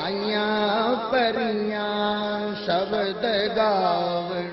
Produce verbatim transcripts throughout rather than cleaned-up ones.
आइयां परियां शब्द गावण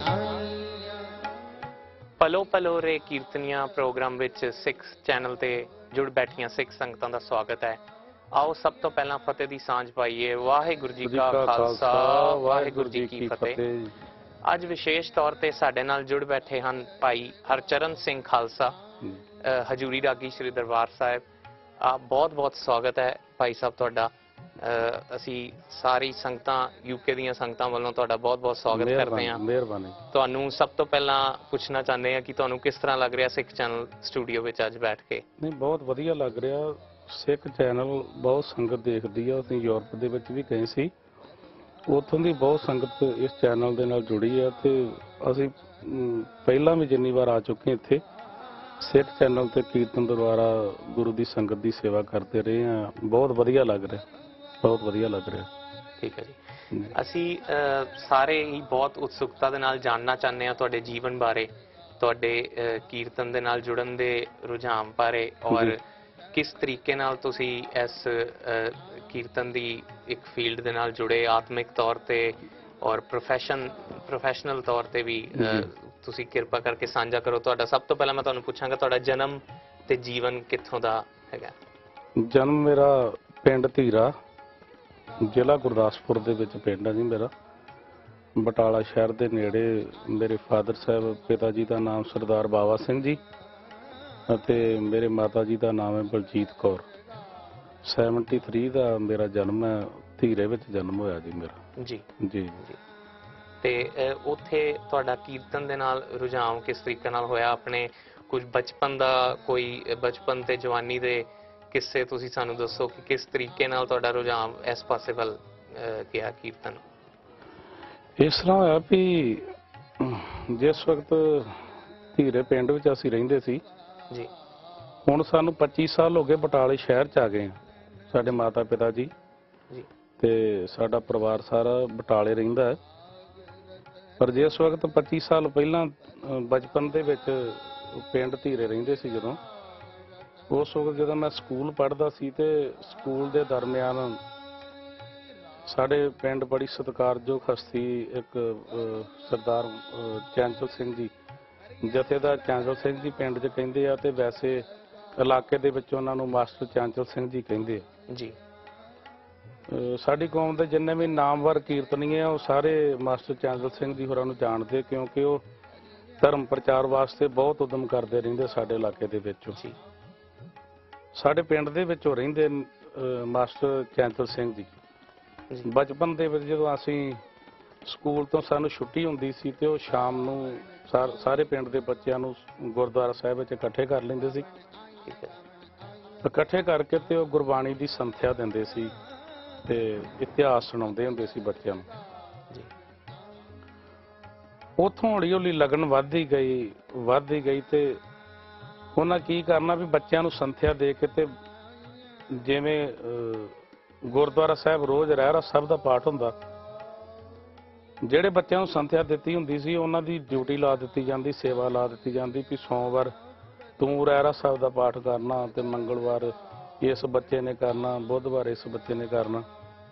पलो पलो रे कीर्तनियां प्रोग्राम विच सिख चैनल ते जुड़ बैठियां सिख संगतां दा स्वागत है। आओ सब तो पहला फतेह दी सांझ पाइए। वाहिगुरू जी का खालसा वाहिगुरू जी की फतेह। अज विशेष तौर ते साडे नाल जुड़ बैठे हन भाई हरचरण सिंह खालसा, हजूरी रागी श्री दरबार साहिब। आप बहुत बहुत स्वागत है भाई साहब तुहाडा। ਅਸੀਂ ਸਾਰੀ ਸੰਗਤਾਂ यूके ਦੀਆਂ ਸੰਗਤਾਂ ਵੱਲੋਂ ਤੁਹਾਡਾ ਬਹੁਤ ਬਹੁਤ ਸਵਾਗਤ ਕਰਦੇ ਹਾਂ। ਮਿਹਰਬਾਨੀ। ਤੁਹਾਨੂੰ ਸਭ ਤੋਂ ਪਹਿਲਾਂ ਪੁੱਛਣਾ ਚਾਹੁੰਦੇ ਹਾਂ ਕਿ ਤੁਹਾਨੂੰ ਕਿਸ ਤਰ੍ਹਾਂ ਲੱਗ ਰਿਹਾ ਸਿੱਖ ਚੈਨਲ ਸਟੂਡੀਓ ਵਿੱਚ ਅੱਜ ਬੈਠ ਕੇ? ਨਹੀਂ, ਬਹੁਤ ਵਧੀਆ ਲੱਗ ਰਿਹਾ। ਸਿੱਖ ਚੈਨਲ ਬਹੁਤ ਸੰਗਤ ਦੇਖਦੀ ਆ। ਅਸੀਂ ਯੂਰਪ ਦੇ ਵਿੱਚ ਵੀ ਗਏ ਸੀ, ਉੱਥੋਂ ਦੀ ਬਹੁਤ ਸੰਗਤ ਇਸ ਚੈਨਲ ਦੇ ਨਾਲ ਜੁੜੀ ਆ ਤੇ ਅਸੀਂ ਪਹਿਲਾਂ ਵੀ ਜਿੰਨੀ ਵਾਰ ਆ ਚੁੱਕੇ ਇੱਥੇ ਸਿੱਖ ਚੈਨਲ ਤੇ ਕੀਰਤਨ ਦੁਆਰਾ ਗੁਰੂ ਦੀ ਸੰਗਤ ਦੀ ਸੇਵਾ ਕਰਦੇ ਰਹੇ ਆ। ਬਹੁਤ ਵਧੀਆ ਲੱਗ ਰਿਹਾ, ਬਹੁਤ ਵਧੀਆ ਲੱਗ ਰਿਹਾ। ਠੀਕ ਹੈ ਜੀ। ਅਸੀਂ ਸਾਰੇ ਹੀ ਬਹੁਤ ਉਤਸੁਕਤਾ ਦੇ ਨਾਲ ਜਾਣਨਾ ਚਾਹੁੰਦੇ ਹਾਂ ਤੁਹਾਡੇ ਜੀਵਨ ਬਾਰੇ, ਤੁਹਾਡੇ ਕੀਰਤਨ ਦੇ ਨਾਲ ਜੁੜਨ ਦੇ ਰੁਝਾਨ ਬਾਰੇ ਔਰ ਕਿਸ ਤਰੀਕੇ ਨਾਲ ਤੁਸੀਂ ਇਸ ਕੀਰਤਨ ਦੀ ਇੱਕ ਫੀਲਡ ਦੇ ਨਾਲ ਜੁੜੇ ਆਤਮਿਕ ਤੌਰ ਤੇ ਔਰ ਪ੍ਰੋਫੈਸ਼ਨ ਪ੍ਰੋਫੈਸ਼ਨਲ ਤੌਰ ਤੇ ਵੀ। ਤੁਸੀਂ ਕਿਰਪਾ ਕਰਕੇ ਸਾਂਝਾ ਕਰੋ। ਤੁਹਾਡਾ ਸਭ ਤੋਂ ਪਹਿਲਾਂ ਮੈਂ ਤੁਹਾਨੂੰ ਪੁੱਛਾਂਗਾ ਤੁਹਾਡਾ ਜਨਮ ਤੇ ਜੀਵਨ ਕਿੱਥੋਂ ਦਾ ਹੈਗਾ? ਜਨਮ ਮੇਰਾ ਪਿੰਡ ਧੀਰਾ, ਜ਼ਿਲ੍ਹਾ ਗੁਰਦਾਸਪੁਰ ਦੇ ਵਿੱਚ ਪਿੰਡ ਹੈ ਜੀ ਮੇਰਾ, ਬਟਾਲਾ ਸ਼ਹਿਰ ਦੇ ਨੇੜੇ। ਮੇਰੇ ਫਾਦਰ ਸਾਹਿਬ ਪਿਤਾ ਜੀ ਦਾ ਨਾਮ ਸਰਦਾਰ ਬਾਵਾ ਸਿੰਘ ਜੀ ਅਤੇ ਮੇਰੇ ਮਾਤਾ ਜੀ ਦਾ ਨਾਮ ਹੈ ਬਲਜੀਤ ਕੌਰ। ਸੈਵਨਟੀ ਥ੍ਰੀ ਦਾ ਮੇਰਾ ਜਨਮ ਹੈ, ਧੀਰੇ ਵਿੱਚ ਜਨਮ ਹੋਇਆ ਜੀ ਮੇਰਾ। ਜੀ ਜੀ ਜੀ। ਤੇ ਉੱਥੇ ਤੁਹਾਡਾ ਕੀਰਤਨ ਦੇ ਨਾਲ ਰੁਝਾਨ ਕਿਸ ਤਰੀਕੇ ਨਾਲ ਹੋਇਆ? ਆਪਣੇ ਕੁਝ ਬਚਪਨ ਦਾ ਕੋਈ ਬਚਪਨ ਤੇ ਜਵਾਨੀ ਦੇ ਕਿੱਸੇ ਤੁਸੀਂ ਸਾਨੂੰ ਦੱਸੋ ਕਿ ਕਿਸ ਤਰੀਕੇ ਨਾਲ ਤੁਹਾਡਾ ਰੁਝਾਨ ਇਸ ਪਾਸੇ ਵੱਲ ਗਿਆ ਕੀਰਤਨ? ਇਸ ਤਰ੍ਹਾਂ ਹੋਇਆ ਵੀ ਜਿਸ ਵਕਤ ਧੀਰੇ ਪਿੰਡ ਵਿੱਚ ਅਸੀਂ ਰਹਿੰਦੇ ਸੀ ਜੀ, ਹੁਣ ਸਾਨੂੰ ਪੱਚੀ ਸਾਲ ਹੋ ਗਏ ਬਟਾਲੇ ਸ਼ਹਿਰ 'ਚ ਆ ਗਏ ਹਾਂ। ਸਾਡੇ ਮਾਤਾ ਪਿਤਾ ਜੀ ਜੀ ਤੇ ਸਾਡਾ ਪਰਿਵਾਰ ਸਾਰਾ ਬਟਾਲੇ ਰਹਿੰਦਾ ਹੈ। ਪਰ ਜਿਸ ਵਕਤ ਪੱਚੀ ਸਾਲ ਪਹਿਲਾਂ ਬਚਪਨ ਦੇ ਵਿੱਚ ਪਿੰਡ ਧੀਰੇ ਰਹਿੰਦੇ ਸੀ, ਜਦੋਂ ਉਸ ਵਕਤ ਜਦੋਂ ਮੈਂ ਸਕੂਲ ਪੜ੍ਹਦਾ ਸੀ ਤੇ ਸਕੂਲ ਦੇ ਦਰਮਿਆਨ ਸਾਡੇ ਪਿੰਡ ਬੜੀ ਸਤਿਕਾਰਯੋਗ ਹਸਤੀ ਇੱਕ ਸਰਦਾਰ ਚੈਂਚਲ ਸਿੰਘ ਜੀ, ਜਥੇਦਾਰ ਚੈਂਚਲ ਸਿੰਘ ਜੀ ਪਿੰਡ 'ਚ ਕਹਿੰਦੇ ਆ ਤੇ ਵੈਸੇ ਇਲਾਕੇ ਦੇ ਵਿੱਚ ਉਹਨਾਂ ਨੂੰ ਮਾਸਟਰ ਚੈਂਚਲ ਸਿੰਘ ਜੀ ਕਹਿੰਦੇ ਆ ਜੀ। ਸਾਡੀ ਕੌਮ ਦੇ ਜਿੰਨੇ ਵੀ ਨਾਮਵਰ ਕੀਰਤਨੀਏ ਆ ਉਹ ਸਾਰੇ ਮਾਸਟਰ ਚੈਂਚਲ ਸਿੰਘ ਜੀ ਹੋਰਾਂ ਨੂੰ ਜਾਣਦੇ, ਕਿਉਂਕਿ ਉਹ ਧਰਮ ਪ੍ਰਚਾਰ ਵਾਸਤੇ ਬਹੁਤ ਉਦਮ ਕਰਦੇ ਰਹਿੰਦੇ ਸਾਡੇ ਇਲਾਕੇ ਦੇ ਵਿੱਚ। ਸਾਡੇ ਪਿੰਡ ਦੇ ਵਿੱਚ ਉਹ ਰਹਿੰਦੇ ਮਾਸਟਰ ਚੈਂਚਲ ਸਿੰਘ ਜੀ। ਬਚਪਨ ਦੇ ਵਿੱਚ ਜਦੋਂ ਅਸੀਂ ਸਕੂਲ ਤੋਂ ਸਾਨੂੰ ਛੁੱਟੀ ਹੁੰਦੀ ਸੀ ਤੇ ਉਹ ਸ਼ਾਮ ਨੂੰ ਸਾਰੇ ਪਿੰਡ ਦੇ ਬੱਚਿਆਂ ਨੂੰ ਗੁਰਦੁਆਰਾ ਸਾਹਿਬ ਵਿੱਚ ਇਕੱਠੇ ਕਰ ਲੈਂਦੇ ਸੀ। ਇਕੱਠੇ ਕਰਕੇ ਤੇ ਉਹ ਗੁਰਬਾਣੀ ਦੀ ਸੰਥਿਆ ਦਿੰਦੇ ਸੀ ਤੇ ਇਤਿਹਾਸ ਸੁਣਾਉਂਦੇ ਹੁੰਦੇ ਸੀ ਬੱਚਿਆਂ ਨੂੰ। ਉੱਥੋਂ ਹੌਲੀ ਹੌਲੀ ਲਗਨ ਵੱਧਦੀ ਗਈ ਵੱਧਦੀ ਗਈ ਤੇ ਉਹਨਾਂ ਕੀ ਕਰਨਾ ਵੀ ਬੱਚਿਆਂ ਨੂੰ ਸੰਥਿਆ ਦੇ ਕੇ ਤੇ ਜਿਵੇਂ ਗੁਰਦੁਆਰਾ ਸਾਹਿਬ ਰੋਜ਼ ਰਹਿਰਾਸ ਸਾਹਿਬ ਦਾ ਪਾਠ ਹੁੰਦਾ, ਜਿਹੜੇ ਬੱਚਿਆਂ ਨੂੰ ਸੰਥਿਆ ਦਿੱਤੀ ਹੁੰਦੀ ਸੀ ਉਹਨਾਂ ਦੀ ਡਿਊਟੀ ਲਾ ਦਿੱਤੀ ਜਾਂਦੀ, ਸੇਵਾ ਲਾ ਦਿੱਤੀ ਜਾਂਦੀ ਵੀ ਸੋਮਵਾਰ ਤੂੰ ਰਹਿਰਾਸ ਸਾਹਿਬ ਦਾ ਪਾਠ ਕਰਨਾ ਤੇ ਮੰਗਲਵਾਰ ਇਸ ਬੱਚੇ ਨੇ ਕਰਨਾ, ਬੁੱਧਵਾਰ ਇਸ ਬੱਚੇ ਨੇ ਕਰਨਾ।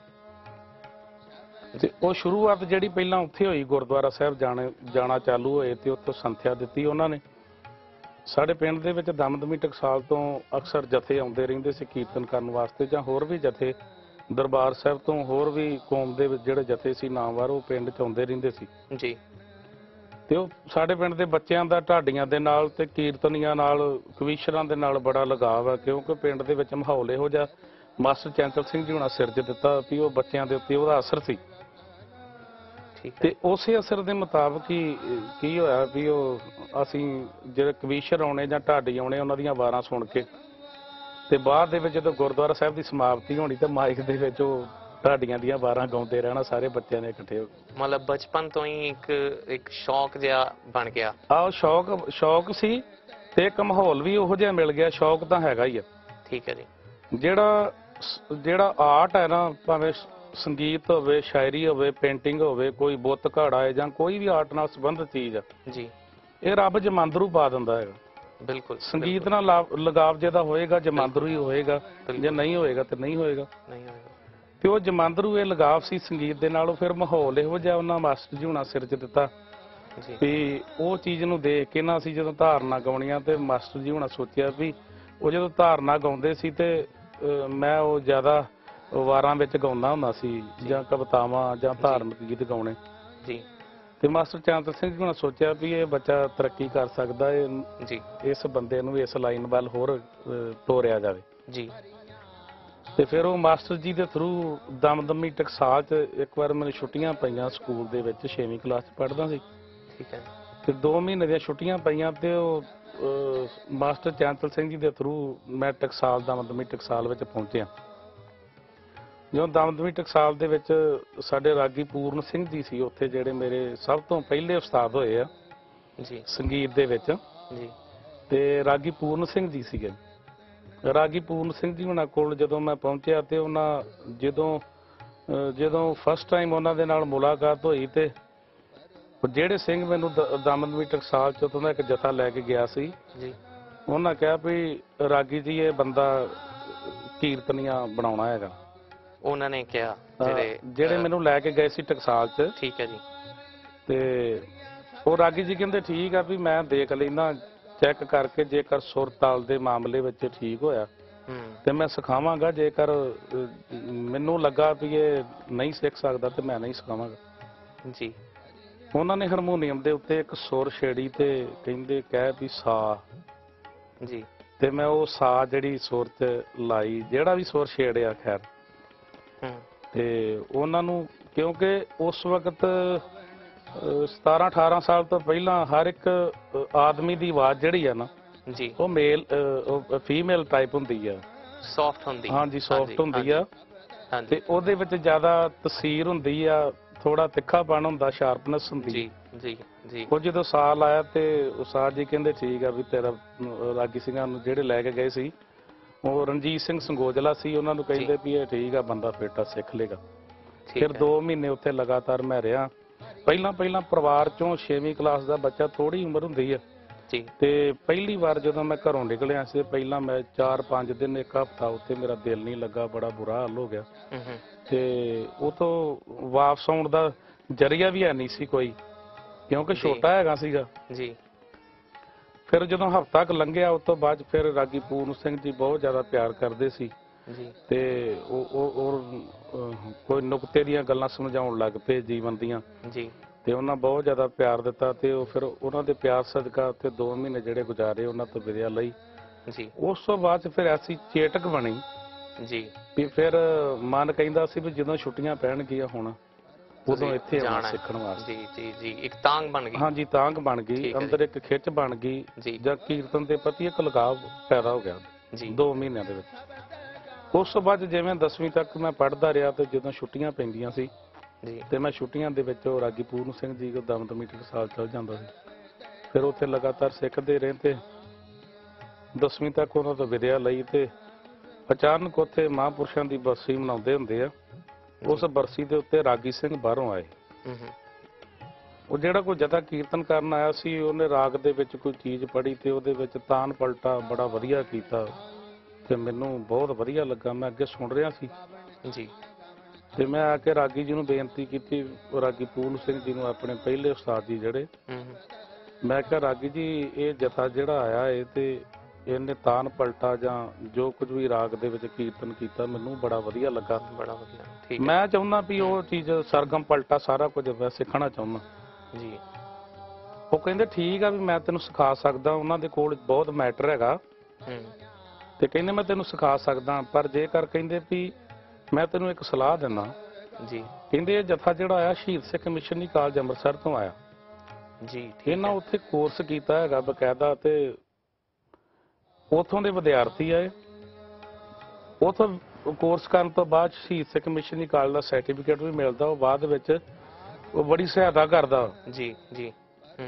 ਤੇ ਉਹ ਸ਼ੁਰੂਆਤ ਜਿਹੜੀ ਪਹਿਲਾਂ ਉੱਥੇ ਹੋਈ ਗੁਰਦੁਆਰਾ ਸਾਹਿਬ ਜਾਣੇ ਜਾਣਾ ਚਾਲੂ ਹੋਏ ਤੇ ਉੱਥੋਂ ਸੰਥਿਆ ਦਿੱਤੀ ਉਹਨਾਂ ਨੇ। ਸਾਡੇ ਪਿੰਡ ਦੇ ਵਿੱਚ ਦਮਦਮੀ ਟਕਸਾਲ ਤੋਂ ਅਕਸਰ ਜਥੇ ਆਉਂਦੇ ਰਹਿੰਦੇ ਸੀ ਕੀਰਤਨ ਕਰਨ ਵਾਸਤੇ, ਜਾਂ ਹੋਰ ਵੀ ਜਥੇ ਦਰਬਾਰ ਸਾਹਿਬ ਤੋਂ ਹੋਰ ਵੀ ਕੌਮ ਦੇ ਵਿੱਚ ਜਿਹੜੇ ਜਥੇ ਸੀ ਨਾਮਵਰ ਉਹ ਪਿੰਡ 'ਚ ਆਉਂਦੇ ਰਹਿੰਦੇ ਸੀ ਜੀ। ਤੇ ਉਹ ਸਾਡੇ ਪਿੰਡ ਦੇ ਬੱਚਿਆਂ ਦਾ ਢਾਡੀਆਂ ਦੇ ਨਾਲ ਤੇ ਕੀਰਤਨੀਆਂ ਨਾਲ ਕਵੀਸ਼ਰਾਂ ਦੇ ਨਾਲ ਬੜਾ ਲਗਾਵ ਹੈ, ਕਿਉਂਕਿ ਪਿੰਡ ਦੇ ਵਿੱਚ ਮਾਹੌਲ ਇਹੋ ਜਿਹਾ ਮਾਸਟਰ ਚੈਂਚਲ ਸਿੰਘ ਜੀ ਹੁਣਾਂ ਸਿਰਜ ਦਿੱਤਾ ਵੀ ਉਹ ਬੱਚਿਆਂ ਦੇ ਉੱਤੇ ਉਹਦਾ ਅਸਰ ਸੀ। ਤੇ ਉਸੇ ਅਸਰ ਦੇ ਮੁਤਾਬਕ ਹੀ ਕੀ ਹੋਇਆ ਵੀ ਉਹ ਅਸੀਂ ਜਿਹੜੇ ਕਵੀਸ਼ਰ ਆਉਣੇ ਜਾਂ ਢਾਡੀ ਆਉਣੇ ਉਹਨਾਂ ਦੀਆਂ ਵਾਰਾਂ ਸੁਣ ਕੇ ਤੇ ਬਾਅਦ ਦੇ ਵਿੱਚ ਜਦੋਂ ਗੁਰਦੁਆਰਾ ਸਾਹਿਬ ਦੀ ਸਮਾਪਤੀ ਹੋਣੀ ਤੇ ਮਾਈਕ ਦੇ ਵਿੱਚ ਉਹ ਢਾਡੀਆਂ ਦੀਆਂ ਵਾਰਾਂ ਗਾਉਂਦੇ ਰਹਿਣਾ ਸਾਰੇ ਬੱਚਿਆਂ ਨੇ ਇਕੱਠੇ ਹੋ ਕੇ। ਮਤਲਬ ਬਚਪਨ ਤੋਂ ਹੀ ਇੱਕ ਇੱਕ ਸ਼ੌਕ ਜਿਹਾ ਬਣ ਗਿਆ। ਆਹ ਸ਼ੌਕ ਸ਼ੌਕ ਸੀ ਤੇ ਇੱਕ ਮਾਹੌਲ ਵੀ ਉਹੋ ਜਿਹਾ ਮਿਲ ਗਿਆ। ਸ਼ੌਕ ਤਾਂ ਹੈਗਾ ਹੀ ਆ। ਠੀਕ ਹੈ ਜੀ। ਜਿਹੜਾ ਜਿਹੜਾ ਆਰਟ ਹੈ ਨਾ, ਭਾਵੇਂ ਸੰਗੀਤ ਹੋਵੇ, ਸ਼ਾਇਰੀ ਹੋਵੇ, ਪੇਂਟਿੰਗ ਹੋਵੇ, ਕੋਈ ਬੁੱਤ ਘਾੜਾ ਹੈ ਜਾਂ ਕੋਈ ਵੀ ਆਰਟ ਨਾਲ ਸੰਬੰਧਿਤ ਚੀਜ਼ ਆ ਜੀ, ਇਹ ਰੱਬ ਜਮਾਂਦਰੂ ਪਾ ਦਿੰਦਾ ਹੈਗਾ। ਬਿਲਕੁਲ ਸੰਗੀਤ ਨਾਲ ਲਗਾਵ ਜਿਹਦਾ ਹੋਏਗਾ ਜਮਾਂਦਰੂ ਹੀ ਹੋਏਗਾ, ਜੇ ਨਹੀਂ ਹੋਏਗਾ ਤੇ ਨਹੀਂ ਹੋਏਗਾ। ਨਹੀਂ ਹੋਏਗਾ। ਤੇ ਉਹ ਜਮਾਂਦਰੂ ਇਹ ਲਗਾਵ ਸੀ ਸੰਗੀਤ ਦੇ ਨਾਲ, ਫਿਰ ਮਾਹੌਲ ਇਹੋ ਜਿਹਾ ਉਹਨਾਂ ਮਾਸਟਰ ਜੀ ਹੁਣਾਂ ਸਿਰ 'ਚ ਦਿੱਤਾ ਜੀ ਵੀ ਉਹ ਚੀਜ਼ ਨੂੰ ਦੇਖ ਕੇ ਨਾ ਅਸੀਂ ਜਦੋਂ ਧਾਰਨਾ ਗਾਉਣੀਆਂ ਤੇ ਮਾਸਟਰ ਜੀ ਹੁਣਾਂ ਸੋਚਿਆ ਵੀ ਉਹ ਜਦੋਂ ਧਾਰਨਾ ਗਾਉਂਦੇ ਸੀ ਤੇ ਅਹ, ਮੈਂ ਉਹ ਜ਼ਿਆਦਾ ਵਾਰਾਂ ਵਿੱਚ ਗਾਉਂਦਾ ਹੁੰਦਾ ਸੀ ਜਾਂ ਕਵਿਤਾਵਾਂ ਜਾਂ ਧਾਰਮਿਕ ਗੀਤ ਗਾਉਣੇ। ਜੀ ਤੇ ਮਾਸਟਰ ਚੰਦ ਸਿੰਘ ਜੀ ਹੁਣਾਂ ਸੋਚਿਆ ਵੀ ਇਹ ਬੱਚਾ ਤਰੱਕੀ ਕਰ ਸਕਦਾ, ਇਹ ਜੀ ਇਸ ਬੰਦੇ ਨੂੰ ਇਸ ਲਾਈਨ ਵੱਲ ਹੋਰ ਅਹ, ਤੋਰਿਆ ਜਾਵੇ। ਜੀ ਤੇ ਫਿਰ ਉਹ ਮਾਸਟਰ ਜੀ ਦੇ ਥਰੂ ਦਮਦਮੀ ਟਕਸਾਲ 'ਚ ਇੱਕ ਵਾਰ ਮੈਨੂੰ ਛੁੱਟੀਆਂ ਪਈਆਂ ਸਕੂਲ ਦੇ ਵਿੱਚ, ਛੇਵੀਂ ਕਲਾਸ 'ਚ ਪੜ੍ਹਦਾ ਸੀ ਠੀਕ ਹੈ ਤੇ ਦੋ ਮਹੀਨੇ ਦੀਆਂ ਛੁੱਟੀਆਂ ਪਈਆਂ ਤੇ ਉਹ ਅਹ, ਮਾਸਟਰ ਚੰਚਲ ਸਿੰਘ ਜੀ ਦੇ ਥਰੂ ਮੈਂ ਟਕਸਾਲ ਦਮਦਮੀ ਟਕਸਾਲ ਵਿੱਚ ਪਹੁੰਚਿਆ। ਜਦੋਂ ਦਮਦਮੀ ਟਕਸਾਲ ਦੇ ਵਿੱਚ ਸਾਡੇ ਰਾਗੀ ਪੂਰਨ ਸਿੰਘ ਜੀ ਸੀ ਉੱਥੇ, ਜਿਹੜੇ ਮੇਰੇ ਸਭ ਤੋਂ ਪਹਿਲੇ ਉਸਤਾਦ ਹੋਏ ਆ ਜੀ ਸੰਗੀਤ ਦੇ ਵਿੱਚ, ਜੀ ਤੇ ਰਾਗੀ ਪੂਰਨ ਸਿੰਘ ਜੀ ਸੀਗੇ। ਰਾਗੀ ਪੂਰਨ ਸਿੰਘ ਜੀ ਉਹਨਾਂ ਕੋਲ ਜਦੋਂ ਮੈਂ ਪਹੁੰਚਿਆ ਤੇ ਉਹਨਾਂ ਜਦੋਂ ਅਹ, ਜਦੋਂ ਫਸਟ ਟਾਈਮ ਉਹਨਾਂ ਦੇ ਨਾਲ ਮੁਲਾਕਾਤ ਹੋਈ ਤੇ ਉਹ ਜਿਹੜੇ ਸਿੰਘ ਮੈਨੂੰ ਦ- ਦਮਦਮੀ ਟਕਸਾਲ ਚ ਉੱਥੋਂ ਦਾ ਇੱਕ ਜਥਾ ਲੈ ਕੇ ਗਿਆ ਸੀ, ਜੀ ਉਹਨਾਂ ਕਿਹਾ ਵੀ ਰਾਗੀ ਜੀ ਇਹ ਬੰਦਾ ਕੀਰਤਨੀਆ ਬਣਾਉਣਾ ਹੈਗਾ। ਉਹਨਾਂ ਨੇ ਕਿਹਾ ਤਾਂ ਜਿਹੜੇ ਜਿਹੜੇ ਅਹ, ਮੈਨੂੰ ਲੈ ਕੇ ਗਏ ਸੀ ਟਕਸਾਲ ਚ, ਠੀਕ ਹੈ ਜੀ ਤੇ ਉਹ ਰਾਗੀ ਜੀ ਕਹਿੰਦੇ ਠੀਕ ਆ ਵੀ ਮੈਂ ਦੇਖ ਲੈਣਾ ਚੈੱਕ ਕਰਕੇ, ਜੇਕਰ ਸੁਰ ਤਾਲ ਦੇ ਮਾਮਲੇ ਵਿੱਚ ਠੀਕ ਹੋਇਆ ਹੂੰ ਤੇ ਮੈਂ ਸਿਖਾਵਾਂਗਾ, ਜੇਕਰ ਅਹ, ਮੈਨੂੰ ਲੱਗਾ ਵੀ ਇਹ ਨਹੀਂ ਸਿੱਖ ਸਕਦਾ ਤੇ ਮੈਂ ਨਹੀਂ ਸਿਖਾਵਾਂਗਾ। ਜੀ ਉਹਨਾਂ ਨੇ ਹਾਰਮੋਨੀਅਮ ਦੇ ਉੱਤੇ ਇੱਕ ਸੁਰ ਛੇੜੀ ਤੇ ਕਹਿੰਦੇ ਕਹਿ ਵੀ ਸਾ, ਜੀ ਤੇ ਮੈਂ ਉਹ ਸਾ ਜਿਹੜੀ ਸੁਰ 'ਚ ਲਾਈ, ਜਿਹੜਾ ਵੀ ਸੁਰ ਛੇੜਿਆ ਖੈਰ, ਹੂੰ ਤੇ ਉਹਨਾਂ ਨੂੰ ਕਿਉਂਕਿ ਉਸ ਵਕਤ ਅਹ, ਸਤਾਰਾਂ ਅਠਾਰਾਂ ਸਾਲ ਤੋਂ ਪਹਿਲਾਂ ਹਰ ਇੱਕ ਅਹ, ਆਦਮੀ ਦੀ ਆਵਾਜ਼ ਜਿਹੜੀ ਆ ਨਾ ਜੀ ਉਹ ਮੇਲ ਉਹ ਫੀਮੇਲ ਟਾਈਪ ਹੁੰਦੀ ਆ। ਸੌਫਟ ਹੁੰਦੀ ਹਾਂਜੀ ਸੌਫਟ ਹੁੰਦੀ ਆ ਹਾਂਜੀ ਤੇ ਉਹਦੇ ਵਿੱਚ ਜ਼ਿਆਦਾ ਤਸੀਰ ਹੁੰਦੀ ਆ, ਥੋੜਾ ਤਿੱਖਾਪਣ ਹੁੰਦਾ, ਸ਼ਾਰਪਨੈਸ ਹੁੰਦੀ। ਜੀ ਜੀ ਜੀ ਉਹ ਜਦੋਂ ਸਾਲ ਆਇਆ ਤੇ ਉਸਤਾਦ ਜੀ ਕਹਿੰਦੇ ਠੀਕ ਆ ਵੀ ਤੇਰਾ ਅਹ, ਰਾਗੀ ਸਿੰਘਾਂ ਨੂੰ ਜਿਹੜੇ ਲੈ ਕੇ ਗਏ ਸੀ ਉਹ ਰਣਜੀਤ ਸਿੰਘ ਸੰਗੋਜਲਾ ਸੀ, ਉਹਨਾਂ ਨੂੰ ਕਹਿੰਦੇ ਵੀ ਇਹ ਠੀਕ ਆ ਬੰਦਾ ਫੇਟਾ ਸਿੱਖ ਲੇਗਾ। ਠੀਕ ਫਿਰ ਹੈ ਦੋ ਮਹੀਨੇ ਉੱਥੇ ਲਗਾਤਾਰ ਮੈਂ ਰਿਹਾ। ਪਹਿਲਾਂ ਪਹਿਲਾਂ ਪਰਿਵਾਰ ਚੋਂ ਛੇਵੀਂ ਕਲਾਸ ਦਾ ਬੱਚਾ, ਥੋੜੀ ਉਮਰ ਹੁੰਦੀ ਹੈ, ਜੀ ਤੇ ਪਹਿਲੀ ਵਾਰ ਜਦੋਂ ਮੈਂ ਘਰੋਂ ਨਿਕਲਿਆ ਸੀ ਪਹਿਲਾਂ ਮੈਂ ਚਾਰ ਪੰਜ ਦਿਨ ਇੱਕ ਹਫ਼ਤਾ ਉੱਥੇ ਮੇਰਾ ਦਿਲ ਨਹੀਂ ਲੱਗਾ, ਬੜਾ ਬੁਰਾ ਹਾਲ ਹੋ ਗਿਆ ਹੂੰ ਹੂੰ ਤੇ ਉਹ ਤੋਂ ਵਾਪਸ ਆਉਣ ਦਾ ਜਰੀਆ ਵੀ ਹੈ ਨਹੀਂ ਸੀ ਕੋਈ, ਕਿਉਂਕਿ ਜੀ। ਛੋਟਾ ਹੈਗਾ ਸੀਗਾ। ਜੀ ਫਿਰ ਜਦੋਂ ਹਫ਼ਤਾ ਕੁ ਲੰਘਿਆ ਉਸ ਤੋਂ ਬਾਅਦ ਫਿਰ ਰਾਗੀ ਪੂਰਨ ਸਿੰਘ ਜੀ ਬਹੁਤ ਜ਼ਿਆਦਾ ਪਿਆਰ ਕਰਦੇ ਸੀ ਜੀ ਤੇ ਉਹ ਉਹ ਉਹ, ਅਹ, ਕੋਈ ਨੁਕਤੇ ਦੀਆਂ ਗੱਲਾਂ ਸਮਝਾਉਣ ਲੱਗ ਪਏ ਜੀਵਨ ਦੀਆਂ, ਜੀ ਤੇ ਉਹਨਾਂ ਬਹੁਤ ਜ਼ਿਆਦਾ ਪਿਆਰ ਦਿੱਤਾ ਤੇ ਉਹ ਫਿਰ ਉਹਨਾਂ ਦੇ ਪਿਆਰ ਸਦਕਾ ਉੱਥੇ ਦੋ ਮਹੀਨੇ ਜਿਹੜੇ ਗੁਜ਼ਾਰੇ ਉਹਨਾਂ ਤੋਂ ਵਿਦਿਆ ਲਈ। ਜੀ ਉਸ ਤੋਂ ਬਾਅਦ 'ਚ ਫਿਰ ਐਸੀ ਚੇਟਕ ਬਣੀ ਜੀ ਵੀ ਫਿਰ ਮਨ ਕਹਿੰਦਾ ਸੀ ਵੀ ਜਦੋਂ ਛੁੱਟੀਆਂ ਪੈਣਗੀਆਂ ਹੁਣ ਉਦੋਂ ਤੁਸੀਂ ਇੱਥੇ ਆਉਣਾ ਜਾਣਾ ਹੈ। ਸਿੱਖਣ ਵਾਸਤੇ। ਜੀ ਜੀ ਜੀ ਇੱਕ ਤਾਂਗ ਬਣ ਗਈ। ਹਾਂਜੀ ਤਾਂਗ ਬਣ ਗਈ, ਠੀਕ ਹੈ ਅੰਦਰ ਇੱਕ ਖਿੱਚ ਬਣ ਗਈ ਜੀ ਜਾਂ ਕੀਰਤਨ ਦੇ ਪ੍ਰਤੀ ਇੱਕ ਲਗਾਵ ਪੈਦਾ ਹੋ ਗਿਆ ਜੀ ਦੋ ਮਹੀਨਿਆਂ ਦੇ ਵਿੱਚ। ਉਸ ਤੋਂ ਬਾਅਦ ਜਿਵੇਂ ਦਸਵੀਂ ਤੱਕ ਮੈਂ ਪੜ੍ਹਦਾ ਰਿਹਾ ਤੇ ਜਦੋਂ ਛੁੱਟੀਆਂ ਪੈਂਦੀਆਂ ਸੀ ਜੀ ਤੇ ਮੈਂ ਛੁੱਟੀਆਂ ਦੇ ਵਿੱਚ ਉਹ ਰਾਗੀ ਪੂਰਨ ਸਿੰਘ ਜੀ ਕੋਲ ਦਮਦਮੀ ਟਕਸਾਲ ਚਲ ਜਾਂਦਾ ਸੀ। ਫਿਰ ਉੱਥੇ ਲਗਾਤਾਰ ਸਿੱਖਦੇ ਰਹੇ ਤੇ ਦਸਵੀਂ ਤੱਕ ਉਹਨਾਂ ਤੋਂ ਵਿਦਿਆ ਲਈ ਤੇ ਅਚਾਨਕ ਉੱਥੇ ਮਹਾਂਪੁਰਸ਼ਾਂ ਦੀ ਬਰਸੀ ਮਨਾਉਂਦੇ ਹੁੰਦੇ ਆ। ਉਸ ਬਰਸੀ ਦੇ ਉੱਤੇ ਰਾਗੀ ਸਿੰਘ ਬਾਹਰੋਂ ਆਏ। ਹੂੰ ਹੂੰ ਉਹ ਜਿਹੜਾ ਕੋਈ ਜਥਾ ਕੀਰਤਨ ਕਰਨ ਆਇਆ ਸੀ ਉਹਨੇ ਰਾਗ ਦੇ ਵਿੱਚ ਕੋਈ ਚੀਜ਼ ਪੜ੍ਹੀ ਤੇ ਉਹਦੇ ਵਿੱਚ ਤਾਨ ਪਲਟਾ ਬੜਾ ਵਧੀਆ ਕੀਤਾ ਤੇ ਮੈਨੂੰ ਬਹੁਤ ਵਧੀਆ ਲੱਗਾ। ਮੈਂ ਅੱਗੇ ਸੁਣ ਰਿਹਾ ਸੀ ਜੀ ਤੇ ਮੈਂ ਆ ਕੇ ਰਾਗੀ ਜੀ ਨੂੰ ਬੇਨਤੀ ਕੀਤੀ, ਰਾਗੀ ਪੂਰਨ ਸਿੰਘ ਜੀ ਨੂੰ, ਆਪਣੇ ਪਹਿਲੇ ਉਸਤਾਦ ਜੀ ਜਿਹੜੇ, ਹੂੰ ਹੂੰ ਮੈਂ ਕਿਹਾ ਰਾਗੀ ਜੀ ਇਹ ਜਥਾ ਜਿਹੜਾ ਆਇਆ ਏ ਤੇ ਇਹਨੇ ਤਾਨ ਪਲਟਾ ਜਾਂ ਜੋ ਕੁਝ ਵੀ ਰਾਗ ਦੇ ਵਿੱਚ ਕੀਰਤਨ ਕੀਤਾ ਮੈਨੂੰ ਬੜਾ ਵਧੀਆ ਲੱਗਾ। ਬੜਾ ਵਧੀਆ ਠੀਕ ਹੈ ਮੈਂ ਚਾਹੁੰਦਾ ਵੀ ਉਹ ਚੀਜ਼ ਸਰਗਮ ਪਲਟਾ ਸਾਰਾ ਕੁਝ ਮੈਂ ਸਿੱਖਣਾ ਚਾਹੁੰਦਾ। ਜੀ ਉਹ ਕਹਿੰਦੇ ਠੀਕ ਆ ਵੀ ਮੈਂ ਤੈਨੂੰ ਸਿਖਾ ਸਕਦਾ, ਉਹਨਾਂ ਦੇ ਕੋਲ ਬਹੁਤ ਮੈਟਰ ਹੈਗਾ ਹੂੰ ਤੇ ਕਹਿੰਦੇ ਮੈਂ ਤੈਨੂੰ ਸਿਖਾ ਸਕਦਾ, ਪਰ ਜੇਕਰ ਕਹਿੰਦੇ ਵੀ ਮੈਂ ਤੈਨੂੰ ਇੱਕ ਸਲਾਹ ਦਿੰਦਾ। ਜੀ ਕਹਿੰਦੇ ਇਹ ਜਥਾ ਜਿਹੜਾ ਆਇਆ ਸ਼ਹੀਦ ਸਿੱਖ ਮਿਸ਼ਨਰੀ ਕਾਲਜ ਅੰਮ੍ਰਿਤਸਰ ਤੋਂ ਆਇਆ। ਜੀ ਠੀਕ ਇਹਨਾਂ ਹੈ ਉੱਥੇ ਕੋਰਸ ਕੀਤਾ ਹੈਗਾ ਬਕਾਇਦਾ ਤੇ ਉਥੋਂ ਦੇ ਵਿਦਿਆਰਥੀ ਆਏ। ਉਥੋਂ ਕੋਰਸ ਕਰਨ ਤੋਂ ਬਾਅਦ ਸ਼ਹੀਦ ਸਿੱਖ ਮਿਸ਼ਨਰੀ ਕਾਲਜ ਦਾ ਸਰਟੀਫਿਕੇਟ ਵੀ ਮਿਲਦਾ। ਉਹ ਬਾਅਦ ਵਿੱਚ ਉਹ ਬੜੀ ਸਹਾਇਤਾ ਕਰਦਾ ਜੀ ਜੀ ਹੂੰ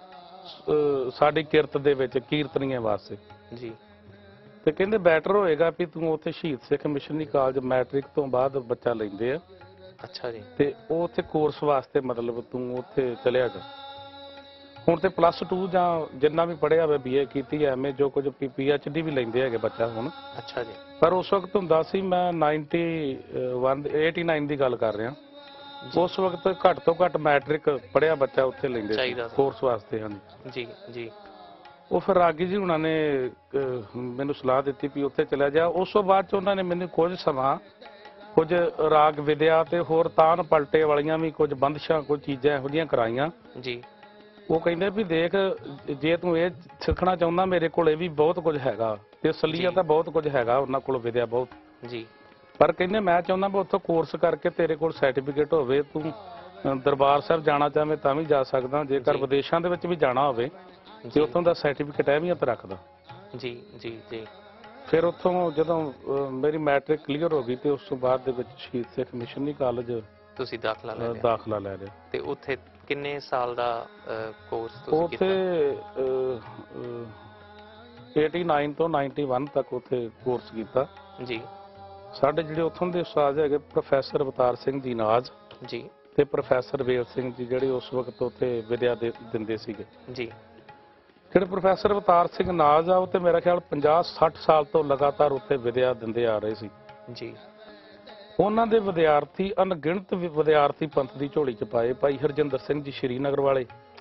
ਅਹ ਸਾਡੀ ਕਿਰਤ ਦੇ ਵਿੱਚ ਕੀਰਤਨੀਆਂ ਵਾਸਤੇ। ਜੀ ਤੇ ਕਹਿੰਦੇ ਬੈਟਰ ਹੋਏਗਾ ਵੀ ਤੂੰ ਉੱਥੇ ਸ਼ਹੀਦ ਸਿੱਖ ਮਿਸ਼ਨਰੀ ਕਾਲਜ ਮੈਟ੍ਰਿਕ ਤੋਂ ਬਾਅਦ ਬੱਚਾ ਲੈਂਦੇ ਆ ਅੱਛਾ ਜੀ ਤੇ ਉਹ ਉੱਥੇ ਕੋਰਸ ਵਾਸਤੇ ਮਤਲਬ ਤੂੰ ਉੱਥੇ ਚਲਿਆ ਜਾ। ਹੁਣ ਤੇ ਪਲੱਸ ਟੂ ਜਾਂ ਜਿੰਨਾ ਵੀ ਪੜ੍ਹਿਆ ਹੋਵੇ ਬੀਏ ਕੀਤੀ ਐ ਐਮਏ ਜੋ ਕੁਝ ਪੀ ਐਚ ਡੀ ਵੀ ਲੈਂਦੇ ਹੈਗੇ ਬੱਚਾ ਹੁਣ। ਅੱਛਾ ਜੀ। ਪਰ ਉਸ ਵਕਤ ਹੁੰਦਾ ਸੀ ਮੈਂ ਇਕਾਨਵੇਂ ਨੜਿਨਵੇਂ ਦੀ ਗੱਲ ਕਰ ਰਿਹਾ, ਉਸ ਵਕਤ ਘੱਟ ਤੋਂ ਘੱਟ ਮੈਟ੍ਰਿਕ ਪੜ੍ਹਿਆ ਬੱਚਾ ਉੱਥੇ ਲੈਂਦੇ ਸੀ ਚਾਹੀਦਾ ਸੀ। ਕੋਰਸ ਵਾਸਤੇ। ਹਾਂਜੀ ਜੀ ਜੀ। ਉਹ ਫਿਰ ਰਾਗੀ ਜੀ ਉਹਨਾਂ ਨੇ ਅਹ, ਮੈਨੂੰ ਸਲਾਹ ਦਿੱਤੀ ਵੀ ਉੱਥੇ ਚਲਾ ਜਾ। ਉਸ ਤੋਂ ਬਾਅਦ ਚ ਉਹਨਾਂ ਨੇ ਮੈਨੂੰ ਕੁਝ ਸਮਾਂ ਕੁਝ ਰਾਗ ਵਿਦਿਆ ਤੇ ਹੋਰ ਤਾਨ ਪਲਟੇ ਵਾਲੀਆਂ ਵੀ ਕੁਝ ਬੰਦਸ਼ਾਂ ਕੁਝ ਚੀਜ਼ਾਂ ਇਹੋ ਜਿਹੀਆਂ ਕਰਾਈਆਂ ਜੀ। ਉਹ ਕਹਿੰਦੇ ਵੀ ਦੇਖ ਜੇ ਤੂੰ ਇਹ ਸਿੱਖਣਾ ਚਾਹੁੰਦਾ ਮੇਰੇ ਕੋਲ ਇਹ ਵੀ ਬਹੁਤ ਕੁਝ ਹੈਗਾ ਤੇ ਸਲੀਆ ਤਾਂ ਬਹੁਤ ਕੁਝ ਹੈਗਾ ਉਹਨਾਂ ਕੋਲ ਵਿਦਿਆ ਬਹੁਤ ਜੀ। ਪਰ ਕਹਿੰਦੇ ਮੈਂ ਚਾਹੁੰਦਾ ਵੀ ਉੱਥੋਂ ਕੋਰਸ ਕਰਕੇ ਤੇਰੇ ਕੋਲ ਸਰਟੀਫਿਕੇਟ ਹੋਵੇ, ਤੂੰ ਅ, ਦਰਬਾਰ ਸਾਹਿਬ ਜਾਣਾ ਚਾਹਵੇਂ ਤਾਂ ਵੀ ਜਾ ਸਕਦਾ, ਜੇਕਰ ਜੀ। ਵਿਦੇਸ਼ਾਂ ਦੇ ਵਿੱਚ ਵੀ ਜਾਣਾ ਹੋਵੇ ਤੇ ਉੱਥੋਂ ਦਾ ਸਰਟੀਫਿਕੇਟ ਅਹਿਮੀਅਤ ਰੱਖਦਾ। ਜੀ ਜੀ ਜੀ। ਫਿਰ ਉੱਥੋਂ ਜਦੋਂ ਅ, ਮੇਰੀ ਮੈਟ੍ਰਿਕ ਕਲੀਅਰ ਹੋ ਗਈ ਤੇ ਉਸ ਤੋਂ ਬਾਅਦ ਦੇ ਵਿੱਚ ਸ਼ਹੀਦ ਸਿੱਖ ਮਿਸ਼ਨਰੀ ਕਾਲਜ ਤੁਸੀਂ ਦਾਖਲਾ ਲੈ ਅ, ਲਿਆ। ਦਾਖਲਾ ਲੈ ਲਿਆ। ਤੇ ਉੱਥੇ ਕਿੰਨੇ ਸਾਲ ਦਾ ਕੋਰਸ ਤੁਸੀਂ ਉੱਥੇ ਕੀਤਾ? ਉਣਾਸੀ ਤੋਂ ਇਕਾਨਵੇਂ ਤੱਕ ਉੱਥੇ ਕੋਰਸ ਕੀਤਾ। ਜੀ ਸਾਡੇ ਜਿਹੜੇ ਉੱਥੋਂ ਦੇ ਉਸਤਾਦ ਹੈਗੇ ਪ੍ਰੋਫੈਸਰ ਅਵਤਾਰ ਸਿੰਘ ਜੀ ਨਾਜ਼ ਜੀ ਤੇ ਪ੍ਰੋਫੈਸਰ ਵੇਲ ਸਿੰਘ ਜੀ ਜਿਹੜੇ ਉਸ ਵਕਤ ਉੱਥੇ ਵਿਦਿਆ ਦੇ ਦਿੰਦੇ ਸੀਗੇ। ਜੀ। ਜਿਹੜੇ ਪ੍ਰੋਫੈਸਰ ਅਵਤਾਰ ਸਿੰਘ ਨਾਜ਼ ਆ ਉਹ ਤੇ ਮੇਰਾ ਖਿਆਲ ਪੰਜਾਹ ਸੱਠ ਸਾਲ ਤੋਂ ਲਗਾਤਾਰ ਉੱਥੇ ਵਿਦਿਆ ਦਿੰਦੇ ਆ ਰਹੇ ਸੀ। ਜੀ। ਉਹਨਾਂ ਦੇ ਵਿਦਿਆਰਥੀ ਅਣਗਿਣਤ ਵਿ- ਵਿਦਿਆਰਥੀ ਪੰਥ ਦੀ ਝੋਲੀ ਚ ਪਾਏ। ਭਾਈ ਹਰਜਿੰਦਰ ਸਿੰਘ ਜੀ ਸ਼੍ਰੀਨਗਰ ਵਾਲੇ,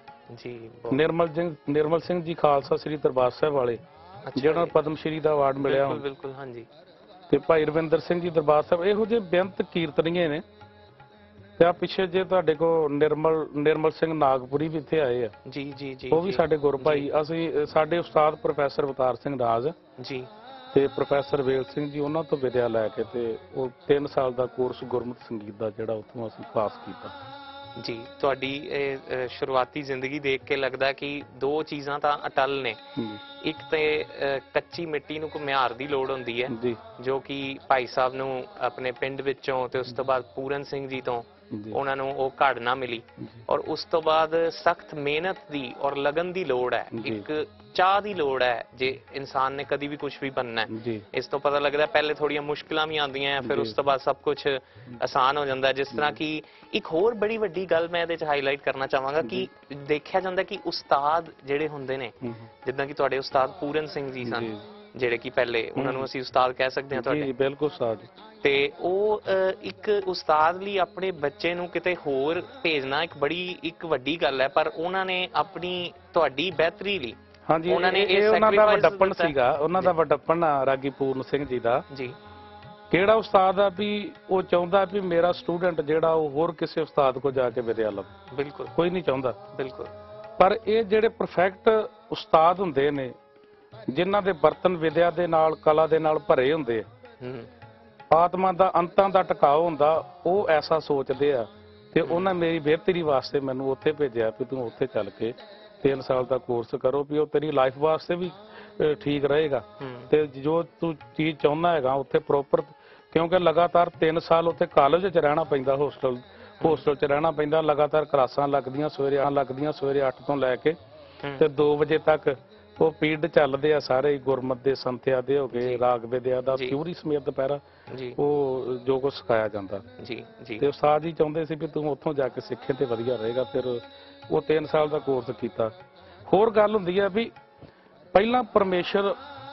ਜੀ ਬਹੁਤ- ਨਿਰਮਲ ਸਿੰਘ ਨਿਰਮਲ ਸਿੰਘ ਜੀ ਖਾਲਸਾ ਸ੍ਰੀ ਦਰਬਾਰ ਸਾਹਿਬ ਵਾਲੇ ਅੱਛਾ ਜਿਹਨਾਂ ਨੂੰ ਜੀ। ਪਦਮ ਸ਼੍ਰੀ ਦਾ ਅਵਾਰਡ ਮਿਲਿਆ ਬਿਲਕੁਲ ਹੁਣ, ਬਿਲਕੁਲ। ਹਾਂਜੀ। ਤੇ ਭਾਈ ਰਵਿੰਦਰ ਸਿੰਘ ਜੀ ਦਰਬਾਰ ਸਾਹਿਬ, ਇਹੋ ਜਿਹੇ ਬੇਅੰਤ ਕੀਰਤਨੀਏ ਨੇ। ਤੇ ਆ ਪਿੱਛੇ ਜੇ ਤੁਹਾਡੇ ਕੋਲ ਨਿਰਮਲ ਨਿਰਮਲ ਸਿੰਘ ਨਾਗਪੁਰੀ ਵੀ ਇੱਥੇ ਆਏ ਆ, ਜੀ ਜੀ ਜੀ। ਉਹ ਵੀ ਜੀ, ਸਾਡੇ ਗੁਰੂ ਭਾਈ। ਅਸੀਂ ਸਾਡੇ ਉਸਤਾਦ ਪ੍ਰੋਫੈਸਰ ਅਵਤਾਰ ਸਿੰਘ ਨਾਜ਼ ਜੀ ਤੇ ਪ੍ਰੋਫੈਸਰ ਵੇਲ ਸਿੰਘ ਜੀ ਉਹਨਾਂ ਤੋਂ ਵਿਦਿਆ ਲੈ ਕੇ ਤੇ ਉਹ ਤਿੰਨ ਸਾਲ ਦਾ ਕੋਰਸ ਗੁਰਮਤਿ ਸੰਗੀਤ ਦਾ ਜਿਹੜਾ ਉੱਥੋਂ ਅਸੀਂ ਪਾਸ ਕੀਤਾ। ਜੀ। ਤੁਹਾਡੀ ਇਹ ਅ, ਸ਼ੁਰੂਆਤੀ ਜ਼ਿੰਦਗੀ ਦੇਖ ਕੇ ਲੱਗਦਾ ਕਿ ਦੋ ਚੀਜ਼ਾਂ ਤਾਂ ਅਟਲ ਨੇ। ਜੀ ਇੱਕ ਤੇ ਅ, ਕੱਚੀ ਮਿੱਟੀ ਨੂੰ ਘੁਮਿਆਰ ਦੀ ਲੋੜ ਹੁੰਦੀ ਹੈ, ਜੀ ਜੋ ਕਿ ਭਾਈ ਸਾਹਿਬ ਨੂੰ ਆਪਣੇ ਪਿੰਡ ਵਿੱਚੋਂ ਤੇ ਉਸ ਤੋਂ ਬਾਅਦ ਪੂਰਨ ਸਿੰਘ ਜੀ ਤੋਂ ਜੀ ਉਹਨਾਂ ਨੂੰ ਉਹ ਘੜ ਨਾ ਮਿਲੀ। ਔਰ ਉਸ ਤੋਂ ਬਾਅਦ ਸਖਤ ਮਿਹਨਤ ਦੀ ਔਰ ਲਗਨ ਦੀ ਲੋੜ ਹੈ, ਜੀ। ਇੱਕ ਚਾਹ ਦੀ ਲੋੜ ਹੈ ਜੇ ਇਨਸਾਨ ਨੇ ਕਦੀ ਵੀ ਕੁਝ ਵੀ ਬਣਨਾ ਹੈ। ਜੀ ਇਸ ਤੋਂ ਪਤਾ ਲੱਗਦਾ ਪਹਿਲੇ ਥੋੜੀਆਂ ਮੁਸ਼ਕਿਲਾਂ ਵੀ ਆਉਂਦੀਆਂ ਫਿਰ ਜੀ। ਉਸ ਤੋਂ ਬਾਅਦ ਸਭ ਕੁਝ ਆਸਾਨ ਹੋ ਜਾਂਦਾ ਹੈ। ਜਿਸ ਤਰ੍ਹਾਂ ਕਿ ਇੱਕ ਹੋਰ ਬੜੀ ਵੱਡੀ ਗੱਲ ਮੈਂ ਇਹਦੇ ਚ ਹਾਈਲਾਈਟ ਕਰਨਾ ਚਾਹਾਂਗਾ ਕਿ ਦੇਖਿਆ ਜਾਂਦਾ ਕਿ ਉਸਤਾਦ ਜਿਹੜੇ ਹੁੰਦੇ ਨੇ, ਹਮ, ਜਿੱਦਾਂ ਕਿ ਤੁਹਾਡੇ ਉਸਤਾਦ ਪੂਰਨ ਸਿੰਘ ਜੀ ਸਨ, ਜੀ ਜਿਹੜੇ ਕਿ ਪਹਿਲੇ ਉਹਨਾਂ ਨੂੰ ਅਸੀਂ ਉਸਤਾਦ ਕਹਿ ਸਕਦੇ ਹਾਂ ਜੀ ਤੁਹਾਡੇ, ਬਿਲਕੁਲ ਸਾਜ। ਤੇ ਉਹ ਅ, ਇੱਕ ਉਸਤਾਦ ਲਈ ਆਪਣੇ ਬੱਚੇ ਨੂੰ ਕਿਤੇ ਹੋਰ ਭੇਜਣਾ ਇੱਕ ਬੜੀ ਇੱਕ ਵੱਡੀ ਗੱਲ ਹੈ, ਪਰ ਉਹਨਾਂ ਨੇ ਆਪਣੀ ਤੁਹਾਡੀ ਬਿਹਤਰੀ ਲਈ ਹਾਂਜੀ ਉਹਨਾਂ ਨੇ ਇਹ ਇਹ ਇਹ ਉਹਨਾਂ ਦਾ sacrifice ਵੱਡਪਣ ਦਿੱਤਾ। ਸੀਗਾ, ਉਹਨਾਂ ਦਾ ਵੱਡਪਣ ਆ ਰਾਗੀ ਪੂਰਨ ਸਿੰਘ ਜੀ ਦਾ। ਜੀ ਕਿਹੜਾ ਉਸਤਾਦ ਆ ਵੀ ਉਹ ਚਾਹੁੰਦਾ ਵੀ ਮੇਰਾ ਸਟੂਡੈਂਟ ਜਿਹੜਾ ਉਹ ਹੋਰ ਕਿਸੇ ਉਸਤਾਦ ਕੋਲ ਜਾ ਕੇ ਵਿਦਿਆ ਲਵੇ, ਬਿਲਕੁਲ ਕੋਈ ਨਹੀਂ ਚਾਹੁੰਦਾ। ਬਿਲਕੁਲ। ਪਰ ਇਹ ਜਿਹੜੇ ਪਰਫੈਕਟ ਉਸਤਾਦ ਹੁੰਦੇ ਨੇ, ਜਿਨ੍ਹਾਂ ਦੇ ਬਰਤਨ ਵਿਦਿਆ ਦੇ ਨਾਲ ਕਲਾ ਦੇ ਨਾਲ ਭਰੇ ਹੁੰਦੇ ਆ, ਹੂੰ ਆਤਮਾ ਦਾ ਅੰਤਾਂ ਦਾ ਟਿਕਾਓ ਹੁੰਦਾ, ਉਹ ਐਸਾ ਸੋਚਦੇ ਆ। ਤੇ ਉਹਨਾਂ ਮੇਰੀ ਬਿਹਤਰੀ ਵਾਸਤੇ ਮੈਨੂੰ ਉੱਥੇ ਭੇਜਿਆ ਵੀ ਤੂੰ ਉੱਥੇ ਚੱਲ ਕੇ ਤਿੰਨ ਸਾਲ ਦਾ ਕੋਰਸ ਕਰੋ ਵੀ ਉਹ ਤੇਰੀ ਲਾਈਫ ਵਾਸਤੇ ਵੀ ਅਹ, ਠੀਕ ਰਹੇਗਾ ਹੂੰ ਤੇ ਜੋ ਤੂੰ ਚੀਜ਼ ਚਾਹੁੰਦਾ ਹੈਗਾ ਉੱਥੇ ਪ੍ਰੋਪਰ, ਕਿਉਂਕਿ ਲਗਾਤਾਰ ਤਿੰਨ ਸਾਲ ਉੱਥੇ ਕਾਲਜ 'ਚ ਰਹਿਣਾ ਪੈਂਦਾ, ਹੋਸਟਲ ਹੋਸਟਲ 'ਚ ਰਹਿਣਾ ਪੈਂਦਾ, ਲਗਾਤਾਰ ਕਲਾਸਾਂ ਲੱਗਦੀਆਂ, ਸਵੇਰੇ ਆ ਲੱਗਦੀਆਂ ਸਵੇਰੇ ਅੱਠ ਤੋਂ ਲੈ ਕੇ ਹੂੰ। ਤੇ ਦੋ ਵਜੇ ਤੱਕ ਉਹ ਪੀਰੀਅਡ ਚੱਲਦੇ ਆ ਸਾਰੇ, ਗੁਰਮਤ ਦੇ ਸੰਥਿਆ ਦੇ ਹੋ ਗਏ, ਜੀ। ਰਾਗ ਵਿਦਿਆ ਦਾ, ਜੀ। ਥਿਊਰੀ ਸਮੇਤ ਦੁਪਹਿਰਾ ਜੀ ਉਹ ਜੋ ਕੁਝ ਸਿਖਾਇਆ ਜਾਂਦਾ। ਜੀ ਜੀ ਤੇ ਉਸਤਾਦ ਜੀ ਚਾਹੁੰਦੇ ਸੀ ਵੀ ਤੂੰ ਉੱਥੋਂ ਜਾ ਕੇ ਸਿੱਖੇ ਤੇ ਵਧੀਆ ਰਹੇਗਾ। ਫਿਰ ਉਹ ਤਿੰਨ ਸਾਲ ਦਾ ਕੋਰਸ ਕੀਤਾ। ਹੋਰ ਗੱਲ ਹੁੰਦੀ ਆ ਵੀ ਪਹਿਲਾਂ ਪਰਮੇਸ਼ਰ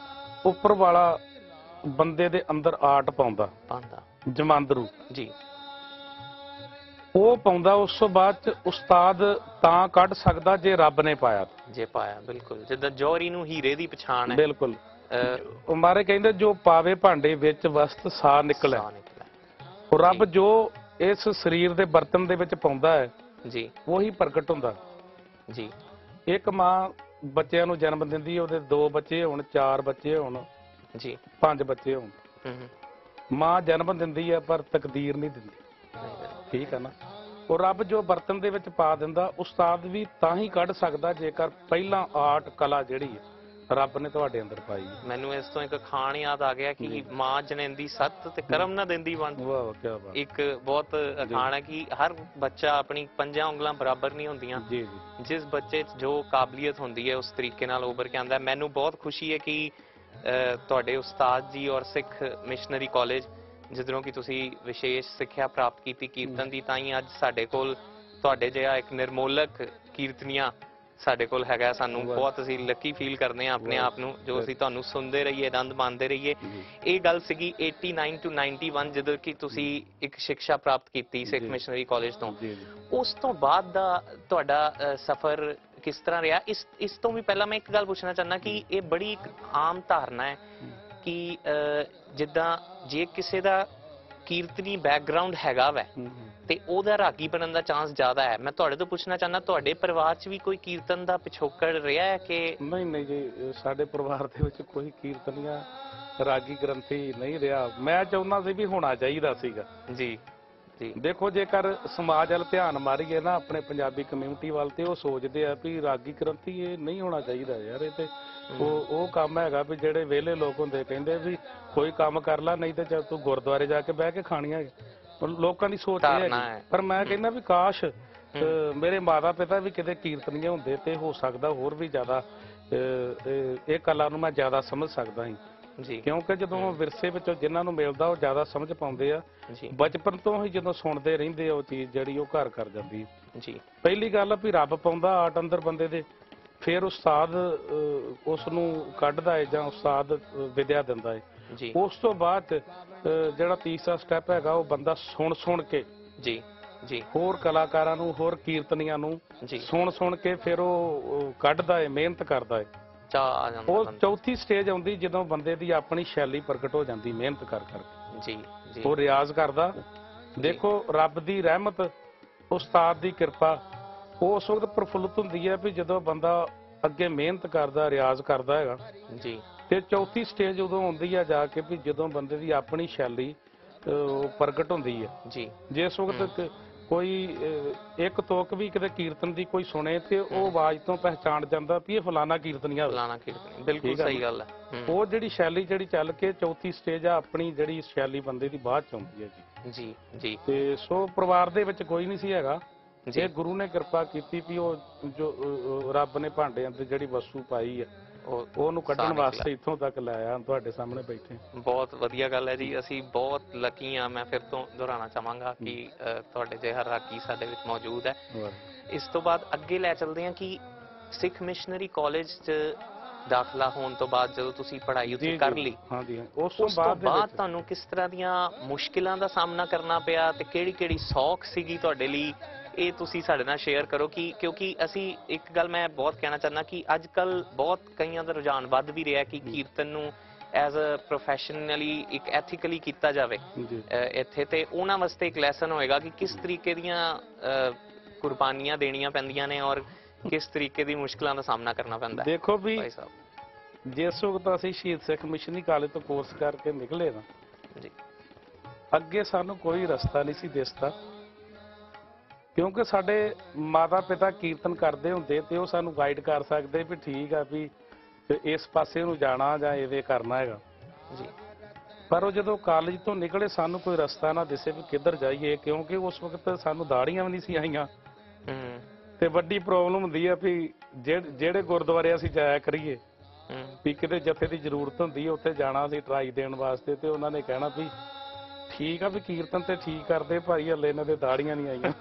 ਉੱਪਰ ਵਾਲਾ ਬੰਦੇ ਦੇ ਅੰਦਰ ਆਰਟ ਪਾਉਂਦਾ, ਪਾਉਂਦਾ। ਜਮਾਂਦਰੂ ਜੀ ਉਹ ਪਾਉਂਦਾ, ਉਸ ਤੋਂ ਬਾਅਦ ਚ ਉਸਤਾਦ ਤਾਂ ਕੱਢ ਸਕਦਾ ਜੇ ਰੱਬ ਨੇ ਪਾਇਆ। ਜੇ ਪਾਇਆ, ਬਿਲਕੁਲ। ਜਿੱਦਾਂ ਜੌਹਰੀ ਨੂੰ ਹੀਰੇ ਦੀ ਪਛਾਣ ਹੈ, ਬਿਲਕੁਲ। ਅਹ, ਉਹ ਮਾਰੇ ਕਹਿੰਦੇ ਜੋ ਪਾਵੇ ਭਾਂਡੇ ਵਿੱਚ ਵਸਤ ਸਾ ਨਿਕਲੇ। ਸਾਹ ਨਿਕਲਿਆ। ਉਹ ਰੱਬ ਜੋ ਇਸ ਸਰੀਰ ਦੇ ਬਰਤਨ ਦੇ ਵਿੱਚ ਪਾਉਂਦਾ ਹੈ ਜੀ ਉਹੀ ਪ੍ਰਗਟ ਹੁੰਦਾ। ਜੀ ਇੱਕ ਮਾਂ ਬੱਚਿਆਂ ਨੂੰ ਜਨਮ ਦਿੰਦੀ ਹੈ, ਉਹਦੇ ਦੋ ਬੱਚੇ ਹੋਣ, ਚਾਰ ਬੱਚੇ ਹੋਣ, ਜੀ ਪੰਜ ਬੱਚੇ ਹੋਣ, ਹੂੰ ਹੂੰ। ਮਾਂ ਜਨਮ ਦਿੰਦੀ ਹੈ ਪਰ ਤਕਦੀਰ ਨਹੀਂ ਦਿੰਦੀ। ਨਹੀਂ, ਨਹੀਂ। ਠੀਕ ਹੈ ਨਾ। ਉਹ ਰੱਬ ਜੋ ਬਰਤਨ ਦੇ ਵਿੱਚ ਪਾ ਦਿੰਦਾ, ਉਸਤਾਦ ਵੀ ਤਾਂ ਹੀ ਕੱਢ ਸਕਦਾ ਜੇਕਰ ਪਹਿਲਾਂ ਆਰਟ ਕਲਾ ਜਿਹੜੀ ਹੈ ਰੱਬ ਨੇ ਤੁਹਾਡੇ ਅੰਦਰ ਪਾਈ ਹੈ। ਮੈਨੂੰ ਇਸ ਤੋਂ ਇੱਕ ਖਾਣ ਯਾਦ ਆ ਗਿਆ ਕਿ ਮਾਂ ਜਨੇਂਦੀ ਸੱਤ ਤੇ ਕਰਮ ਨਾ ਦਿੰਦੀ ਵੰਡ। ਵਾਹ ਵਾਹ, ਕੀ ਬਾਤ। ਇੱਕ ਬਹੁਤ ਅਖਾਣ ਹੈ ਕਿ ਹਰ ਬੱਚਾ ਆਪਣੀ ਪੰਜਾਂ ਉਂਗਲਾਂ ਬਰਾਬਰ ਨਹੀਂ ਹੁੰਦੀਆਂ। ਜੀ ਜੀ ਜਿਸ ਬੱਚੇ 'ਚ ਜੋ ਕਾਬਲੀਅਤ ਹੁੰਦੀ ਹੈ ਉਸ ਤਰੀਕੇ ਨਾਲ ਉੱਭਰ ਕੇ ਆਉਂਦਾ ਹੈ। ਮੈਨੂੰ ਬਹੁਤ ਖੁਸ਼ੀ ਹੈ ਕਿ ਅਹ, ਤੁਹਾਡੇ ਉਸਤਾਦ ਜੀ ਔਰ ਸਿੱਖ ਮਿਸ਼ਨਰੀ ਕਾਲਜ ਜਿੱਧਰੋਂ ਕਿ ਤੁਸੀਂ ਵਿਸ਼ੇਸ਼ ਸਿੱਖਿਆ ਪ੍ਰਾਪਤ ਕੀਤੀ ਕੀਰਤਨ ਦੀ, ਤਾਂ ਹੀ ਅੱਜ ਸਾਡੇ ਕੋਲ ਤੁਹਾਡੇ ਜਿਹਾ ਇੱਕ ਨਿਰਮੋਲਕ ਕੀਰਤਨੀਆ ਸਾਡੇ ਕੋਲ ਹੈਗਾ। ਸਾਨੂੰ ਬਹੁਤ ਅਸੀਂ ਲੱਕੀ ਫੀਲ ਕਰਦੇ ਹਾਂ ਆਪਣੇ ਆਪ ਨੂੰ, ਜੋ ਅਸੀਂ ਤੁਹਾਨੂੰ ਸੁਣਦੇ ਰਹੀਏ, ਆਨੰਦ ਮਾਣਦੇ ਰਹੀਏ। ਇਹ ਗੱਲ ਸੀਗੀ eighty-nine to ninety-one ਜਦੋਂ ਕਿ ਤੁਸੀਂ ਇੱਕ ਸਿੱਖਿਆ ਪ੍ਰਾਪਤ ਕੀਤੀ ਸਿੱਖ ਮਿਸ਼ਨਰੀ ਕਾਲਜ ਤੋਂ। ਉਸ ਤੋਂ ਬਾਅਦ ਦਾ ਤੁਹਾਡਾ ਸਫ਼ਰ ਕਿਸ ਤਰ੍ਹਾਂ ਰਿਹਾ? ਇਸ ਇਸ ਤੋਂ ਵੀ ਪਹਿਲਾਂ ਮੈਂ ਇੱਕ ਗੱਲ ਪੁੱਛਣਾ ਚਾਹੁੰਦਾ ਕਿ ਇਹ ਬੜੀ ਇੱਕ ਆਮ ਧਾਰਨਾ ਹੈ ਕਿ ਜਿੱਦਾਂ ਜੇ ਕਿਸੇ ਦਾ ਕੀਰਤਨੀ ਬੈਕਗ੍ਰਾਉਂਡ ਹੈਗਾ ਵੈ ਤੇ ਉਹਦਾ ਰਾਗੀ ਬਣਨ ਦਾ ਚਾਂਸ ਜ਼ਿਆਦਾ ਹੈ। ਮੈਂ ਤੁਹਾਡੇ ਤੋਂ ਪੁੱਛਣਾ ਚਾਹੁੰਦਾ ਤੁਹਾਡੇ ਪਰਿਵਾਰ 'ਚ ਵੀ ਕੋਈ ਕੀਰਤਨ ਦਾ ਪਿਛੋਕੜ ਰਿਹਾ ਹੈ ਕਿ? ਨਹੀਂ ਨਹੀਂ ਜੀ, ਸਾਡੇ ਪਰਿਵਾਰ ਦੇ ਵਿੱਚ ਕੋਈ ਕੀਰਤਨੀਆ ਰਾਗੀ ਗ੍ਰੰਥੀ ਨਹੀਂ ਰਿਹਾ। ਮੈਂ ਚਾਹੁੰਦਾ ਸੀ ਵੀ ਹੋਣਾ ਚਾਹੀਦਾ ਸੀਗਾ ਜੀ ਜੀ। ਦੇਖੋ ਜੇਕਰ ਸਮਾਜ ਵੱਲ ਧਿਆਨ ਮਾਰੀਏ ਨਾ, ਆਪਣੇ ਪੰਜਾਬੀ ਕਮਿਊਨਿਟੀ ਵੱਲ, ਤੇ ਉਹ ਸੋਚਦੇ ਆ ਵੀ ਰਾਗੀ ਗ੍ਰੰਥੀ ਇਹ ਨਹੀਂ ਹੋਣਾ ਚਾਹੀਦਾ ਯਾਰ। ਇਹ ਤੇ ਉਹ ਉਹ ਕੰਮ ਹੈਗਾ ਵੀ ਜਿਹੜੇ ਵਿਹਲੇ ਲੋਕ ਹੁੰਦੇ ਕਹਿੰਦੇ ਵੀ ਕੋਈ ਕੰਮ ਕਰ ਲੈ, ਨਹੀਂ ਤੇ ਚੱਲ ਤੂੰ ਗੁਰਦੁਆਰੇ ਜਾ ਕੇ ਬਹਿ ਕੇ ਖਾਣੀਆਂ। ਲੋਕਾਂ ਦੀ ਸੋਚ ਇਹ ਹੈ। ਪਰ ਮੈਂ ਕਹਿੰਦਾ ਵੀ ਕਾਸ਼ ਮੇਰੇ ਮਾਤਾ ਪਿਤਾ ਵੀ ਕਿਤੇ ਕੀਰਤਨੀਏ ਹੁੰਦੇ ਤੇ ਹੋ ਸਕਦਾ ਹੋਰ ਵੀ ਜ਼ਿਆਦਾ ਇਹ ਕਲਾ ਨੂੰ ਮੈਂ ਜ਼ਿਆਦਾ ਸਮਝ ਸਕਦਾ ਸੀ ਜੀ। ਕਿਉਂਕਿ ਜਦੋਂ ਵਿਰਸੇ ਵਿੱਚੋਂ ਜਿਨ੍ਹਾਂ ਨੂੰ ਮਿਲਦਾ ਉਹ ਜ਼ਿਆਦਾ ਸਮਝ ਪਾਉਂਦੇ ਆ। ਬਚਪਨ ਤੋਂ ਹੀ ਜਦੋਂ ਸੁਣਦੇ ਰਹਿੰਦੇ ਆ ਉਹ ਚੀਜ਼ ਜਿਹੜੀ ਉਹ ਘਰ ਕਰ ਜਾਂਦੀ ਜੀ। ਪਹਿਲੀ ਗੱਲ ਆ ਵੀ ਰੱਬ ਪਾਉਂਦਾ ਆਟ ਅੰਦਰ ਬੰਦੇ ਦੇ, ਫਿਰ ਉਸਤਾਦ ਉਸ ਨੂੰ ਕੱਢਦਾ ਹੈ ਜਾਂ ਉਸਤਾਦ ਵਿਦਿਆ ਦਿੰਦਾ ਹੈ। ਉਸ ਤੋਂ ਬਾਅਦ ਜਿਹੜਾ ਤੀਸਰਾ ਸਟੈਪ ਹੈਗਾ ਉਹ ਬੰਦਾ ਸੁਣ ਸੁਣ ਕੇ ਜੀ ਜੀ ਹੋਰ ਕਲਾਕਾਰਾਂ ਨੂੰ, ਹੋਰ ਕੀਰਤਨੀਆਂ ਨੂੰ ਸੁਣ ਸੁਣ ਕੇ ਫਿਰ ਉਹ ਕੱਢਦਾ ਹੈ, ਮਿਹਨਤ ਕਰਦਾ ਹੈ। ਉਹ ਚੌਥੀ ਸਟੇਜ ਆਉਂਦੀ ਜਦੋਂ ਬੰਦੇ ਦੀ ਆਪਣੀ ਸ਼ੈਲੀ ਪ੍ਰਗਟ ਹੋ ਜਾਂਦੀ ਮਿਹਨਤ ਕਰ ਕਰਕੇ ਜੀ ਜੀ। ਉਹ ਰਿਆਜ਼ ਕਰਦਾ। ਦੇਖੋ ਰੱਬ ਦੀ ਰਹਿਮਤ, ਉਸਤਾਦ ਦੀ ਕਿਰਪਾ ਉਸ ਵਕਤ ਪ੍ਰਫੁੱਲਤ ਹੁੰਦੀ ਹੈ ਵੀ ਜਦੋਂ ਬੰਦਾ ਅੱਗੇ ਮਿਹਨਤ ਕਰਦਾ, ਰਿਆਜ਼ ਕਰਦਾ ਹੈਗਾ ਜੀ। ਤੇ ਚੌਥੀ ਸਟੇਜ ਉਦੋਂ ਆਉਂਦੀ ਆ ਜਾ ਕੇ ਵੀ ਜਦੋਂ ਬੰਦੇ ਦੀ ਆਪਣੀ ਸ਼ੈਲੀ ਪ੍ਰਗਟ ਹੁੰਦੀ ਹੈ ਜੀ। ਜਿਸ ਵਕਤ ਕੋਈ ਇੱਕ ਤੋਕ ਵੀ ਕਿਤੇ ਕੀਰਤਨ ਦੀ ਕੋਈ ਸੁਣੇ ਤੇ ਉਹ ਆਵਾਜ਼ ਤੋਂ ਪਹਿਚਾਣ ਜਾਂਦਾ ਵੀ ਇਹ ਫਲਾਣਾ ਕੀਰਤਨੀਆ ਫਲਾਣਾ ਕੀਰਤਨੀ। ਬਿਲਕੁਲ ਸਹੀ ਗੱਲ ਹੈ। ਉਹ ਜਿਹੜੀ ਸ਼ੈਲੀ ਜਿਹੜੀ ਚੱਲ ਕੇ ਚੌਥੀ ਸਟੇਜ ਆ ਆਪਣੀ ਜਿਹੜੀ ਸ਼ੈਲੀ ਬੰਦੇ ਦੀ ਬਾਅਦ ਚ ਆਉਂਦੀ ਹੈ ਜੀ ਜੀ ਜੀ। ਤੇ ਸੋ ਪਰਿਵਾਰ ਦੇ ਵਿੱਚ ਕੋਈ ਨਹੀਂ ਸੀ ਹੈਗਾ। ਜੇ ਗੁਰੂ ਨੇ ਕਿਰਪਾ ਕੀਤੀ ਵੀ ਉਹ ਜੋ ਰੱਬ ਨੇ ਭਾਂਡਿਆਂ ਤੇ ਜਿਹੜੀ ਵਸਤੂ ਪਾਈ ਹੈ ਉਹਨੂੰ ਕੱਢਣ ਵਾਸਤੇ ਇੱਥੋਂ ਤੱਕ ਲਾਇਆ, ਤੁਹਾਡੇ ਸਾਹਮਣੇ ਬੈਠੇ। ਬਹੁਤ ਵਧੀਆ ਗੱਲ ਹੈ ਜੀ, ਅਸੀਂ ਬਹੁਤ ਲੱਕੀ ਹਾਂ। ਮੈਂ ਫਿਰ ਤੋਂ ਦੁਹਰਾਉਣਾ ਚਾਹਾਂਗਾ ਕਿ ਤੁਹਾਡੇ ਜਿਹਾ ਰਾਗੀ ਸਾਡੇ ਵਿੱਚ ਮੌਜੂਦ ਹੈ। ਇਸ ਤੋਂ ਬਾਅਦ ਅੱਗੇ ਲੈ ਚੱਲਦੇ ਹਾਂ ਕਿ ਸਿੱਖ ਮਿਸ਼ਨਰੀ ਕਾਲਜ 'ਚ ਦਾਖਲਾ ਹੋਣ ਤੋਂ ਬਾਅਦ ਜਦੋਂ ਤੁਸੀਂ ਪੜ੍ਹਾਈ ਉੱਥੇ ਕਰ ਲਈ, ਉਸ ਤੋਂ ਬਾਅਦ ਤੁਹਾਨੂੰ ਕਿਸ ਤਰ੍ਹਾਂ ਦੀਆਂ ਮੁਸ਼ਕਿਲਾਂ ਦਾ ਸਾਹਮਣਾ ਕਰਨਾ ਪਿਆ ਤੇ ਕਿਹੜੀ ਕਿਹੜੀ ਸੌਖ ਸੀਗੀ ਤੁਹਾਡੇ ਲਈ, ਇਹ ਤੁਸੀਂ ਸਾਡੇ ਨਾਲ ਸ਼ੇਅਰ ਕਰੋ। ਕਿ ਕਿਉਂਕਿ ਅਸੀਂ ਇੱਕ ਗੱਲ ਮੈਂ ਬਹੁਤ ਕਹਿਣਾ ਚਾਹੁੰਦਾ ਕਿ ਅੱਜ ਕੱਲ ਬਹੁਤ ਕਈਆਂ ਦਾ ਰੁਝਾਨ ਵੱਧ ਵੀ ਰਿਹਾ ਕਿ ਕੀਰਤਨ ਨੂੰ ਐਜ਼ ਅ ਪ੍ਰੋਫੈਸ਼ਨਲੀ ਇੱਕ ਐਥੀਕਲੀ ਕੀਤਾ ਜਾਵੇ ਇੱਥੇ, ਤੇ ਉਹਨਾਂ ਵਾਸਤੇ ਇੱਕ ਲੈਸਨ ਹੋਏਗਾ ਕਿ ਕਿਸ ਤਰੀਕੇ ਦੀਆਂ ਕੁਰਬਾਨੀਆਂ ਦੇਣੀਆਂ ਪੈਂਦੀਆਂ ਨੇ ਔਰ ਕਿਸ ਤਰੀਕੇ ਦੀ ਮੁਸ਼ਕਲਾਂ ਦਾ ਸਾਹਮਣਾ ਕਰਨਾ ਪੈਂਦਾ। ਦੇਖੋ ਵੀ ਜਿਸ ਵਕਤ ਅਸੀਂ ਸ਼ਹੀਦ ਸਿੱਖ ਮਿਸ਼ਨਰੀ ਕਾਲਜ ਤੋਂ ਕੋਰਸ ਕਰਕੇ ਨਿਕਲੇ ਨਾ ਜੀ, ਅੱਗੇ ਸਾਨੂੰ ਕੋਈ ਰਸਤਾ ਨਹੀਂ ਸੀ ਦਿਸਦਾ ਕਿਉਂਕਿ ਸਾਡੇ ਮਾਤਾ ਪਿਤਾ ਕੀਰਤਨ ਕਰਦੇ ਹੁੰਦੇ ਤੇ ਉਹ ਸਾਨੂੰ ਗਾਈਡ ਕਰ ਸਕਦੇ ਵੀ ਠੀਕ ਆ ਵੀ ਇਸ ਪਾਸੇ ਨੂੰ ਜਾਣਾ ਜਾਂ ਇਹਦੇ ਕਰਨਾ ਹੈਗਾ ਜੀ। ਪਰ ਉਹ ਜਦੋਂ ਕਾਲਜ ਤੋਂ ਨਿਕਲੇ ਸਾਨੂੰ ਕੋਈ ਰਸਤਾ ਨਾ ਦਿਸੇ ਵੀ ਕਿੱਧਰ ਜਾਈਏ, ਕਿਉਂਕਿ ਉਸ ਵਕਤ ਸਾਨੂੰ ਦਾੜੀਆਂ ਵੀ ਨਹੀਂ ਸੀ ਆਈਆਂ ਤੇ ਵੱਡੀ ਪ੍ਰੋਬਲਮ ਹੁੰਦੀ ਆ ਵੀ ਜਿਹੜੇ ਗੁਰਦੁਆਰੇ ਅਸੀਂ ਜਾਇਆ ਕਰੀਏ ਵੀ ਕਿਤੇ ਜਥੇ ਦੀ ਜ਼ਰੂਰਤ ਹੁੰਦੀ ਹੈ ਉੱਥੇ ਜਾਣਾ ਸੀ ਟਰਾਈ ਦੇਣ ਵਾਸਤੇ ਤੇ ਉਹਨਾਂ ਨੇ ਕਹਿਣਾ ਵੀ ਠੀਕ ਆ ਵੀ ਕੀਰਤਨ ਤੇ ਠੀਕ ਕਰਦੇ ਭਾਈ, ਹੱਲੇ ਇਹਨਾਂ ਦੇ ਦਾੜੀਆਂ ਨਹੀਂ ਆਈਆਂ।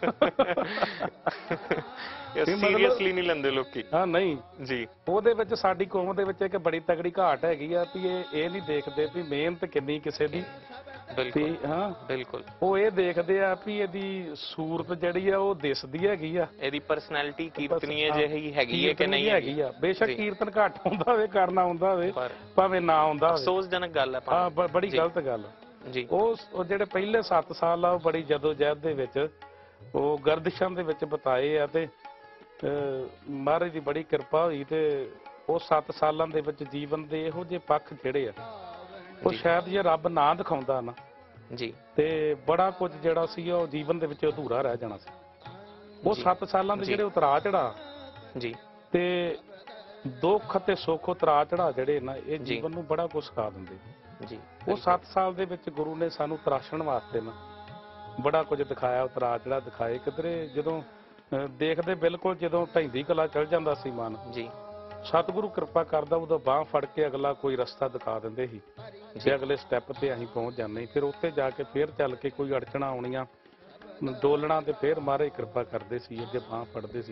ਸੀਰੀਅਸਲੀ ਨਹੀਂ ਲੈਂਦੇ ਲੋਕੀ। ਹਾਂ ਨਹੀਂ ਜੀ, ਉਹਦੇ ਵਿੱਚ ਸਾਡੀ ਕੌਮ ਦੇ ਵਿੱਚ ਇੱਕ ਬੜੀ ਤਗੜੀ ਘਾਟ ਹੈਗੀ ਆ ਵੀ ਇਹ ਇਹ ਨਹੀਂ ਦੇਖਦੇ ਵੀ ਮਿਹਨਤ ਕਿੰਨੀ ਕਿਸੇ ਦੀ। ਬਿਲਕੁਲ ਹਾਂ ਬਿਲਕੁਲ। ਉਹ ਇਹ ਦੇਖਦੇ ਆ ਵੀ ਇਹਦੀ ਸੂਰਤ ਜਿਹੜੀ ਆ ਉਹ ਦਿਸਦੀ ਹੈਗੀ ਆ, ਇਹਦੀ ਪਰਸਨੈਲਿਟੀ ਕੀਰਤਨੀਏ ਜਿਹੀ ਹੈਗੀ ਹੈ ਕਿ ਨਹੀਂ ਹੈਗੀ ਆ। ਬੇਸ਼ੱਕ ਕੀਰਤਨ ਘੱਟ ਹੁੰਦਾ ਹੋਵੇ, ਕਰਨਾ ਹੁੰਦਾ ਹੋਵੇ, ਭਾਵੇਂ ਨਾ ਹੁੰਦਾ ਹੋਵੇ। ਅਫਸੋਸਜਨਕ ਗੱਲ ਹੈ। ਹਾਂ ਬੜੀ ਗਲਤ ਗੱਲ ਜੀ। ਉਹ ਜਿਹੜੇ ਪਹਿਲੇ ਸੱਤ ਸਾਲ ਆ ਉਹ ਬੜੀ ਜਦੋਜਹਿਦ ਦੇ ਵਿੱਚ ਉਹ ਗਰਦਿਸ਼ਾਂ ਦੇ ਵਿੱਚ ਬਿਤਾਏ ਆ ਤੇ ਮਹਾਰਾਜ ਦੀ ਬੜੀ ਕਿਰਪਾ ਹੋਈ ਤੇ ਉਹ ਸੱਤ ਸਾਲਾਂ ਦੇ ਵਿੱਚ ਜੀਵਨ ਦੇ ਇਹੋ ਜਿਹੇ ਪੱਖ ਜਿਹੜੇ ਆ ਉਹ ਸ਼ਾਇਦ ਜੇ ਰੱਬ ਨਾ ਦਿਖਾਉਂਦਾ ਨਾ ਜੀ ਤੇ ਬੜਾ ਕੁਝ ਜਿਹੜਾ ਸੀ ਉਹ ਜੀਵਨ ਦੇ ਵਿੱਚ ਅਧੂਰਾ ਰਹਿ ਜਾਣਾ ਸੀ। ਉਹ ਸੱਤ ਸਾਲਾਂ ਦੇ ਜਿਹੜੇ ਉਤਰਾ ਚੜਾ ਜੀ ਤੇ ਦੁੱਖ ਤੇ ਸੁੱਖ ਉਤਰਾ ਚੜਾ ਜਿਹੜੇ ਨਾ ਇਹ ਜੀਵਨ ਨੂੰ ਬੜਾ ਕੁਝ ਸਿਖਾ ਦਿੰਦੇ ਜੀ। ਉਹ ਸੱਤ ਸਾਲ ਦੇ ਵਿੱਚ ਗੁਰੂ ਨੇ ਸਾਨੂੰ ਤਰਾਸ਼ਣ ਵਾਸਤੇ ਨਾ ਬੜਾ ਕੁਝ ਦਿਖਾਇਆ, ਉਤਰਾ ਚੜਾ ਦਿਖਾਏ। ਕਿਧਰੇ ਜਦੋਂ ਦੇਖਦੇ ਬਿਲਕੁਲ ਜਦੋਂ ਢੈਂਦੀ ਕਲਾ ਚਲ ਜਾਂਦਾ ਸੀ ਮਨ ਜੀ, ਸਤਿਗੁਰੂ ਕਿਰਪਾ ਕਰਦਾ ਉਦੋਂ ਬਾਹ ਫੜ ਕੇ ਅਗਲਾ ਕੋਈ ਰਸਤਾ ਦਿਖਾ ਦਿੰਦੇ ਸੀ ਤੇ ਅਗਲੇ ਸਟੈਪ ਤੇ ਅਸੀਂ ਪਹੁੰਚ ਜਾਂਦੇ। ਫਿਰ ਉੱਥੇ ਜਾ ਕੇ ਫਿਰ ਚੱਲ ਕੇ ਕੋਈ ਅੜਚਣਾ ਆਉਣੀਆਂ ਡੋਲਣਾ ਤੇ ਫਿਰ ਮਹਾਰਾਜ ਕਿਰਪਾ ਕਰਦੇ ਸੀ, ਅੱਗੇ ਬਾਹ ਫੜਦੇ ਸੀ।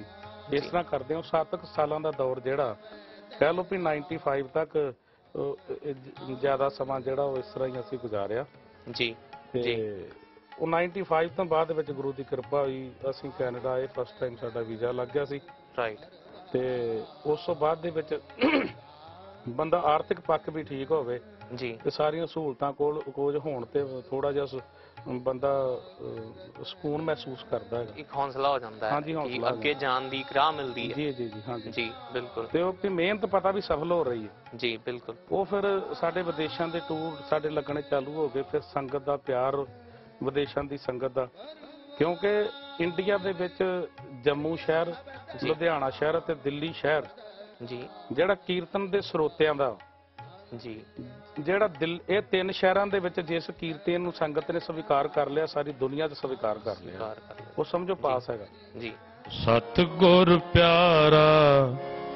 ਇਸ ਤਰ੍ਹਾਂ ਕਰਦੇ ਹਾਂ। ਸੱਤ ਕੁ ਸਾਲਾਂ ਦਾ ਦੌਰ ਜਿਹੜਾ ਕਹਿ ਲਓ ਵੀ ਪਚਾਨਵੇਂ ਤੱਕ ਅਹ, ਇਹ ਜ਼ਿਆਦਾ ਸਮਾਂ ਜਿਹੜਾ ਉਹ ਇਸ ਤਰ੍ਹਾਂ ਹੀ ਅਸੀਂ ਗੁਜ਼ਾਰਿਆ ਜੀ ਤੇ ਜੀ ਉਹ ਪਚਾਨਵੇਂ ਤੋਂ ਬਾਅਦ ਵਿੱਚ ਗੁਰੂ ਦੀ ਕਿਰਪਾ ਹੋਈ, ਅਸੀਂ ਕੈਨੇਡਾ ਆਏ, ਫਸਟ ਟਾਈਮ ਸਾਡਾ ਵੀਜ਼ਾ ਲੱਗ ਗਿਆ ਸੀ ਰਾਈਟ ਤੇ ਉਸ ਤੋਂ ਬਾਅਦ ਦੇ ਵਿੱਚ ਬੰਦਾ ਆਰਥਿਕ ਪੱਖ ਵੀ ਠੀਕ ਹੋਵੇ ਜੀ ਤੇ ਸਾਰੀਆਂ ਸਹੂਲਤਾਂ ਕੋਲ ਕੋਲ ਹੋਣ ਤੇ ਥੋੜਾ ਜਿਹਾ ਸ- ਬੰਦਾ ਅਹ, ਸਕੂਨ ਮਹਿਸੂਸ ਕਰਦਾ ਹੈਗਾ। ਇੱਕ ਹੌਸਲਾ ਹੋ ਜਾਂਦਾ ਹੈ ਹਾਂਜੀ, ਕਿ ਹੌਸਲਾ ਹੋ ਅੱਗੇ ਜਾਣ ਦੀ ਇੱਕ ਰਾਹ ਮਿਲਦੀ ਹੈ। ਜੀ ਜੀ ਜੀ ਹਾਂਜੀ ਜੀ ਬਿਲਕੁਲ ਤੇ ਉਹ ਵੀ ਮਿਹਨਤ ਪਤਾ ਵੀ ਸਫਲ ਹੋ ਰਹੀ ਹੈ। ਜੀ ਬਿਲਕੁਲ ਉਹ ਫਿਰ ਸਾਡੇ ਵਿਦੇਸ਼ਾਂ ਦੇ ਟੂਰ ਸਾਡੇ ਲੱਗਣੇ ਚਾਲੂ ਹੋ ਗਏ, ਫਿਰ ਸੰਗਤ ਦਾ ਪਿਆਰ ਵਿਦੇਸ਼ਾਂ ਦੀ ਸੰਗਤ ਦਾ, ਕਿਉਂਕਿ ਇੰਡੀਆ ਦੇ ਵਿੱਚ ਜੰਮੂ ਸ਼ਹਿਰ, ਲੁਧਿਆਣਾ ਸ਼ਹਿਰ ਅਤੇ ਦਿੱਲੀ ਸ਼ਹਿਰ ਜੀ ਜਿਹੜਾ ਕੀਰਤਨ ਦੇ ਸਰੋਤਿਆਂ ਦਾ ਜੀ ਜਿਹੜਾ ਦਿਲ, ਇਹ ਤਿੰਨ ਸ਼ਹਿਰਾਂ ਦੇ ਵਿੱਚ ਜਿਸ ਕੀਰਤਨ ਨੂੰ ਸੰਗਤ ਨੇ ਸਵੀਕਾਰ ਕਰ ਲਿਆ, ਸਾਰੀ ਦੁਨੀਆ 'ਚ ਸਵੀਕਾਰ ਕਰ ਲਿਆ। ਸਵੀਕਾਰ ਕਰ ਲਿਆ। ਉਹ ਸਮਝੋ ਪਾਸ ਹੈਗਾ। ਜੀ ਸਤਿਗੁਰ ਪਿਆਰਾ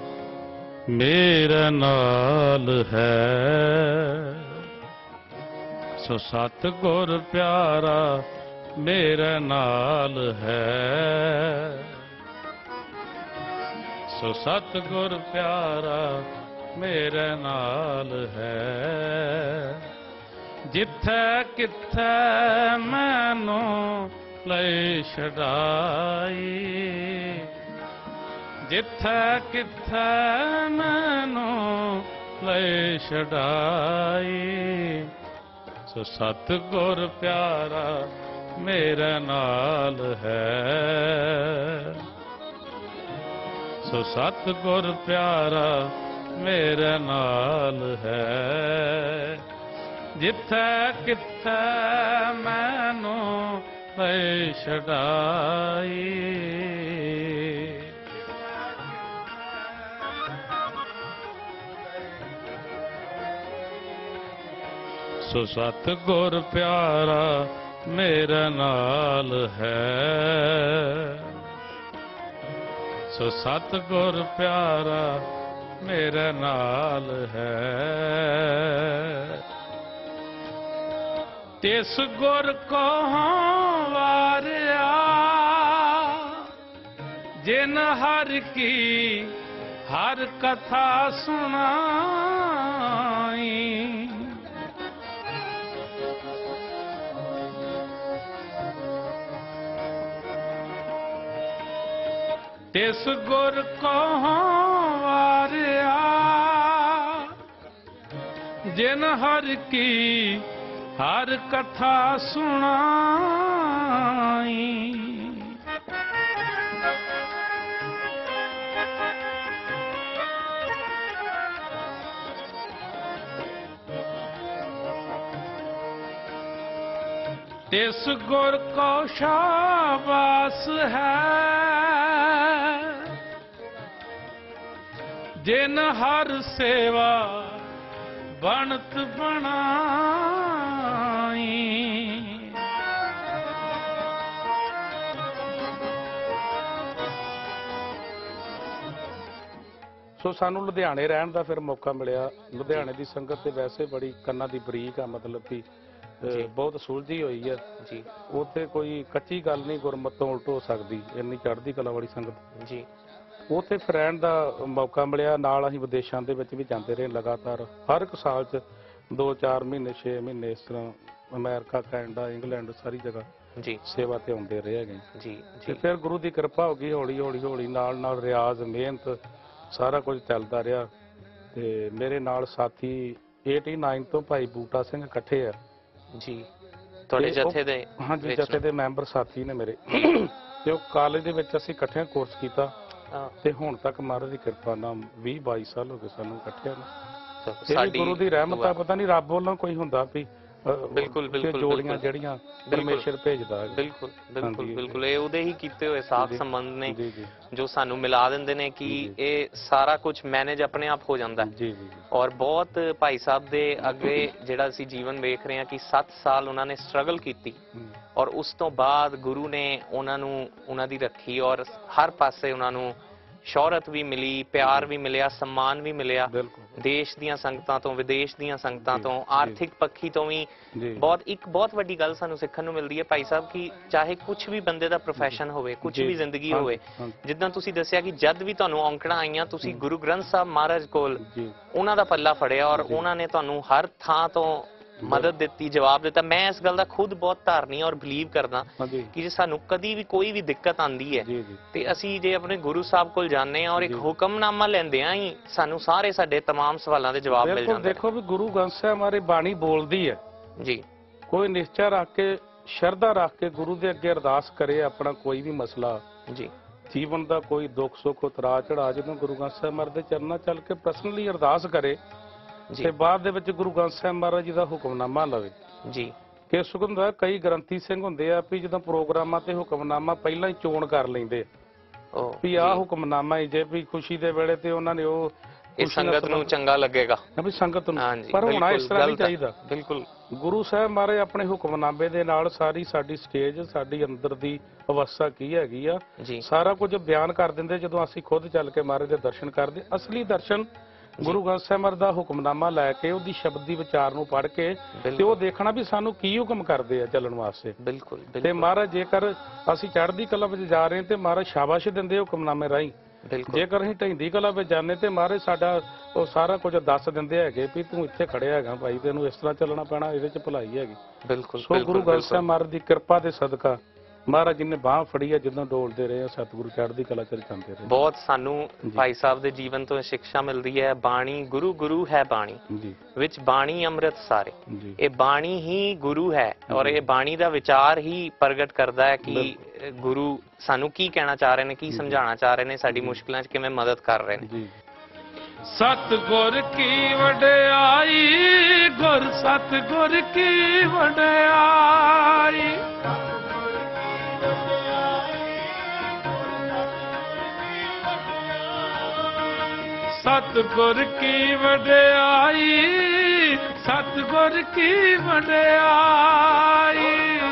ਮੇਰੇ ਨਾਲ ਹੈ, ਸੋ ਸਤਿਗੁਰ ਪਿਆਰਾ ਮੇਰੇ ਨਾਲ ਹੈ, ਸੋ ਸਤਿਗੁਰ ਪਿਆਰਾ ਮੇਰੇ ਨਾਲ ਹੈ, ਜਿੱਥੇ ਕਿੱਥੇ ਮੈਨੂੰ ਲੈ ਛਡਾਈ, ਜਿੱਥੇ ਕਿੱਥੇ ਮੈਨੂੰ ਲੈ ਛਡਾਈ, ਸੋ ਸਤਿਗੁਰ ਪਿਆਰਾ ਮੇਰੇ ਨਾਲ ਹੈ, ਸੋ ਸਤਿਗੁਰ ਪਿਆਰਾ ਮੇਰੇ ਨਾਲ ਹੈ, ਜਿੱਥੇ ਕਿੱਥੇ ਮੈਨੂੰ ਲੈ ਛਡਾਈ, ਸੋ ਸਤਿਗੁਰ ਪਿਆਰਾ ਮੇਰੇ ਨਾਲ ਹੈ, ਸੋ ਸਤਿਗੁਰ ਪਿਆਰਾ ਮੇਰੇ ਨਾਲ ਹੈ, ਤਿਸ ਗੁਰ ਕੋ ਵਾਰਿਆ ਜਿਨ ਹਰ ਕੀ ਹਰ ਕਥਾ ਸੁਣਾਈ, ਤਿਸ ਗੁਰ ਕੋ ਵਾਰਿਆ ਜਿਨ ਹਰ ਕੀ ਹਰ ਕਥਾ ਸੁਣਾਈ, ਤਿਸ ਗੁਰ ਕੋ ਸ਼ਾਬਾਸ ਹੈ ਜਿਨ ਹਰ ਸੇਵਾ ਬਣਤ ਬਣਾਈ, ਸੋ ਸਾਨੂੰ ਲੁਧਿਆਣੇ ਰਹਿਣ ਦਾ ਫਿਰ ਮੌਕਾ ਮਿਲਿਆ। ਲੁਧਿਆਣੇ ਦੀ ਸੰਗਤ ਤੇ ਵੈਸੇ ਬੜੀ ਕੰਨਾਂ ਦੀ ਬਰੀਕ ਆ, ਮਤਲਬ ਕਿ ਅਹ, ਬਹੁਤ ਸੁਲਝੀ ਹੋਈ ਹੈ ਜੀ ਉੱਥੇ ਕੋਈ ਕੱਚੀ ਗੱਲ ਨਹੀਂ ਗੁਰਮਤਿ ਤੋਂ ਉਲਟ ਹੋ ਸਕਦੀ, ਇੰਨੀ ਚੜ੍ਹਦੀ ਕਲਾ ਵਾਲੀ ਸੰਗਤ। ਜੀ ਉੱਥੇ ਫਿਰ ਰਹਿਣ ਦਾ ਮੌਕਾ ਮਿਲਿਆ। ਨਾਲ ਅਸੀਂ ਵਿਦੇਸ਼ਾਂ ਦੇ ਵਿੱਚ ਵੀ ਜਾਂਦੇ ਰਹੇ ਲਗਾਤਾਰ, ਹਰ ਇੱਕ ਸਾਲ 'ਚ ਦੋ ਚਾਰ ਮਹੀਨੇ ਛੇ ਮਹੀਨੇ ਇਸ ਤਰ੍ਹਾਂ ਅਮਰੀਕਾ, ਕੈਨੇਡਾ, ਇੰਗਲੈਂਡ ਸਾਰੀ ਜਗ੍ਹਾ ਜੀ ਸੇਵਾ ਤੇ ਆਉਂਦੇ ਰਹੇ ਹੈਗੇ। ਜੀ ਤੇ ਜੀ ਫਿਰ ਗੁਰੂ ਦੀ ਕਿਰਪਾ ਹੋ ਗਈ, ਹੌਲੀ ਹੌਲੀ ਹੌਲੀ ਨਾਲ ਨਾਲ ਰਿਆਜ਼, ਮਿਹਨਤ, ਸਾਰਾ ਕੁਝ ਚੱਲਦਾ ਰਿਹਾ। ਤੇ ਮੇਰੇ ਨਾਲ ਸਾਥੀ ਨਵਾਂ ਤੋਂ ਭਾਈ ਬੂਟਾ ਸਿੰਘ ਇਕੱਠੇ ਆ ਜੀ ਤੁਹਾਡੇ ਤੇ ਉਹ- ਜਥੇ ਦੇ ਹਾਂਜੀ, ਵਿੱਚ ਜਥੇ ਦੇ ਮੈਂਬਰ ਸਾਥੀ ਨੇ ਮੇਰੇ। ਤੇ ਉਹ ਕਾਲਜ ਦੇ ਵਿੱਚ ਅਸੀਂ ਇਕੱਠਿਆਂ ਕੋਰਸ ਕੀਤਾ ਹਾਂ, ਤੇ ਹੁਣ ਤੱਕ ਮਹਾਰਾਜ ਦੀ ਕਿਰਪਾ ਨਾਲ ਵੀਹ ਬਾਈ ਸਾਲ ਹੋ ਗਏ ਸਾਨੂੰ ਇਕੱਠਿਆਂ ਨੂੰ। ਚਲੋ, ਇਹ ਵੀ ਸਾਡੀ ਗੁਰੂ ਦੀ ਰਹਿਮਤ ਆ, ਦੁਆ। ਪਤਾ ਨਹੀਂ ਰੱਬ ਵੱਲੋਂ ਕੋਈ ਹੁੰਦਾ ਵੀ ਅਹ, ਬਿਲਕੁਲ, ਕਿ ਬਿਲਕੁਲ, ਜੋੜੀਆਂ ਬਿਲਕੁਲ। ਜਿਹੜੀਆਂ ਪਰਮੇਸ਼ਰ ਭੇਜਦਾ ਹੈ। ਬਿਲਕੁਲ ਬਿਲਕੁਲ ਹਾਂਜੀ, ਬਿਲਕੁਲ ਇਹ ਉਹਦੇ ਹੀ ਕੀਤੇ ਹੋਏ ਸਾਖ ਜੀ, ਸੰਬੰਧ ਨੇ ਜੀ ਜੀ ਜੋ ਸਾਨੂੰ ਮਿਲਾ ਦਿੰਦੇ ਨੇ ਕਿ ਜੀ। ਇਹ ਸਾਰਾ ਕੁਝ ਮੈਨੇਜ ਆਪਣੇ ਆਪ ਹੋ ਜਾਂਦਾ ਹੈ। ਜੀ ਜੀ ਔਰ ਬਹੁਤ ਭਾਈ ਸਾਹਿਬ ਦੇ ਅੱਗੇ ਜਿਹੜਾ ਅਸੀਂ ਜੀਵਨ ਵੇਖ ਰਹੇ ਹਾਂ ਕਿ ਸੱਤ ਸਾਲ ਉਹਨਾਂ ਨੇ ਸਟਰਗਲ ਕੀਤੀ ਹਮ, ਔਰ ਉਸ ਤੋਂ ਬਾਅਦ ਗੁਰੂ ਨੇ ਉਹਨਾਂ ਨੂੰ ਉਹਨਾਂ ਦੀ ਰੱਖੀ ਔਰ ਹਰ ਪਾਸੇ ਉਹਨਾਂ ਨੂੰ ਸ਼ੌਹਰਤ ਵੀ ਮਿਲੀ, ਪਿਆਰ ਵੀ ਮਿਲਿਆ, ਸਨਮਾਨ ਵੀ ਮਿਲਿਆ ਬਿਲਕੁਲ ਦੇਸ਼ ਦੀਆਂ ਸੰਗਤਾਂ ਤੋਂ, ਵਿਦੇਸ਼ ਦੀਆਂ ਸੰਗਤਾਂ ਜੀ, ਤੋਂ, ਜੀ। ਆਰਥਿਕ ਪੱਖੀ ਤੋਂ ਵੀ। ਜੀ ਬਹੁਤ ਇੱਕ ਬਹੁਤ ਵੱਡੀ ਗੱਲ ਸਾਨੂੰ ਸਿੱਖਣ ਨੂੰ ਮਿਲਦੀ ਹੈ ਭਾਈ ਸਾਹਿਬ ਕਿ ਚਾਹੇ ਕੁਝ ਵੀ ਬੰਦੇ ਦਾ ਪ੍ਰੋਫੈਸ਼ਨ ਹੋਵੇ, ਕੁਝ ਜੀ, ਵੀ ਜ਼ਿੰਦਗੀ ਹਾਂਜੀ, ਹੋਵੇ, ਹਾਂਜੀ। ਜਿੱਦਾਂ ਤੁਸੀਂ ਦੱਸਿਆ ਕਿ ਜਦ ਵੀ ਤੁਹਾਨੂੰ ਔਂਕੜਾਂ ਆਈਆਂ ਤੁਸੀਂ ਗੁਰੂ ਗ੍ਰੰਥ ਸਾਹਿਬ ਮਹਾਰਾਜ ਕੋਲ ਜੀ ਉਹਨਾਂ ਦਾ ਪੱਲਾ ਫੜਿਆ ਔਰ ਜੀ। ਉਹਨਾਂ ਨੇ ਤੁਹਾਨੂੰ ਹਰ ਥਾਂ ਤੋਂ ਮਦਦ ਦਿੱਤੀ, ਜਵਾਬ ਦਿੱਤਾ। ਮੈਂ ਇਸ ਗੱਲ ਦਾ ਖੁਦ ਬਹੁਤ ਧਾਰਨੀ ਔਰ ਬਲੀਵ ਕਰਦਾ ਹਾਂਜੀ ਕਿ ਜੇ ਸਾਨੂੰ ਕਦੀ ਵੀ ਕੋਈ ਵੀ ਦਿੱਕਤ ਆਂਦੀ ਹੈ ਜੀ ਜੀ ਤੇ ਅਸੀਂ ਜੇ ਆਪਣੇ ਗੁਰੂ ਸਾਹਿਬ ਕੋਲ ਜਾਂਦੇ ਹਾਂ ਔਰ ਇੱਕ ਜੀ। ਹੁਕਮਨਾਮਾ ਲੈਂਦੇ ਹਾਂ ਹੀ ਸਾਨੂੰ ਸਾਰੇ ਸਾਡੇ तमाम ਸਵਾਲਾਂ ਦੇ ਜਵਾਬ ਮਿਲ ਬਿਲਕੁਲ। ਜਾਂਦੇ ਦੇਖੋ ਵੀ ਗੁਰੂ ਗ੍ਰੰਥ ਸਾਹਿਬ ਹਮਾਰੇ ਬਾਣੀ ਬੋਲਦੀ ਹੈ, ਨੇ। ਜੀ ਕੋਈ ਨਿਸ਼ਚਾ ਰੱਖ ਕੇ, ਸ਼ਰਧਾ ਰੱਖ ਕੇ ਗੁਰੂ ਦੇ ਅੱਗੇ ਅਰਦਾਸ ਕਰੇ ਆਪਣਾ ਕੋਈ ਵੀ ਮਸਲਾ, ਜੀ ਜੀਵਨ ਦਾ ਕੋਈ ਦੁੱਖ ਸੁੱਖ ਉਤਰਾ ਚੜਾ, ਜਦੋਂ ਗੁਰੂ ਗ੍ਰੰਥ ਸਾਹਿਬ ਮਹਾਰਾਜ ਦੇ ਚਰਨਾਂ ਚੱਲ ਕੇ ਪਰਸਨਲੀ ਅਰਦਾਸ ਕਰੇ ਜੀ ਤੇ ਬਾਅਦ ਦੇ ਵਿੱਚ ਗੁਰੂ ਗ੍ਰੰਥ ਸਾਹਿਬ ਮਹਾਰਾਜ ਜੀ ਦਾ ਹੁਕਮਨਾਮਾ ਲਵੇ। ਜੀ ਕਿ ਸੁਖ ਹੁੰਦਾ ਕਈ ਗ੍ਰੰਥੀ ਸਿੰਘ ਹੁੰਦੇ ਆ ਵੀ ਜਦੋਂ ਪ੍ਰੋਗਰਾਮਾਂ ਤੇ ਹੁਕਮਨਾਮਾ ਪਹਿਲਾਂ ਹੀ ਚੋਣ ਕਰ ਲੈਂਦੇ ਆ ਉਹ ਵੀ ਆਹ ਹੁਕਮਨਾਮਾ ਹੀ, ਜੇ ਵੀ ਖੁਸ਼ੀ ਦੇ ਵੇਲੇ ਤੇ ਉਹਨਾਂ ਨੇ ਉਹ ਇਹ ਖੁਸ਼ੀ ਨਾਲ ਸੰਗਤ ਨੂੰ ਚੰਗਾ ਲੱਗੇਗਾ। ਵੀ ਸੰਗਤ ਨੂੰ, ਹਾਂਜੀ, ਪਰ ਹੋਣਾ ਇਸ ਬਿਲਕੁਲ ਤਰ੍ਹਾਂ ਨਹੀਂ ਗਲਤ ਹੈ। ਚਾਹੀਦਾ। ਬਿਲਕੁਲ ਗੁਰੂ ਸਾਹਿਬ ਮਹਾਰਾਜ ਆਪਣੇ ਹੁਕਮਨਾਮੇ ਦੇ ਨਾਲ ਸਾਰੀ ਸਾਡੀ ਸਟੇਜ, ਸਾਡੀ ਅੰਦਰ ਦੀ ਅਵਸਥਾ ਕੀ ਹੈਗੀ ਆ, ਜੀ ਸਾਰਾ ਕੁਝ ਬਿਆਨ ਕਰ ਦਿੰਦੇ ਜਦੋਂ ਅਸੀਂ ਖੁਦ ਚੱਲ ਕੇ ਮਹਾਰਾਜ ਦੇ ਦਰਸ਼ਨ ਕਰਦੇ। ਅਸਲੀ ਦਰਸ਼ਨ ਗੁਰੂ ਗ੍ਰੰਥ ਸਾਹਿਬ ਮਹਾਰਾਜ ਦਾ ਹੁਕਮਨਾਮਾ ਲੈ ਕੇ, ਉਹਦੀ ਸ਼ਬਦ ਦੀ ਵਿਚਾਰ ਨੂੰ ਪੜ੍ਹ ਕੇ ਤੇ ਉਹ ਬਿਲਕੁਲ ਦੇਖਣਾ ਵੀ ਸਾਨੂੰ ਕੀ ਹੁਕਮ ਕਰਦੇ ਆ ਚੱਲਣ ਵਾਸਤੇ। ਬਿਲਕੁਲ ਤੇ ਬਿਲਕੁਲ ਮਹਾਰਾਜ ਜੇਕਰ ਅਸੀਂ ਚੜ੍ਹਦੀ ਕਲਾ ਵਿੱਚ ਜਾ ਰਹੇ ਹਾਂ ਤੇ ਮਹਾਰਾਜ ਸ਼ਾਬਾਸ਼ ਦਿੰਦੇ ਹੁਕਮਨਾਮੇ ਰਾਹੀਂ, ਬਿਲਕੁਲ ਜੇਕਰ ਅਸੀਂ ਢਹਿੰਦੀ ਕਲਾ ਵਿੱਚ ਜਾਂਦੇ ਤੇ ਮਹਾਰਾਜ ਸਾਡਾ ਉਹ ਸਾਰਾ ਕੁਝ ਦੱਸ ਦਿੰਦੇ ਹੈਗੇ ਵੀ ਤੂੰ ਇੱਥੇ ਖੜਿਆ ਹੈਗਾ ਭਾਈ, ਤੈਨੂੰ ਇਸ ਤਰ੍ਹਾਂ ਚੱਲਣਾ ਪੈਣਾ, ਇਹਦੇ ਚ ਭਲਾਈ ਹੈਗੀ। ਬਿਲਕੁਲ ਸੋ ਗੁਰੂ ਗ੍ਰੰਥ ਸਾਹਿਬ ਮਹਾਰਾਜ ਦੀ ਕਿਰਪਾ ਦੇ ਸਦਕਾ ਮਹਾਰਾਜ ਜੀ ਨੇ ਬਾਹ ਫੜੀ ਹੈ, ਜਦੋਂ ਡੋਲਦੇ ਰਹੇ ਆ ਸਤਿਗੁਰੂ ਚੜ੍ਹਦੀ ਕਲਾ ਚ ਜਾਂਦੇ ਰਹੇ। ਬਹੁਤ ਸਾਨੂੰ ਭਾਈ ਸਾਹਿਬ ਦੇ ਜੀਵਨ ਤੋਂ ਸਿੱਖਿਆ ਮਿਲਦੀ ਹੈ। ਬਾਣੀ ਗੁਰੂ ਗੁਰੂ ਹੈ ਬਾਣੀ ਜੀ ਵਿੱਚ ਬਾਣੀ ਅੰਮ੍ਰਿਤ ਸਾਰੇ। ਜੀ ਇਹ ਬਾਣੀ ਹੀ ਗੁਰੂ ਹੈ ਔਰ ਇਹ ਬਾਣੀ ਦਾ ਵਿਚਾਰ ਹੀ ਪ੍ਰਗਟ ਕਰਦਾ ਹੈ ਕਿ ਗੁਰੂ ਸਾਨੂੰ ਕੀ ਕਹਿਣਾ ਚਾਹ ਰਹੇ ਨੇ, ਕੀ ਸਮਝਾਉਣਾ ਚਾਹ ਰਹੇ ਨੇ, ਸਾਡੀ ਮੁਸ਼ਕਲਾਂ 'ਚ ਕਿਵੇਂ ਮਦਦ ਕਰ ਰਹੇ ਨੇ। ਜੀ ਸਤਿਗੁਰ ਕੀ ਵਡਿਆਈ, ਗੁਰ ਸਤਿਗੁਰ ਕੀ ਵਡਿਆਈ। ਸਤਿਗੁਰ ਕੀ ਵਡਿਆਈ, ਸਤਿਗੁਰ ਕੀ ਵਡਿਆਈ।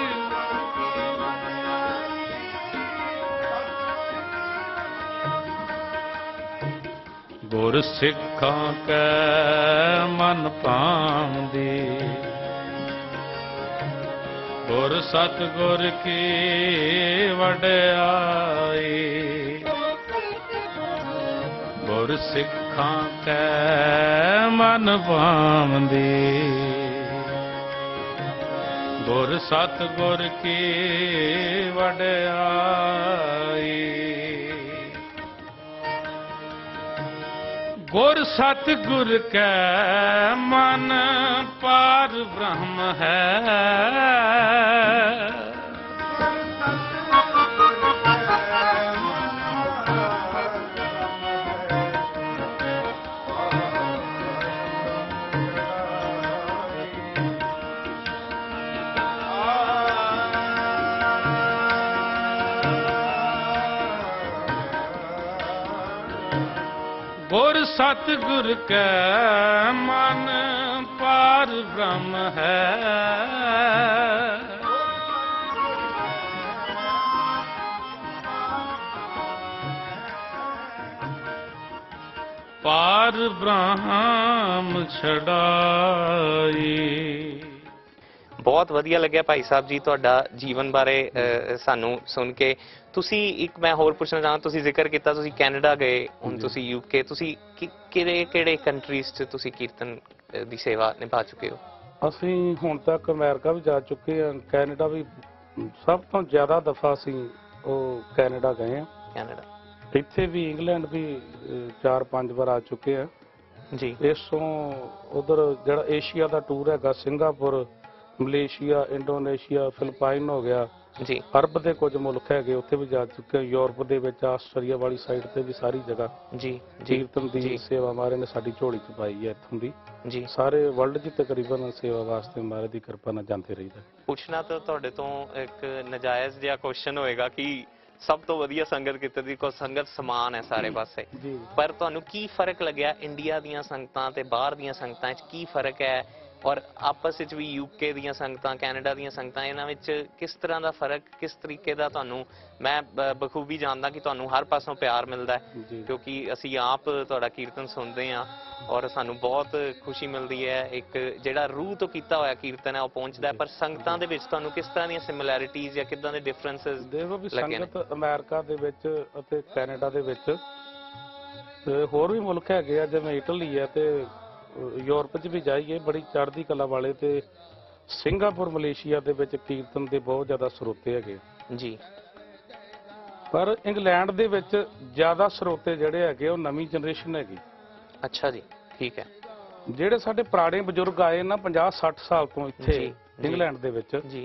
ਗੁਰ ਸਿੱਖਾਂ ਕੈ ਮਨ ਭਾਉਂਦੀ, ਗੁਰ ਸਤਿਗੁਰ ਕੀ ਵਡਿਆਈ। ਗੁਰ ਸਿੱਖਾਂ ਕੈ ਮਨ ਭਾਉਂਦੀ, ਗੁਰ ਸਤਿਗੁਰ ਕੀ ਵਡਿਆਈ। ਗੁਰ ਸਤਿਗੁਰ ਕੈ ਮਨ ਪਾਰ ਬ੍ਰਹਮ ਹੈ। ਗੁਰ ਸਤਿਗੁਰ ਕੈ ਮਨ ਪਾਰ ਬ੍ਰਹਮ ਹੈ। ਪਾਰ ਬ੍ਰਹਮ ਛਡਾਈ। ਬਹੁਤ ਵਧੀਆ ਲੱਗਿਆ ਭਾਈ ਸਾਹਿਬ ਜੀ ਤੁਹਾਡਾ ਜੀਵਨ ਬਾਰੇ ਅ, ਸਾਨੂੰ ਸੁਣ ਕੇ। ਤੁਸੀਂ ਇੱਕ ਮੈਂ ਹੋਰ ਪੁੱਛਣਾ ਚਾਹਾਂ, ਤੁਸੀਂ ਜ਼ਿਕਰ ਕੀਤਾ ਤੁਸੀਂ ਕੈਨੇਡਾ ਗਏ, ਹੁਣ ਤੁਸੀਂ ਯੂਕੇ, ਤੁਸੀਂ ਕਿ- ਕਿਹੜੇ ਕਿਹੜੇ ਕੰਟਰੀਜ਼ 'ਚ ਤੁਸੀਂ ਕੀਰਤਨ ਅ, ਦੀ ਸੇਵਾ ਨਿਭਾ ਚੁੱਕੇ ਹੋ? ਅਸੀਂ ਹੁਣ ਤੱਕ ਅਮਰੀਕਾ ਵੀ ਜਾ ਚੁੱਕੇ ਹਾਂ, ਕੈਨੇਡਾ ਵੀ ਸਭ ਤੋਂ ਜ਼ਿਆਦਾ ਦਫਾ ਅਸੀਂ ਉਹ ਕੈਨੇਡਾ ਗਏ ਹਾਂ। ਕੈਨੇਡਾ ਇੱਥੇ ਵੀ ਇੰਗਲੈਂਡ ਵੀ ਅਹ, ਚਾਰ ਪੰਜ ਵਾਰ ਆ ਚੁੱਕੇ ਆ। ਜੀ ਇਸ ਤੋਂ ਉਧਰ ਜਿਹੜਾ ਏਸ਼ੀਆ ਦਾ ਟੂਰ ਹੈਗਾ, ਸਿੰਗਾਪੁਰ, ਮਲੇਸ਼ੀਆ, ਇੰਡੋਨੇਸ਼ੀਆ, ਫਿਲਪਾਈਨ ਹੋ ਗਿਆ, ਜੀ ਅਰਬ ਦੇ ਕੁਝ ਮੁਲਕ ਹੈਗੇ ਉੱਥੇ ਵੀ ਜਾ ਚੁੱਕੇ ਹਾਂ। ਯੂਰਪ ਦੇ ਵਿੱਚ ਆਸਟ੍ਰੇਲੀਆ ਵਾਲੀ ਸਾਈਡ ਤੇ ਵੀ ਸਾਰੀ ਜਗ੍ਹਾ ਜੀ ਜੀ ਕੀਰਤਨ ਦੀ ਜੀ ਸੇਵਾ ਮਹਾਰਾਜ ਨੇ ਸਾਡੀ ਝੋਲੀ ਚ ਪਾਈ ਹੈ। ਇੱਥੋਂ ਦੀ ਜੀ ਸਾਰੇ ਵਰਲਡ 'ਚ ਤਕਰੀਬਨ ਸੇਵਾ ਵਾਸਤੇ ਮਹਾਰਾਜ ਦੀ ਕਿਰਪਾ ਨਾਲ ਜਾਂਦੇ ਰਹੀਦਾ। ਪੁੱਛਣਾ ਤਾਂ ਤੁਹਾਡੇ ਤੋਂ ਇੱਕ ਨਜਾਇਜ਼ ਜਿਹਾ ਕੁਐਸਚਨ ਹੋਏਗਾ ਕਿ ਸਭ ਤੋਂ ਵਧੀਆ ਸੰਗਤ ਕਿਤੇ ਦੀ, ਕੋਈ ਸੰਗਤ ਸਮਾਨ ਹੈ ਸਾਰੇ ਪਾਸੇ, ਜੀ ਪਰ ਤੁਹਾਨੂੰ ਕੀ ਫਰਕ ਲੱਗਿਆ ਇੰਡੀਆ ਦੀਆਂ ਸੰਗਤਾਂ ਤੇ ਬਾਹਰ ਦੀਆਂ ਸੰਗਤਾਂ 'ਚ? ਕੀ ਫਰਕ ਹੈ ਔਰ ਆਪਸ ਵਿੱਚ ਵੀ ਯੂਕੇ ਦੀਆਂ ਸੰਗਤਾਂ, ਕੈਨੇਡਾ ਦੀਆਂ ਸੰਗਤਾਂ, ਇਹਨਾਂ ਵਿੱਚ ਕਿਸ ਤਰ੍ਹਾਂ ਦਾ ਫਰਕ, ਕਿਸ ਤਰੀਕੇ ਦਾ ਤੁਹਾਨੂੰ, ਮੈਂ ਬ- ਬਖੂਬੀ ਜਾਣਦਾ ਕਿ ਤੁਹਾਨੂੰ ਹਰ ਪਾਸੋਂ ਪਿਆਰ ਮਿਲਦਾ ਹੈ, ਜੀ। ਕਿਉਂਕਿ ਅਸੀਂ ਆਪ ਤੁਹਾਡਾ ਕੀਰਤਨ ਸੁਣਦੇ ਹਾਂ ਔਰ ਸਾਨੂੰ ਬਹੁਤ ਖੁਸ਼ੀ ਮਿਲਦੀ ਹੈ। ਇੱਕ ਜਿਹੜਾ ਰੂਹ ਤੋਂ ਕੀਤਾ ਹੋਇਆ ਕੀਰਤਨ ਹੈ ਉਹ ਪਹੁੰਚਦਾ ਹੈ, ਪਰ ਸੰਗਤਾਂ ਦੇ ਵਿੱਚ ਤੁਹਾਨੂੰ ਕਿਸ ਤਰ੍ਹਾਂ ਦੀਆਂ ਸਿਮਿਲੈਰਿਟੀਜ਼ ਜਾਂ ਕਿੱਦਾਂ ਦੇ ਡਿਫਰੈਂਸਸ ਦੇਖੋ ਵੀ ਲੱਗੇ ਨੇ? ਸੰਗਤ ਅਮਰੀਕਾ ਦੇ ਵਿੱਚ ਅਤੇ ਕੈਨੇਡਾ ਦੇ ਵਿੱਚ ਤੇ ਹੋਰ ਵੀ ਮੁਲਕ ਹੈਗੇ ਆ, ਜਿਵੇਂ ਇਟਲੀ ਹੈ, ਤੇ ਯੂਰਪ 'ਚ ਵੀ ਜਾਈਏ ਬੜੀ ਚੜ੍ਹਦੀ ਕਲਾ ਵਾਲੇ, ਤੇ ਸਿੰਗਾਪੁਰ, ਮਲੇਸ਼ੀਆ ਦੇ ਵਿੱਚ ਕੀਰਤਨ ਦੇ ਬਹੁਤ ਜ਼ਿਆਦਾ ਸਰੋਤੇ ਹੈਗੇ। ਜੀ ਪਰ ਇੰਗਲੈਂਡ ਦੇ ਵਿੱਚ ਜ਼ਿਆਦਾ ਸਰੋਤੇ ਜਿਹੜੇ ਹੈਗੇ ਉਹ ਨਵੀਂ ਜਨਰੇਸ਼ਨ ਹੈਗੀ। ਅੱਛਾ ਜੀ, ਠੀਕ ਹੈ ਜਿਹੜੇ ਸਾਡੇ ਪੁਰਾਣੇ ਬਜ਼ੁਰਗ ਆਏ ਨਾ ਪੰਜਾਹ ਸੱਠ ਸਾਲ ਤੋਂ ਇੱਥੇ ਜੀ, ਜੀ। ਇੰਗਲੈਂਡ ਦੇ ਵਿੱਚ, ਜੀ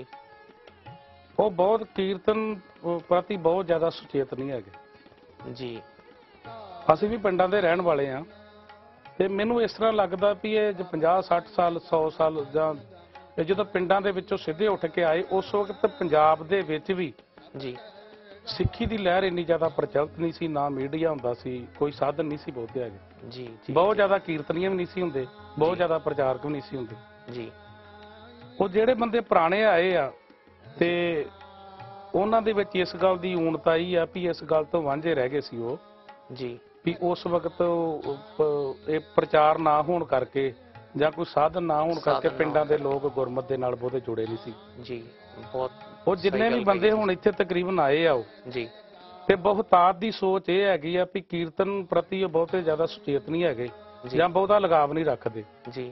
ਉਹ ਬਹੁਤ ਕੀਰਤਨ ਪ੍ਰਤੀ ਬਹੁਤ ਜ਼ਿਆਦਾ ਸੁਚੇਤ ਨਹੀਂ ਹੈਗੇ। ਜੀ ਅਸੀਂ ਵੀ ਪਿੰਡਾਂ ਦੇ ਰਹਿਣ ਵਾਲੇ ਆ, ਤੇ ਮੈਨੂੰ ਇਸ ਤਰ੍ਹਾਂ ਲੱਗਦਾ ਵੀ ਇਹ ਜੇ ਪੰਜਾਹ ਸੱਠ ਸਾਲ ਸੌ ਸਾਲ ਜਾਂ ਇਹ ਜਦੋਂ ਪਿੰਡਾਂ ਦੇ ਵਿੱਚੋਂ ਸਿੱਧੇ ਉੱਠ ਕੇ ਆਏ, ਉਸ ਵਕਤ ਪੰਜਾਬ ਦੇ ਵਿੱਚ ਵੀ ਜੀ ਸਿੱਖੀ ਦੀ ਲਹਿਰ ਇੰਨੀ ਜ਼ਿਆਦਾ ਪ੍ਰਚਲਿਤ ਨਹੀਂ ਸੀ, ਨਾ ਮੀਡੀਆ ਹੁੰਦਾ ਸੀ, ਕੋਈ ਸਾਧਨ ਨਹੀਂ ਸੀ ਬਹੁਤੇ ਹੈਗੇ। ਜੀ ਜੀ ਬਹੁਤ ਜ਼ਿਆਦਾ ਕੀਰਤਨੀਆਂ ਵੀ ਨਹੀਂ ਸੀ ਹੁੰਦੇ, ਬਹੁਤ ਜੀ। ਜ਼ਿਆਦਾ ਪ੍ਰਚਾਰਕ ਵੀ ਨਹੀਂ ਸੀ ਹੁੰਦੇ। ਜੀ ਉਹ ਜਿਹੜੇ ਬੰਦੇ ਪੁਰਾਣੇ ਆਏ ਆ ਤੇ ਉਹਨਾਂ ਦੇ ਵਿੱਚ ਇਸ ਗੱਲ ਦੀ ਊਣਤਾ ਹੀ ਆ ਵੀ ਇਸ ਗੱਲ ਤੋਂ ਵਾਂਝੇ ਰਹਿ ਗਏ ਸੀ ਉਹ, ਜੀ ਵੀ ਉਸ ਵਕਤ ਉਹ ਪ- ਇਹ ਪ੍ਰਚਾਰ ਨਾ ਹੋਣ ਕਰਕੇ ਜਾਂ ਕੋਈ ਸਾਧਨ ਨਾ ਹੋਣ ਕਰਕੇ ਸਾਧਨ ਨਾ ਪਿੰਡਾਂ ਦੇ ਲੋਕ ਗੁਰਮਤ ਦੇ ਨਾਲ ਬਹੁਤੇ ਜੁੜੇ ਨਹੀਂ ਸੀ। ਜੀ ਬਹੁਤ ਉਹ ਸਹੀ ਜਿੰਨੇ ਵੀ ਗੱਲ ਬੰਦੇ ਕਹੀ। ਹੁਣ ਇੱਥੇ ਤਕਰੀਬਨ ਆਏ ਆ ਉਹ, ਜੀ ਤੇ ਬਹੁਤਾਤ ਦੀ ਸੋਚ ਇਹ ਹੈਗੀ ਆ ਵੀ ਕੀਰਤਨ ਪ੍ਰਤੀ ਉਹ ਬਹੁਤੇ ਜ਼ਿਆਦਾ ਸੁਚੇਤ ਨਹੀਂ ਹੈਗੇ ਜੀ ਜਾਂ ਬਹੁਤਾ ਲਗਾਵ ਨਹੀਂ ਰੱਖਦੇ। ਜੀ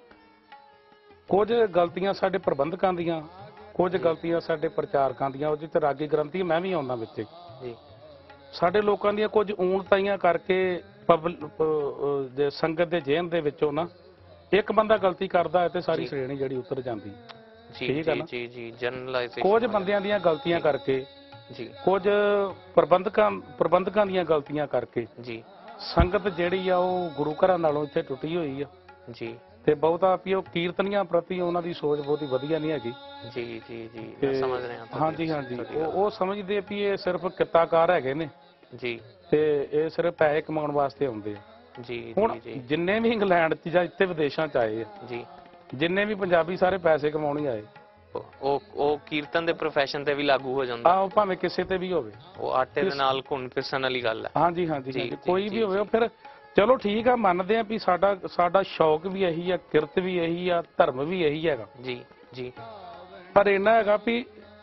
ਕੁਝ ਗਲਤੀਆਂ ਸਾਡੇ ਪ੍ਰਬੰਧਕਾਂ ਦੀਆਂ, ਕੁਝ ਜੀ। ਗਲਤੀਆਂ ਸਾਡੇ ਪ੍ਰਚਾਰਕਾਂ ਦੀਆਂ, ਉਹਦੇ ਤੇ ਰਾਗੀ ਗ੍ਰੰਥੀ ਮੈਂ ਵੀ ਆਉਂਦਾ ਵਿੱਚ। ਜੀ ਸਾਡੇ ਲੋਕਾਂ ਦੀਆਂ ਕੁਝ ਊਣਤਾਈਆਂ ਕਰਕੇ ਪਬਲ- ਪ- ਅਹ ਜੇ ਸੰਗਤ ਦੇ ਜ਼ਿਹਨ ਦੇ ਵਿੱਚੋਂ ਨਾ ਇੱਕ ਬੰਦਾ ਗਲਤੀ ਕਰਦਾ ਹੈ ਤੇ ਸਾਰੀ ਜੀ। ਸ਼੍ਰੇਣੀ ਜਿਹੜੀ ਉਤਰ ਜਾਂਦੀ। ਜੀ ਠੀਕ ਹੈ ਜੀ ਨਾ? ਜੀ ਜੀ ਜਨਰਲਾਈਜ਼ੇਸ਼ਨ ਕੁਝ ਬੰਦਿਆਂ ਦੀਆਂ ਗਲਤੀਆਂ ਜੀ। ਕਰਕੇ, ਜੀ ਕੁਝ ਪ੍ਰਬੰਧਕਾਂ ਪ੍ਰਬੰਧਕਾਂ ਦੀਆਂ ਗਲਤੀਆਂ ਕਰਕੇ ਜੀ ਸੰਗਤ ਜਿਹੜੀ ਆ ਉਹ ਗੁਰੂ ਘਰਾਂ ਨਾਲੋਂ ਇੱਥੇ ਟੁੱਟੀ ਹੋਈ ਆ, ਜੀ ਤੇ ਬਹੁਤਾ ਵੀ ਉਹ ਕੀਰਤਨੀਆਂ ਪ੍ਰਤੀ ਉਹਨਾਂ ਦੀ ਸੋਚ ਬਹੁਤੀ ਵਧੀਆ ਨਹੀਂ ਹੈਗੀ। ਜੀ ਜੀ ਜੀ ਮੈਂ ਤੇ ਸਮਝ ਰਿਹਾ ਤੁਹਾਡੀ- ਹਾਂਜੀ ਹਾਂਜੀ ਤੁਹਾਡੀ ਉਹ ਗੱਲ। ਉਹ ਸਮਝਦੇ ਵੀ ਇਹ ਸਿਰਫ ਕਿੱਤਾਕਾਰ ਹੈਗੇ ਨੇ ਜੀ ਤੇ ਇਹ ਸਿਰਫ ਪੈਸੇ ਕਮਾਉਣ ਵਾਸਤੇ ਆਉਂਦੇ ਆ। ਜੀ ਹੁਣ ਜੀ ਜੀ ਜਿੰਨੇ ਵੀ ਇੰਗਲੈਂਡ 'ਚ ਜਾਂ ਇੱਥੇ ਵਿਦੇਸ਼ਾਂ 'ਚ ਆਏ ਆ, ਜੀ ਜਿੰਨੇ ਵੀ ਪੰਜਾਬੀ ਸਾਰੇ ਪੈਸੇ ਕਮਾਉਣ ਹੀ ਆਏ। ਉਹ- ਉਹ ਉਹ ਕੀਰਤਨ ਦੇ profession ਤੇ ਵੀ ਲਾਗੂ ਹੋ ਜਾਂਦਾ, ਆਹ ਭਾਵੇਂ ਕਿਸੇ ਤੇ ਵੀ ਹੋਵੇ। ਉਹ ਆਟੇ ਦੇ ਨਾਲ ਘੁੰਨ ਪਿਸਣ ਵਾਲੀ ਗੱਲ ਹੈ। ਹਾਂਜੀ ਹਾਂਜੀ ਜੀ, ਹਾਂਜੀ ਜੀ, ਕੋਈ ਜੀ, ਵੀ ਹੋਵੇ। ਉਹ ਜੀ। ਫਿਰ ਚਲੋ ਠੀਕ ਆ, ਮੰਨਦੇ ਆ ਵੀ ਸਾਡਾ ਸਾਡਾ ਸ਼ੌਕ ਵੀ ਇਹੀ ਆ, ਕਿਰਤ ਵੀ ਇਹੀ ਆ, ਧਰਮ ਵੀ ਇਹੀ ਹੈਗਾ, ਜੀ ਜੀ ਪਰ ਇਹਨਾਂ ਹੈਗਾ ਵੀ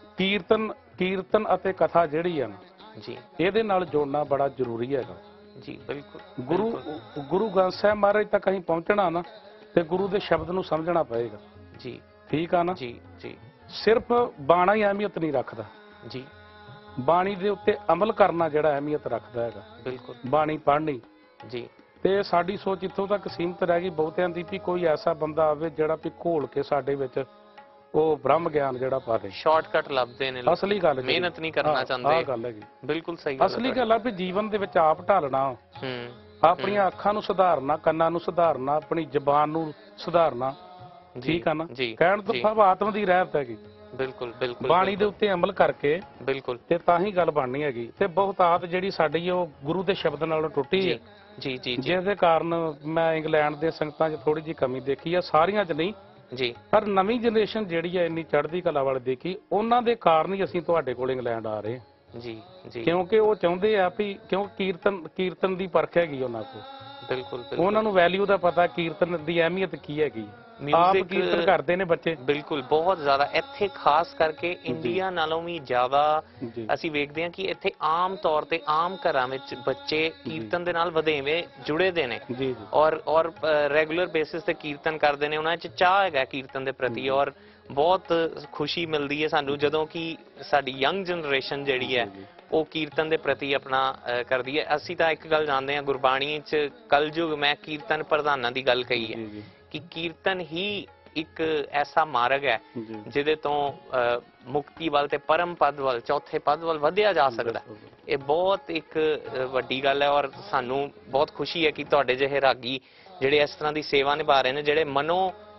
ਕੀਰਤਨ ਕੀਰਤਨ ਅਤੇ ਕਥਾ ਜਿਹੜੀ ਆ ਨਾ, ਜੀ ਇਹਦੇ ਨਾਲ ਜੋੜਨਾ ਬੜਾ ਜ਼ਰੂਰੀ ਹੈਗਾ। ਜੀ ਬਿਲਕੁਲ ਗੁਰੂ ਬਿਲਕੁਲ। ਗੁਰੂ ਗ੍ਰੰਥ ਸਾਹਿਬ ਮਹਾਰਾਜ ਤੱਕ ਅਸੀਂ ਪਹੁੰਚਣਾ ਨਾ, ਤੇ ਗੁਰੂ ਦੇ ਸ਼ਬਦ ਨੂੰ ਸਮਝਣਾ ਪਏਗਾ। ਜੀ ਠੀਕ ਆ ਨਾ? ਜੀ ਜੀ ਸਿਰਫ ਬਾਣਾ ਹੀ ਅਹਿਮੀਅਤ ਨਹੀਂ ਰੱਖਦਾ, ਜੀ ਬਾਣੀ ਦੇ ਉੱਤੇ ਅਮਲ ਕਰਨਾ ਜਿਹੜਾ ਅਹਿਮੀਅਤ ਰੱਖਦਾ ਹੈਗਾ। ਬਿਲਕੁਲ ਬਾਣੀ ਪੜ੍ਹਨੀ, ਜੀ ਤੇ ਸਾਡੀ ਸੋਚ ਇੱਥੋਂ ਤੱਕ ਸੀਮਤ ਰਹਿ ਗਈ ਬਹੁਤਿਆਂ ਦੀ ਵੀ ਕੋਈ ਐਸਾ ਬੰਦਾ ਆਵੇ ਜਿਹੜਾ ਵੀ ਘੋਲ ਕੇ ਸਾਡੇ ਵਿੱਚ ਉਹ ਬ੍ਰਹਮ ਗਿਆਨ ਜਿਹੜਾ ਪਾ ਦੇ। ਸ਼ਾਰਟਕਟ ਲੱਭਦੇ ਨੇ ਲੋਕ, ਅਸਲੀ ਗੱਲ ਜਿਹੜੀ- ਮਿਹਨਤ ਨਹੀਂ ਕਰਨਾ ਹਾਂ, ਚਾਹੁੰਦੇ। ਆਹ ਗੱਲ ਹੈਗੀ। ਬਿਲਕੁਲ ਸਹੀ ਗੱਲ ਅਸਲੀ ਹੈ ਗੱਲ ਆ ਵੀ ਜੀਵਨ ਦੇ ਵਿੱਚ ਆਪ ਢਾਲਣਾ, ਹੂੰ ਆਪਣੀਆਂ ਅੱਖਾਂ ਨੂੰ ਸੁਧਾਰਨਾ, ਕੰਨਾਂ ਨੂੰ ਸੁਧਾਰਨਾ, ਆਪਣੀ ਜ਼ੁਬਾਨ ਨੂੰ ਸੁਧਾਰਨਾ। ਜੀ, ਠੀਕ ਆ ਨਾ? ਜੀ ਕਹਿਣ ਤੋਂ ਜੀ, ਭਾਵ ਆਤਮ ਦੀ ਰਹਿਤ ਹੈਗੀ। ਬਿਲਕੁਲ ਬਿਲਕੁਲ ਬਾਣੀ ਦੇ ਉੱਤੇ ਅਮਲ ਕਰਕੇ ਬਿਲਕੁਲ ਤੇ ਤਾਂ ਹੀ ਗੱਲ ਬਣਨੀ ਹੈਗੀ। ਤੇ ਬਹੁਤਾਤ ਜਿਹੜੀ ਸਾਡੀ ਉਹ ਗੁਰੂ ਦੇ ਸ਼ਬਦ ਨਾਲੋਂ ਟੁੱਟੀ ਜੀ ਹੈ, ਜੀ ਜੀ ਜੀ ਜਿਸ ਦੇ ਕਾਰਨ ਮੈਂ ਇੰਗਲੈਂਡ ਦੇ ਸੰਗਤਾਂ 'ਚ ਥੋੜੀ ਜਿਹੀ ਕਮੀ ਦੇਖੀ ਆ, ਸਾਰੀਆਂ 'ਚ ਨਹੀਂ, ਜੀ ਪਰ ਨਵੀਂ ਜਨਰੇਸ਼ਨ ਜਿਹੜੀ ਹੈ ਇੰਨੀ ਚੜ੍ਹਦੀ ਕਲਾ ਵਾਲੀ ਦੇਖੀ, ਉਹਨਾਂ ਦੇ ਕਾਰਨ ਹੀ ਅਸੀਂ ਤੁਹਾਡੇ ਕੋਲ ਇੰਗਲੈਂਡ ਆ ਰਹੇ ਹਾਂ। ਜੀ ਜੀ ਕਿਉਂਕਿ ਉਹ ਚਾਹੁੰਦੇ ਆ ਵੀ ਕਿਉਂ ਕੀਰਤਨ ਕੀਰਤਨ ਦੀ ਪਰਖ ਹੈਗੀ ਉਹਨਾਂ ਕੋਲ, ਬਿਲਕੁਲ ਬਿਲਕੁਲ ਉਹਨਾਂ ਨੂੰ ਵੈਲਿਊ ਦਾ ਪਤਾ, ਕੀਰਤਨ ਦੀ ਅਹਿਮੀਅਤ ਕੀ ਹੈਗੀ। ਆਪ Music- ਕੀਰਤਨ ਕਰਦੇ ਨੇ ਬੱਚੇ। ਬਿਲਕੁਲ ਬਹੁਤ ਜ਼ਿਆਦਾ ਇੱਥੇ ਖਾਸ ਕਰਕੇ ਇੰਡੀਆ ਨਾਲੋਂ ਵੀ ਜ਼ਿਆਦਾ ਜੀ ਅਸੀਂ ਵੇਖਦੇ ਹਾਂ ਕਿ ਇੱਥੇ ਆਮ ਤੌਰ ਤੇ ਆਮ ਘਰਾਂ ਵਿੱਚ ਬੱਚੇ ਕੀਰਤਨ ਦੇ ਨਾਲ ਵਧੇਵੇਂ ਜੁੜੇ ਦੇ ਨੇ ਜੀ ਜੀ ਔਰ ਔਰ ਰੈਗੂਲਰ ਬੇਸਿਸ ਤੇ ਕੀਰਤਨ ਕਰਦੇ ਨੇ, ਉਹਨਾਂ 'ਚ ਚਾਹ ਹੈਗਾ ਕੀਰਤਨ ਦੇ ਪ੍ਰਤੀ ਔਰ ਬਹੁਤ ਖੁਸ਼ੀ ਮਿਲਦੀ ਹੈ ਸਾਨੂੰ ਜਦੋਂ ਕਿ ਸਾਡੀ ਯੰਗ ਜਨਰੇਸ਼ਨ ਜਿਹੜੀ ਹੈ ਜੀ, ਉਹ ਕੀਰਤਨ ਦੇ ਪ੍ਰਤੀ ਆਪਣਾ ਅ, ਕਰਦੀ ਹੈ। ਅਸੀਂ ਤਾਂ ਇੱਕ ਗੱਲ ਜਾਣਦੇ ਹਾਂ, ਗੁਰਬਾਣੀ 'ਚ ਕਲਯੁਗ ਮੈਂ ਕੀਰਤਨ ਪ੍ਰਧਾਨਾਂ ਦੀ ਗੱਲ ਕਹੀ ਹੈ ਜੀ ਜੀ ਕਿ ਕੀਰਤਨ ਹੀ ਇੱਕ ਐਸਾ ਮਾਰਗ ਹੈ ਜੀ ਜਿਹਦੇ ਤੋਂ ਅ, ਮੁਕਤੀ ਵੱਲ ਤੇ ਪਰਮ ਪਦ ਵੱਲ, ਚੌਥੇ ਪਦ ਵੱਲ ਵਧਿਆ ਜਾ ਸਕਦਾ ਹੈ। ਇਹ ਬਹੁਤ ਇੱਕ ਅ, ਵੱਡੀ ਗੱਲ ਹੈ ਔਰ ਸਾਨੂੰ ਬਹੁਤ ਖੁਸ਼ੀ ਹੈ ਕਿ ਤੁਹਾਡੇ ਜਿਹੇ ਰਾਗੀ ਜਿਹੜੇ ਇਸ ਤਰ੍ਹਾਂ ਦੀ ਸੇਵਾ ਨਿਭਾ ਰਹੇ ਨੇ, ਜਿਹੜੇ ਮਨੋਂ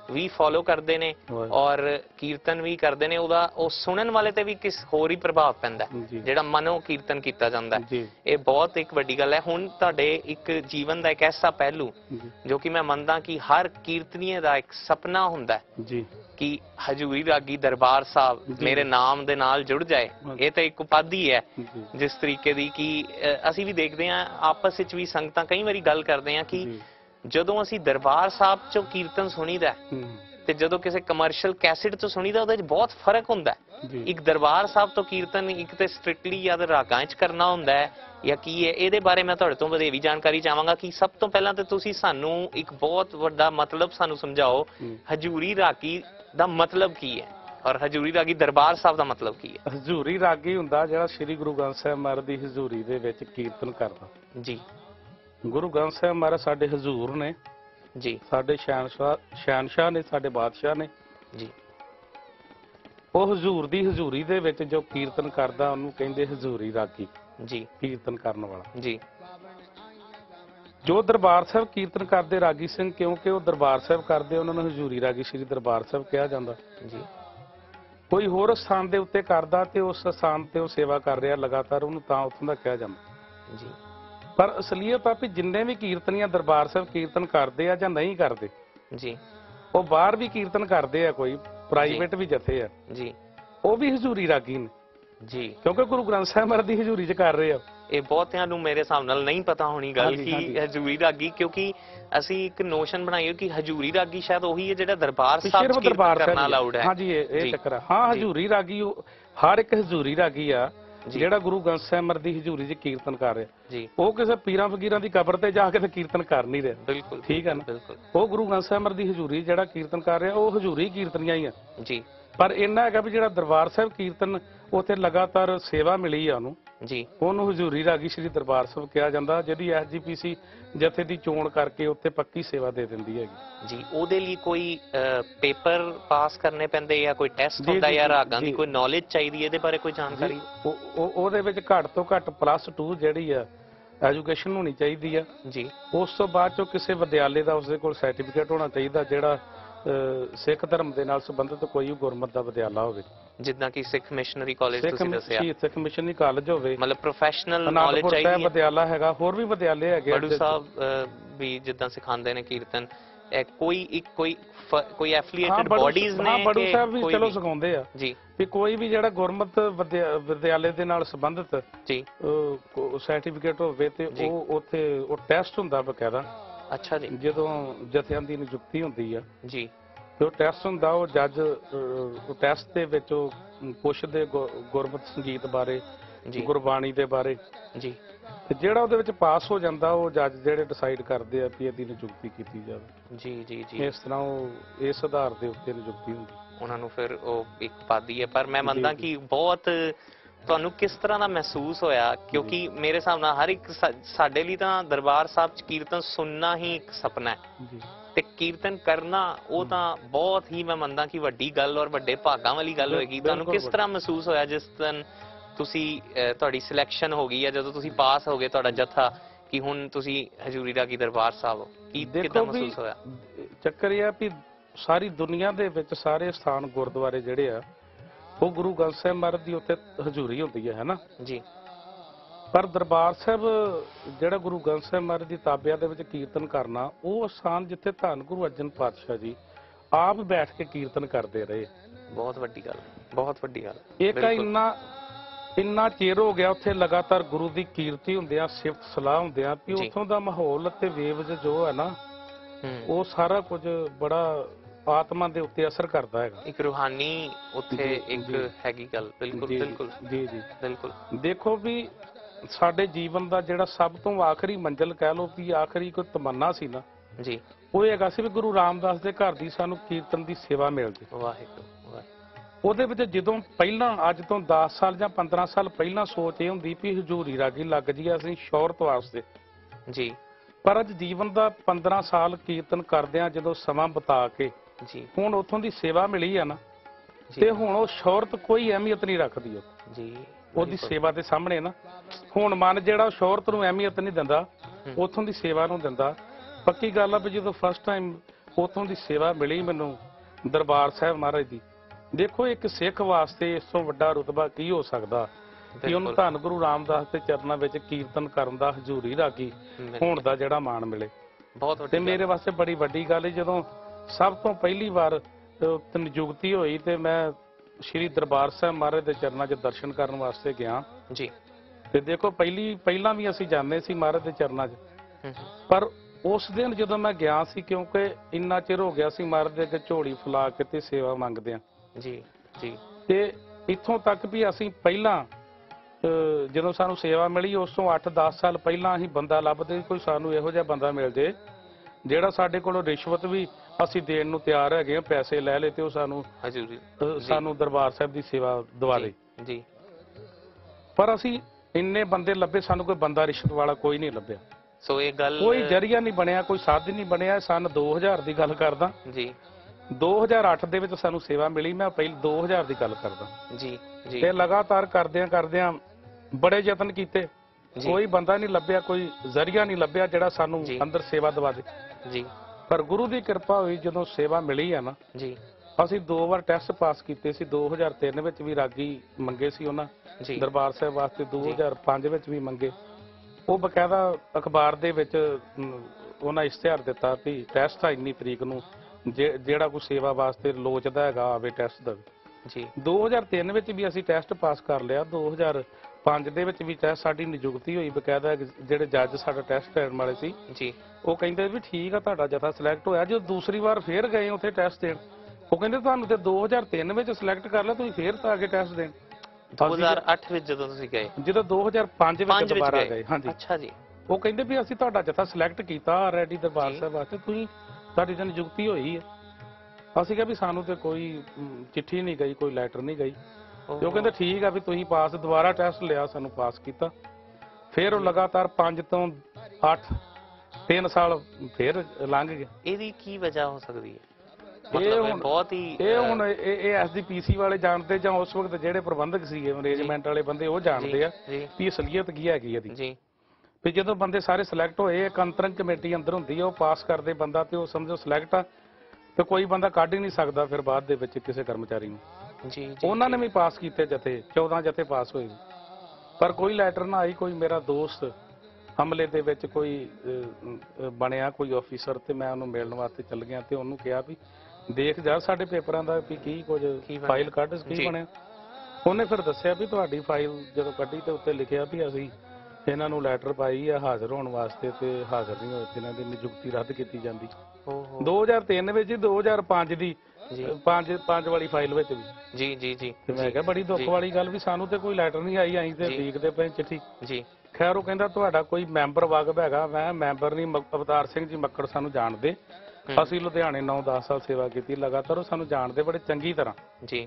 ਵੀ ਫੋਲੋ ਕਰਦੇ ਨੇ ਵਾਹਿਗੁਰੂ। ਔਰ ਕੀਰਤਨ ਵੀ ਕਰਦੇ ਨੇ, ਉਹਦਾ ਉਹ ਸੁਣਨ ਵਾਲੇ ਤੇ ਵੀ ਕਿਸ ਹੋਰ ਹੀ ਪ੍ਰਭਾਵ ਪੈਂਦਾ ਹੈ, ਜੀ। ਜਿਹੜਾ ਮਨੋਂ ਕੀਰਤਨ ਕੀਤਾ ਜਾਂਦਾ ਹੈ। ਜੀ ਇਹ ਬਹੁਤ ਇੱਕ ਵੱਡੀ ਗੱਲ ਹੈ। ਹੁਣ ਤੁਹਾਡੇ ਇੱਕ ਜੀਵਨ ਦਾ ਇੱਕ ਐਸਾ ਪਹਿਲੂ ਜੀ ਜੋ ਕਿ ਮੈਂ ਮੰਨਦਾ ਕਿ ਹਰ ਕੀਰਤਨੀਏ ਦਾ ਇੱਕ ਸੁਪਨਾ ਹੁੰਦਾ ਹੈ ਜੀ ਕਿ ਹਜੂਰੀ ਰਾਗੀ ਦਰਬਾਰ ਸਾਹਿਬ ਜੀ। ਮੇਰੇ ਨਾਮ ਦੇ ਨਾਲ ਜੁੜ ਜਾਏ। ਇਹ ਤਾਂ ਇੱਕ ਉਪਾਧੀ ਹੈ ਜੀ ਜਿਸ ਤਰੀਕੇ ਦੀ ਕਿ ਅ, ਅਸੀਂ ਵੀ ਦੇਖਦੇ ਹਾਂ ਆਪਸ ਵਿੱਚ ਵੀ ਸੰਗਤਾਂ ਕਈ ਵਾਰੀ ਗੱਲ ਕਰਦੇ ਹਾਂ ਕਿ ਜੀ। ਜਦੋਂ ਅਸੀਂ ਦਰਬਾਰ ਸਾਹਿਬ ਚੋਂ ਕੀਰਤਨ ਸੁਣੀਦਾ ਹੈ ਹੂੰ, ਤੇ ਜਦੋਂ ਕਿਸੇ ਕਮਰਸ਼ੀਅਲ ਕੈਸੇਟ ਤੋਂ ਸੁਣੀਦਾ ਉਹਦੇ ਵਿੱਚ ਬਹੁਤ ਫਰਕ ਹੁੰਦਾ ਹੈ। ਜੀ ਇੱਕ ਦਰਬਾਰ ਸਾਹਿਬ ਤੋਂ ਕੀਰਤਨ ਇੱਕ ਤੇ ਸਟ੍ਰਿਕਟਲੀ ਜਾਂ ਤਾਂ ਰਾਗਾਂ 'ਚ ਕਰਨਾ ਹੁੰਦਾ ਹੈ ਜਾਂ ਕੀ ਹੈ, ਇਹਦੇ ਬਾਰੇ ਮੈਂ ਤੁਹਾਡੇ ਤੋਂ ਵਧੇਰੀ ਜਾਣਕਾਰੀ ਚਾਹਾਂਗਾ ਕਿ ਸਭ ਤੋਂ ਪਹਿਲਾਂ ਤੇ ਤੁਸੀਂ ਸਾਨੂੰ ਇੱਕ ਬਹੁਤ ਵੱਡਾ ਮਤਲਬ ਸਾਨੂੰ ਸਮਝਾਓ, ਹੂੰ। ਹਜੂਰੀ ਰਾਗੀ ਦਾ ਮਤਲਬ ਕੀ ਹੈ ਔਰ ਹਜੂਰੀ ਰਾਗੀ ਦਰਬਾਰ ਸਾਹਿਬ ਦਾ ਮਤਲਬ ਕੀ ਹੈ? ਹਜ਼ੂਰੀ ਰਾਗੀ ਹੁੰਦਾ ਜਿਹੜਾ ਸ੍ਰੀ ਗੁਰੂ ਗ੍ਰੰਥ ਸਾਹਿਬ ਮਹਾਰਾਜ ਦੀ ਹਜ਼ੂਰੀ ਦੇ ਵਿੱਚ ਕੀਰਤਨ ਕਰਦਾ। ਜੀ ਗੁਰੂ ਗ੍ਰੰਥ ਸਾਹਿਬ ਮਹਾਰਾਜ ਸਾਡੇ ਹਜ਼ੂਰ ਨੇ, ਜੀ ਸਾਡੇ ਸ਼ਹਿਨशाह ਸ਼ਹਿਨशाह ਨੇ, ਸਾਡੇ ਬਾਦਸ਼ਾਹ ਨੇ। ਜੀ ਉਹ ਹਜ਼ੂਰ ਦੀ ਹਜ਼ੂਰੀ ਦੇ ਵਿੱਚ ਜੋ ਕੀਰਤਨ ਕਰਦਾ ਉਹਨੂੰ ਕਹਿੰਦੇ ਹਜ਼ੂਰੀ ਰਾਗੀ, ਜੀ ਕੀਰਤਨ ਕਰਨ ਵਾਲਾ। ਜੀ ਜੋ ਦਰਬਾਰ ਸਾਹਿਬ ਕੀਰਤਨ ਕਰਦੇ ਰਾਗੀ ਸਿੰਘ, ਕਿਉਂਕਿ ਉਹ ਦਰਬਾਰ ਸਾਹਿਬ ਕਰਦੇ, ਉਹਨਾਂ ਨੂੰ ਹਜ਼ੂਰੀ ਰਾਗੀ ਸ੍ਰੀ ਦਰਬਾਰ ਸਾਹਿਬ ਕਿਹਾ ਜਾਂਦਾ। ਜੀ ਕੋਈ ਹੋਰ ਸਥਾਨ ਦੇ ਉੱਤੇ ਕਰਦਾ ਤੇ ਉਸ ਸਥਾਨ ਤੇ ਉਹ ਸੇਵਾ ਕਰ ਰਿਹਾ ਲਗਾਤਾਰ, ਉਹਨੂੰ ਤਾਂ ਉੱਥੋਂ ਦਾ ਕਿਹਾ ਜਾਂਦਾ। ਜੀ ਪਰ ਅਸਲੀਅਤ ਆ ਵੀ ਜਿੰਨੇ ਵੀ ਕੀਰਤਨੀਆਂ ਦਰਬਾਰ ਸਾਹਿਬ ਕੀਰਤਨ ਕਰਦੇ ਆ ਜਾਂ ਨਹੀਂ ਕਰਦੇ, ਜੀ ਉਹ ਬਾਹਰ ਵੀ ਕੀਰਤਨ ਕਰਦੇ ਆ, ਕੋਈ ਪ੍ਰਾਈਵੇਟ ਵੀ ਜਥੇ ਆ, ਜੀ ਉਹ ਵੀ ਹਜ਼ੂਰੀ ਰਾਗੀ ਨੇ, ਜੀ ਕਿਉਂਕਿ ਗੁਰੂ ਗ੍ਰੰਥ ਸਾਹਿਬ ਮਹਾਰਾਜ ਦੀ ਹਜ਼ੂਰੀ 'ਚ ਕਰ ਰਹੇ ਆ। ਇਹ ਬਹੁਤਿਆਂ ਨੂੰ ਮੇਰੇ ਹਿਸਾਬ ਨਾਲ ਨਹੀਂ ਪਤਾ ਹੋਣੀ ਗੱਲ ਹਾਂਜੀ, ਕਿ ਹਾਂਜੀ। ਹਜੂਰੀ ਰਾਗੀ, ਕਿਉਂਕਿ ਅਸੀਂ ਇੱਕ ਨੋਸ਼ਨ ਬਣਾਈ ਹੈ ਕਿ ਹਜੂਰੀ ਰਾਗੀ ਸ਼ਾਇਦ ਉਹੀ ਹੈ ਜਿਹੜਾ ਦਰਬਾਰ ਵੀ ਸਾਹਿਬ ਸਿਰਫ ਚ ਕੀਰਤਨ ਦਰਬਾਰ ਕਰਨਾ ਸਾਹਿਬ ਅਲਾਉਡ ਹੈ। ਹਾਂਜੀ, ਇਹ ਜੀ। ਇਹ ਚੱਕਰ ਆ। ਹਾਂ, ਜੀ। ਹਜ਼ੂਰੀ ਰਾਗੀ ਉਹ ਹਰ ਇੱਕ ਹਜ਼ੂਰੀ ਰਾਗੀ ਆ ਜੀ। ਜਿਹੜਾ ਗੁਰੂ ਗ੍ਰੰਥ ਸਾਹਿਬ ਮਹਾਰਾਜ ਦੀ ਹਜ਼ੂਰੀ 'ਚ ਕੀਰਤਨ ਕਰ ਰਿਹਾ। ਜੀ ਉਹ ਕਿਸੇ ਪੀਰਾਂ ਫਕੀਰਾਂ ਦੀ ਕਬਰ ਤੇ ਜਾ ਕੇ ਤੇ ਕੀਰਤਨ ਕਰ ਨਹੀਂ ਰਿਹਾ। ਬਿਲਕੁਲ ਠੀਕ ਹੈ ਨਾ? ਬਿਲਕੁਲ ਉਹ ਗੁਰੂ ਗ੍ਰੰਥ ਸਾਹਿਬ ਮਹਾਰਾਜ ਦੀ ਹਜ਼ੂਰੀ ਜਿਹੜਾ ਕੀਰਤਨ ਕਰ ਰਿਹਾ, ਉਹ ਹਜ਼ੂਰੀ ਕੀਰਤਨੀਆਂ ਹੀ ਆ। ਜੀ ਪਰ ਇੰਨਾ ਹੈਗਾ ਵੀ ਜਿਹੜਾ ਦਰਬਾਰ ਸਾਹਿਬ ਕੀਰਤਨ ਉੱਥੇ ਲਗਾਤਾਰ ਸੇਵਾ ਮਿਲੀ ਆ ਉਹਨੂੰ, ਜੀ ਉਹਨੂੰ ਹਜ਼ੂਰੀ ਰਾਗੀ ਸ੍ਰੀ ਦਰਬਾਰ ਸਾਹਿਬ ਕਿਹਾ ਜਾਂਦਾ, ਜਿਹਦੀ ਐਸਜੀਪੀਸੀ ਜਥੇ ਦੀ ਚੋਣ ਕਰਕੇ ਉੱਥੇ ਪੱਕੀ ਸੇਵਾ ਦੇ ਦਿੰਦੀ ਹੈਗੀ। ਜੀ ਉਹਦੇ ਲਈ ਕੋਈ ਪੇਪਰ ਪਾਸ ਕਰਨੇ ਪੈਂਦੇ ਜਾਂ ਕੋਈ ਟੈਸਟ ਜੀ, ਹੁੰਦਾ ਜੀ, ਜਾਂ ਜੀ, ਰਾਗਾਂ ਦੀ ਜੀ। ਕੋਈ ਨੌਲੇਜ ਚਾਹੀਦੀ ਹੈ? ਇਹਦੇ ਬਾਰੇ ਕੋਈ ਜਾਣਕਾਰੀ? ਉਹ ਉਹ- ਉਹਦੇ ਵਿੱਚ ਘੱਟ ਤੋਂ ਘੱਟ ਪਲੱਸ ਟੂ ਜਿਹੜੀ ਆ ਐਜੂਕੇਸ਼ਨ ਹੋਣੀ ਚਾਹੀਦੀ ਆ। ਜੀ ਉਸ ਤੋਂ ਬਾਅਦ ਚੋਂ ਕਿਸੇ ਵਿਦਿਆਲੇ ਦਾ ਉਸਦੇ ਕੋਲ ਸਰਟੀਫਿਕੇਟ ਹੋਣਾ ਚਾਹੀਦਾ, ਜਿਹੜਾ ਅਹ, ਸਿੱਖ ਧਰਮ ਦੇ ਨਾਲ ਸੰਬੰਧਿਤ ਕੋਈ ਵੀ ਗੁਰਮਤ ਦਾ ਵਿਦਿਆਲਾ ਹੋਵੇ। ਜਿੱਦਾਂ ਕਿ ਸਿੱਖ ਮਿਸ਼ਨਰੀ ਕਾਲਜ ਸਿੱਖ ਤੁਸੀਂ ਦੱਸਿਆ, ਸ਼ਹੀਦ ਸਿੱਖ ਮਿਸ਼ਨਰੀ ਕਾਲਜ ਹੋਵੇ, ਮਤਲਬ ਪ੍ਰੋਫੈਸ਼ਨਲ ਨੌਲੇਜ ਅਨੰਦਪੁਰ ਸਾਹਿਬ ਚਾਹੀਦੀ ਹੈ। ਵਿਦਿਆਲਾ ਹੈਗਾ, ਹੋਰ ਵੀ ਵਿਦਿਆਲੇ ਹੈਗੇ ਆ ਬੜੂ ਜਿਹਦੇ- ਸਾਹਿਬ ਅਹ, ਵੀ ਜਿੱਦਾਂ ਸਿਖਾਉਂਦੇ ਨੇ ਕੀਰਤਨ, ਇਹ ਕੋਈ ਇੱਕ ਕੋਈ ਫ- ਕੋਈ ਹਾਂ, ਐਫੀਲੀਏਟਡ ਬੜੂ- ਬਾਡੀਜ਼ ਹਾਂ, ਨੇ ਬੜੂ ਕਿ ਸਾਹਿਬ ਵੀ ਕੋਈ ਚਲੋ ਵੀ? ਸਿਖਾਉਂਦੇ ਆ ਜੀ ਵੀ ਕੋਈ ਵੀ ਜਿਹੜਾ ਗੁਰਮਤ ਵਿਦਿਆ- ਵਿਦਿਆਲੇ ਦੇ ਨਾਲ ਸੰਬੰਧਿਤ ਜੀ ਸਰਟੀਫਿਕੇਟ ਹੋਵੇ ਤੇ ਜੀ। ਉਹ ਉੱਥੇ ਉਹ ਟੈਸਟ ਹੁੰਦਾ ਬਕਾਇਦਾ। ਅੱਛਾ ਜੀ ਜਦੋਂ ਜਥਿਆਂ ਦੀ ਨਿਯੁਕਤੀ ਹੁੰਦੀ ਆ ਜੀ ਤੇ ਉਹ ਟੈਸਟ ਹੁੰਦਾ, ਉਹ ਜੱਜ ਉਹ ਟੈਸਟ ਦੇ ਵਿੱਚ ਉਹ ਪੁੱਛਦੇ ਗੁ- ਗੁਰਮਤ ਸੰਗੀਤ ਬਾਰੇ, ਜੀ ਗੁਰਬਾਣੀ ਦੇ ਬਾਰੇ, ਜੀ ਤੇ ਜਿਹੜਾ ਉਹਦੇ ਵਿੱਚ ਪਾਸ ਹੋ ਜਾਂਦਾ ਉਹ ਜੱਜ ਜਿਹੜੇ ਡਿਸਾਈਡ ਕਰਦੇ ਆ ਵੀ ਇਹਦੀ ਨਿਯੁਕਤੀ ਕੀਤੀ ਜਾਵੇ। ਜੀ ਜੀ ਜੀ ਇਸ ਤਰ੍ਹਾਂ ਉਹ ਇਸ ਆਧਾਰ ਦੇ ਉੱਤੇ ਨਿਯੁਕਤੀ ਹੁੰਦੀ। ਉਹਨਾਂ ਨੂੰ ਫਿਰ ਉਹ ਇੱਕ ਪਾਦੀ ਹੈ। ਪਰ ਮੈਂ ਮੰਨਦਾ ਜੀ, ਕਿ ਬਹੁਤ ਤੁਹਾਨੂੰ ਕਿਸ ਤਰ੍ਹਾਂ ਦਾ ਮਹਿਸੂਸ ਹੋਇਆ, ਕਿਉਂਕਿ ਮੇਰੇ ਹਿਸਾਬ ਨਾਲ ਹਰ ਇੱਕ ਸਾ- ਸਾਡੇ ਲਈ ਤਾਂ ਦਰਬਾਰ ਸਾਹਿਬ ਚ ਕੀਰਤਨ ਸੁਣਨਾ ਹੀ ਇੱਕ ਸੁਪਨਾ ਹੈ ਜੀ ਤੇ ਕੀਰਤਨ ਕਰਨਾ ਉਹ ਤਾਂ ਬਹੁਤ ਹੀ ਮੈਂ ਮੰਨਦਾ ਕਿ ਵੱਡੀ ਗੱਲ ਔਰ ਵੱਡੇ ਭਾਗਾਂ ਵਾਲੀ ਗੱਲ ਬਿਲ- ਹੋਏਗੀ। ਤੁਹਾਨੂੰ ਬਿਲਕੁਲ ਕਿਸ ਤਰ੍ਹਾਂ ਮਹਿਸੂਸ ਹੋਇਆ ਜਿਸ ਦਿਨ ਤੁਸੀਂ ਅਹ, ਤੁਹਾਡੀ ਸਿਲੈਕਸ਼ਨ ਹੋ ਗਈ ਹੈ, ਜਦੋਂ ਤੁਸੀਂ ਪਾਸ ਹੋ ਗਏ ਤੁਹਾਡਾ ਜਥਾ, ਕਿ ਹੁਣ ਤੁਸੀਂ ਹਜੂਰੀ ਰਾਗੀ ਦਰਬਾਰ ਸਾਹਿਬ ਹੋ, ਕੀ ਕਿੱਦਾਂ ਦੇਖੋ ਵੀ ਮਹਿਸੂਸ ਹੋਇਆ? ਚੱਕਰ ਇਹ ਆ ਵੀ ਸਾਰੀ ਦੁਨੀਆ ਦੇ ਵਿੱਚ ਸਾਰੇ ਸਥਾਨ ਗੁਰਦੁਆਰੇ ਜਿਹੜੇ ਆ ਉਹ ਗੁਰੂ ਗ੍ਰੰਥ ਸਾਹਿਬ ਮਹਾਰਾਜ ਦੀ ਉੱਤੇ ਹਜ਼ੂਰੀ ਹੁੰਦੀ ਹੈ ਹੈਨਾ। ਜੀ ਪਰ ਦਰਬਾਰ ਸਾਹਿਬ ਜਿਹੜਾ ਗੁਰੂ ਗ੍ਰੰਥ ਸਾਹਿਬ ਮਹਾਰਾਜ ਦੀ ਤਾਬਿਆ ਦੇ ਵਿੱਚ ਕੀਰਤਨ ਕਰਨਾ, ਉਹ ਸਥਾਨ ਜਿੱਥੇ ਧੰਨ ਗੁਰੂ ਅਰਜਨ ਪਾਤਸ਼ਾਹ ਜੀ ਆਪ ਬੈਠ ਕੇ ਕੀਰਤਨ ਕਰਦੇ ਰਹੇ। ਬਹੁਤ ਵੱਡੀ ਗੱਲ, ਬਹੁਤ ਵੱਡੀ ਗੱਲ। ਇੱਕ ਬਿਲਕੁਲ। ਇੰਨਾ ਇੰਨਾ ਚਿਰ ਹੋ ਗਿਆ ਉੱਥੇ ਲਗਾਤਾਰ ਗੁਰੂ ਦੀ ਕੀਰਤੀ ਹੁੰਦਿਆਂ, ਸਿਫਤ ਸਲਾਹ ਹੁੰਦਿਆਂ, ਵੀ ਜੀ। ਉੱਥੋਂ ਦਾ ਮਾਹੌਲ ਅਤੇ ਵੇਵਜ ਜੋ ਹੈ ਨਾ, ਹੂੰ ਉਹ ਸਾਰਾ ਕੁਝ ਬੜਾ ਆਤਮਾ ਦੇ ਉੱਤੇ ਅਸਰ ਕਰਦਾ ਹੈਗਾ। ਇੱਕ ਰੂਹਾਨੀ ਉੱਥੇ ਜੀ, ਇੱਕ ਜੀ। ਹੈਗੀ ਗੱਲ। ਬਿਲਕੁਲ ਜੀ, ਬਿਲਕੁਲ ਜੀ ਜੀ ਬਿਲਕੁਲ ਦੇਖੋ ਵੀ ਸਾਡੇ ਜੀਵਨ ਦਾ ਜਿਹੜਾ ਸਭ ਤੋਂ ਆਖਰੀ ਮੰਜ਼ਿਲ ਕਹਿ ਲਓ ਵੀ ਆਖਰੀ ਕੋਈ ਤਮੰਨਾ ਸੀ ਨਾ, ਜੀ। ਉਹ ਹੈਗਾ ਸੀ ਵੀ ਗੁਰੂ ਰਾਮਦਾਸ ਦੇ ਘਰ ਦੀ ਸਾਨੂੰ ਕੀਰਤਨ ਦੀ ਸੇਵਾ ਮਿਲ ਜੇ। ਵਾਹਿਗੁਰੂ ਵਾਹਿਗੁਰੂ। ਉਹਦੇ ਵਿੱਚ ਜਦੋਂ ਪਹਿਲਾਂ ਅੱਜ ਤੋਂ ਦਸ ਸਾਲ ਜਾਂ ਪੰਦਰਾਂ ਸਾਲ ਪਹਿਲਾਂ ਸੋਚ ਇਹ ਹੁੰਦੀ ਵੀ ਹਜ਼ੂਰੀ ਰਾਗੀ ਲੱਗ ਜੀ ਅਸੀਂ ਸ਼ੌਹਰਤ ਵਾਸਤੇ, ਜੀ ਪਰ ਅੱਜ ਜੀਵਨ ਦਾ ਪੰਦਰਾਂ ਸਾਲ ਕੀਰਤਨ ਕਰਦਿਆਂ ਜਦੋਂ ਸਮਾਂ ਬਿਤਾ ਕੇ ਜੀ ਹੁਣ ਉੱਥੋਂ ਦੀ ਸੇਵਾ ਮਿਲੀ ਆ ਨਾ, ਜੀ ਤੇ ਹੁਣ ਉਹ ਸ਼ੌਹਰਤ ਕੋਈ ਅਹਿਮੀਅਤ ਨਹੀਂ ਰੱਖਦੀ ਉਹ ਜੀ ਉਹਦੀ ਬਿਲਕੁਲ। ਸੇਵਾ ਦੇ ਸਾਹਮਣੇ ਨਾ। ਹੁਣ ਮਨ ਜਿਹੜਾ ਸ਼ੌਹਰਤ ਨੂੰ ਅਹਿਮੀਅਤ ਨਹੀਂ ਦਿੰਦਾ, ਹੂੰ। ਉੱਥੋਂ ਦੀ ਸੇਵਾ ਨੂੰ ਦਿੰਦਾ। ਪੱਕੀ ਗੱਲ ਆ ਵੀ ਜਦੋਂ ਫਸਟ ਟਾਈਮ ਉਥੋਂ ਦੀ ਸੇਵਾ ਮਿਲੀ ਮੈਨੂੰ ਦਰਬਾਰ ਸਾਹਿਬ ਮਹਾਰਾਜ ਦੀ। ਦੇਖੋ ਇੱਕ ਸਿੱਖ ਵਾਸਤੇ ਇਸ ਤੋਂ ਵੱਡਾ ਰੁਤਬਾ ਕੀ ਹੋ ਸਕਦਾ ਕਿ ਉਹਨੂੰ ਧੰਨ ਗੁਰੂ ਰਾਮਦਾਸ ਦੇ ਚਰਨਾਂ ਵਿੱਚ ਕੀਰਤਨ ਕਰਨ ਦਾ, ਹਜ਼ੂਰੀ ਰਾਗੀ ਹੋਣ ਦਾ ਜਿਹੜਾ ਮਾਣ ਮਿਲੇ। ਬਹੁਤ ਤੇ ਮੇਰੇ ਵਾਸਤੇ ਬੜੀ ਵੱਡੀ ਗੱਲ ਹੈ ਜਦੋਂ ਸਭ ਤੋਂ ਪਹਿਲੀ ਵਾਰ ਅਹ, ਨਿਯੁਕਤੀ ਹੋਈ ਤੇ ਮੈਂ ਸ਼੍ਰੀ ਦਰਬਾਰ ਸਾਹਿਬ ਮਹਾਰਾਜ ਦੇ ਚਰਨਾਂ 'ਚ ਦਰਸ਼ਨ ਕਰਨ ਵਾਸਤੇ ਗਿਆ ਜੀ। ਤੇ ਦੇਖੋ ਪਹਿਲੀ ਪਹਿਲਾਂ ਵੀ ਅਸੀਂ ਜਾਂਦੇ ਸੀ ਮਹਾਰਾਜ ਦੇ ਚਰਨਾਂ 'ਚ, ਹੂੰ, ਪਰ ਉਸ ਦਿਨ ਜਦੋਂ ਮੈਂ ਗਿਆ ਸੀ ਕਿਉਂਕਿ ਇੰਨਾ ਚਿਰ ਹੋ ਗਿਆ ਸੀ ਮਹਾਰਾਜ ਦੇ ਅੱਗੇ ਝੋਲੀ ਫੁਲਾ ਕੇ ਤੇ ਸੇਵਾ ਮੰਗਦੇ ਆ ਜੀ ਜੀ। ਤੇ ਇੱਥੋਂ ਤੱਕ ਵੀ ਅਸੀਂ ਪਹਿਲਾਂ ਅਹ, ਜਦੋਂ ਸਾਨੂੰ ਸੇਵਾ ਮਿਲੀ ਉਸ ਤੋਂ ਅੱਠ ਦਸ ਸਾਲ ਪਹਿਲਾਂ ਅਸੀਂ ਬੰਦਾ ਲੱਭਦੇ ਕੋਈ ਸਾਨੂੰ ਇਹੋ ਜਿਹਾ ਬੰਦਾ ਮਿਲ ਜੇ ਜਿਹੜਾ ਸਾਡੇ ਕੋਲੋਂ ਰਿਸ਼ਵਤ ਵੀ ਅਸੀਂ ਦੇਣ ਨੂੰ ਤਿਆਰ ਹੈਗੇ ਆ, ਪੈਸੇ ਲੈ ਲੇ ਤੇ ਉਹ ਸਾਨੂੰ ਹਜ਼ੂਰੀ ਅਹ, ਸਾਨੂੰ ਦਰਬਾਰ ਸਾਹਿਬ ਦੀ ਸੇਵਾ ਦਵਾ ਦੇ। ਜੀ। ਪਰ ਅਸੀਂ ਇੰਨੇ ਬੰਦੇ ਲੱਭੇ, ਸਾਨੂੰ ਕੋਈ ਬੰਦਾ ਰਿਸ਼ਵਤ ਵਾਲਾ ਕੋਈ ਨਹੀਂ ਲੱਭਿਆ। ਸੋ ਇਹ ਗੱਲ ਕੋਈ ਜਰੀਆ ਨਹੀਂ ਬਣਿਆ, ਕੋਈ ਸਾਧ ਨਹੀਂ ਬਣਿਆ। ਸਨ ਦੋ ਹਜ਼ਾਰ ਦੀ ਗੱਲ ਕਰਦਾ, ਜੀ ਦੋ ਹਜ਼ਾਰ ਅੱਠ ਦੇ ਵਿੱਚ ਸਾਨੂੰ ਸੇਵਾ ਮਿਲੀ। ਮੈਂ ਪਹਿਲ ਦੋ ਹਜ਼ਾਰ ਦੀ ਗੱਲ ਕਰਦਾ ਜੀ ਜੀ ਤੇ ਲਗਾਤਾਰ ਕਰਦਿਆਂ ਕਰਦਿਆਂ ਬੜੇ ਯਤਨ ਕੀਤੇ, ਜੀ। ਕੋਈ ਬੰਦਾ ਨਹੀਂ ਲੱਭਿਆ, ਕੋਈ ਜ਼ਰੀਆ ਨਹੀਂ ਲੱਭਿਆ ਜਿਹੜਾ ਸਾਨੂੰ ਜੀ। ਅੰਦਰ ਸੇਵਾ ਦਵਾ ਦੇ। ਜੀ ਪਰ ਗੁਰੂ ਦੀ ਕਿਰਪਾ ਹੋਈ, ਜਦੋਂ ਸੇਵਾ ਮਿਲੀ ਆ ਨਾ, ਜੀ ਅਸੀਂ ਦੋ ਵਾਰ ਟੈਸਟ ਪਾਸ ਕੀਤੇ ਸੀ। ਦੋ ਹਜ਼ਾਰ ਤਿੰਨ ਵਿੱਚ ਵੀ ਰਾਗੀ ਮੰਗੇ ਸੀ ਉਹਨਾਂ ਜੀ ਦਰਬਾਰ ਸਾਹਿਬ ਵਾਸਤੇ, ਦੋ ਹਜ਼ਾਰ ਪੰਜ ਵਿੱਚ ਵੀ ਮੰਗੇ। ਉਹ ਬਕਾਇਦਾ ਅਖਬਾਰ ਦੇ ਵਿੱਚ ਅਮ, ਉਹਨਾਂ ਇਸ਼ਤਿਹਾਰ ਦਿੱਤਾ ਵੀ ਟੈਸਟ ਆ ਇੰਨੀ ਤਰੀਕ ਨੂੰ, ਜੇ- ਜਿਹੜਾ ਕੋਈ ਸੇਵਾ ਵਾਸਤੇ ਲੋਚਦਾ ਹੈਗਾ ਆਵੇ ਟੈਸਟ ਦਾ। ਜੀ ਦੋ ਹਜ਼ਾਰ ਤਿੰਨ ਵਿੱਚ ਵੀ ਅਸੀਂ ਟੈਸਟ ਪਾਸ ਕਰ ਲਿਆ। ਦੋ ਹਜ਼ਾਰ ਪੰਜ ਦੇ ਵਿੱਚ ਵੀ ਟੈਸਟ ਸਾਡੀ ਨਿਯੁਕਤੀ ਹੋਈ, ਬਕਾਇਦਾ ਜਿਹੜੇ ਜੱਜ ਸਾਡਾ ਟੈਸਟ ਲੈਣ ਵਾਲੇ ਸੀ ਜੀ। ਉਹ ਕਹਿੰਦੇ ਵੀ ਠੀਕ ਆ ਤੁਹਾਡਾ ਜਥਾ ਸਿਲੈਕਟ ਹੋਇਆ। ਜਦੋਂ ਦੂਸਰੀ ਵਾਰ ਫੇਰ ਗਏ ਉੱਥੇ ਟੈਸਟ ਦੇਣ, ਉਹ ਕਹਿੰਦੇ ਤੁਹਾਨੂੰ ਤੇ ਦੋ ਹਜ਼ਾਰ ਤਿੰਨ ਵਿੱਚ ਸਿਲੈਕਟ ਕਰ ਲਿਆ, ਤੁਸੀਂ ਫੇਰ ਤਾਂ ਆ ਕੇ ਟੈਸਟ ਦੇਣ। ਦੋ ਹਜ਼ਾਰ ਅੱਠ ਵਿੱਚ ਜਦੋਂ ਤੁਸੀਂ ਗਏ, ਜਦੋਂ ਦੋ ਹਜ਼ਾਰ ਪੰਜ ਵਿੱਚ ਪੰਜ ਵਿੱਚ ਦੁਬਾਰਾ ਗਏ। ਗਏ, ਹਾਂਜੀ, ਅੱਛਾ ਜੀ। ਉਹ ਕਹਿੰਦੇ ਵੀ ਅਸੀਂ ਤੁਹਾਡਾ ਜਥਾ ਸਿਲੈਕਟ ਕੀਤਾ ਆਲਰੇਡੀ ਦਰਬਾਰ ਜੀ। ਸਾਹਿਬ ਵਾਸਤੇ, ਤੁਸੀਂ ਤੁਹਾਡੀ ਤਾਂ ਨਿਯੁਕਤੀ ਹੋਈ ਹੈ। ਅਸੀਂ ਕਿਹਾ ਵੀ ਸਾਨੂੰ ਤੇ ਕੋਈ ਅਮ, ਚਿੱਠੀ ਨਹੀਂ ਗਈ, ਕੋਈ ਲੈਟਰ ਨਹੀਂ ਗਈ। ਤੇ ਉਹ ਕਹਿੰਦੇ ਠੀਕ ਆ ਵੀ ਤੁਸੀਂ ਪਾਸ, ਦੁਬਾਰਾ ਟੈਸਟ ਲਿਆ, ਸਾਨੂੰ ਪਾਸ ਕੀਤਾ। ਫਿਰ ਉਹ ਲਗਾਤਾਰ ਪੰਜ ਤੋਂ ਅੱਠ ਤਿੰਨ ਸਾਲ ਫਿਰ ਲੰਘ ਗਏ। ਇਹਦੀ ਕੀ ਵਜ੍ਹਾ ਹੋ ਸਕਦੀ ਹੈ? ਇਹ ਮਤਲਬ ਇਹ ਹੁਣ ਬਹੁਤ ਹੀ ਇਹ ਹੁਣ ਇਹ ਇਹ ਐਸਜੀਪੀਸੀ ਵਾਲੇ ਜਾਣਦੇ, ਜਾਂ ਉਸ ਵਕਤ ਜਿਹੜੇ ਪ੍ਰਬੰਧਕ ਸੀਗੇ ਮੈਨੇਜਮੈਂਟ ਵਾਲੇ ਬੰਦੇ ਉਹ ਜਾਣਦੇ ਆ ਜੀ ਵੀ ਅਸਲੀਅਤ ਕੀ ਹੈਗੀ ਇਹਦੀ। ਜੀ ਵੀ ਜਦੋਂ ਬੰਦੇ ਸਾਰੇ ਸਿਲੈਕਟ ਹੋਏ, ਇੱਕ ਅੰਤਰੰਗ ਕਮੇਟੀ ਅੰਦਰ ਹੁੰਦੀ ਹੈ, ਉਹ ਪਾਸ ਕਰਦੇ ਬੰਦਾ ਤੇ ਉਹ ਸਮਝੋ ਸਿਲੈਕਟ ਆ, ਤੇ ਕੋਈ ਬੰਦਾ ਕੱਢ ਹੀ ਨਹੀਂ ਸਕਦਾ ਫਿਰ ਬਾਅਦ ਦੇ ਵਿੱਚ ਕਿਸੇ ਕਰਮਚਾਰੀ ਨੂੰ। ਜੀ ਜੀ। ਉਹਨਾਂ ਨੇ ਵੀ ਪਾਸ ਕੀਤੇ ਜਥੇ, ਚੌਦਾਂ ਜਥੇ ਪਾਸ ਹੋਏ, ਪਰ ਕੋਈ ਲੈਟਰ ਨਾ ਆਈ। ਕੋਈ ਮੇਰਾ ਦੋਸਤ ਹਮਲੇ ਦੇ ਵਿੱਚ ਕੋਈ ਅਹ, ਅਹ, ਬਣਿਆ ਕੋਈ ਆਫੀਸਰ, ਤੇ ਮੈਂ ਉਹਨੂੰ ਮਿਲਣ ਵਾਸਤੇ ਚੱਲ ਗਿਆ ਤੇ ਉਹਨੂੰ ਕਿਹਾ ਵੀ ਦੇਖ ਜਾ ਸਾਡੇ ਪੇਪਰਾਂ ਦਾ ਵੀ ਕੀ ਕੁਝ ਕੀ ਬਣਿਆ? ਫਾਈਲ ਕੱਢ ਕੀ ਜੀ। ਬਣਿਆ। ਉਹਨੇ ਫਿਰ ਦੱਸਿਆ ਵੀ ਤੁਹਾਡੀ ਫਾਈਲ ਜਦੋਂ ਕੱਢੀ ਤੇ ਉੱਤੇ ਲਿਖਿਆ ਵੀ ਅਸੀਂ ਇਹਨਾਂ ਨੂੰ ਲੈਟਰ ਪਾਈ ਆ ਹਾਜ਼ਰ ਹੋਣ ਵਾਸਤੇ, ਤੇ ਹਾਜ਼ਰ ਨਹੀਂ ਹੋਏ ਤੇ ਇਹਨਾਂ ਦੀ ਨਿਯੁਕਤੀ ਰੱਦ ਕੀਤੀ ਜਾਂਦੀ। ਓਹੋ। ਦੋ ਹਜ਼ਾਰ ਤਿੰਨ ਵਿੱਚ ਹੀ, ਦੋ ਹਜ਼ਾਰ ਪੰਜ ਦੀ ਜੀ ਪੰਜ ਪੰਜ ਵਾਲੀ ਫਾਈਲ ਵਿੱਚ ਵੀ। ਜੀ ਜੀ ਜੀ ਤੇ ਮੈਂ ਕਿਹਾ ਬੜੀ ਦੁੱਖ ਜੀ। ਵਾਲੀ ਗੱਲ ਵੀ ਸਾਨੂੰ ਤੇ ਕੋਈ ਲੈਟਰ ਨਹੀਂ ਆਈ, ਅਸੀਂ ਤੇ ਜੀ। ਲੀਕਦੇ ਪਏ ਚਿੱਠੀ। ਜੀ ਖੈਰ ਉਹ ਕਹਿੰਦਾ ਤੁਹਾਡਾ ਕੋਈ ਮੈਂਬਰ ਵਾਕਬ ਹੈਗਾ। ਮੈਂ ਮੈਂਬਰ ਨਹੀਂ, ਮ- ਅਵਤਾਰ ਸਿੰਘ ਜੀ ਮੱਕੜ ਸਾਨੂੰ ਜਾਣਦੇ, ਹਮ, ਅਸੀਂ ਲੁਧਿਆਣੇ ਨੌ ਦਸ ਸਾਲ ਸੇਵਾ ਕੀਤੀ ਲਗਾਤਾਰ, ਉਹ ਸਾਨੂੰ ਜਾਣਦੇ ਬੜੇ ਚੰਗੀ ਤਰ੍ਹਾਂ। ਜੀ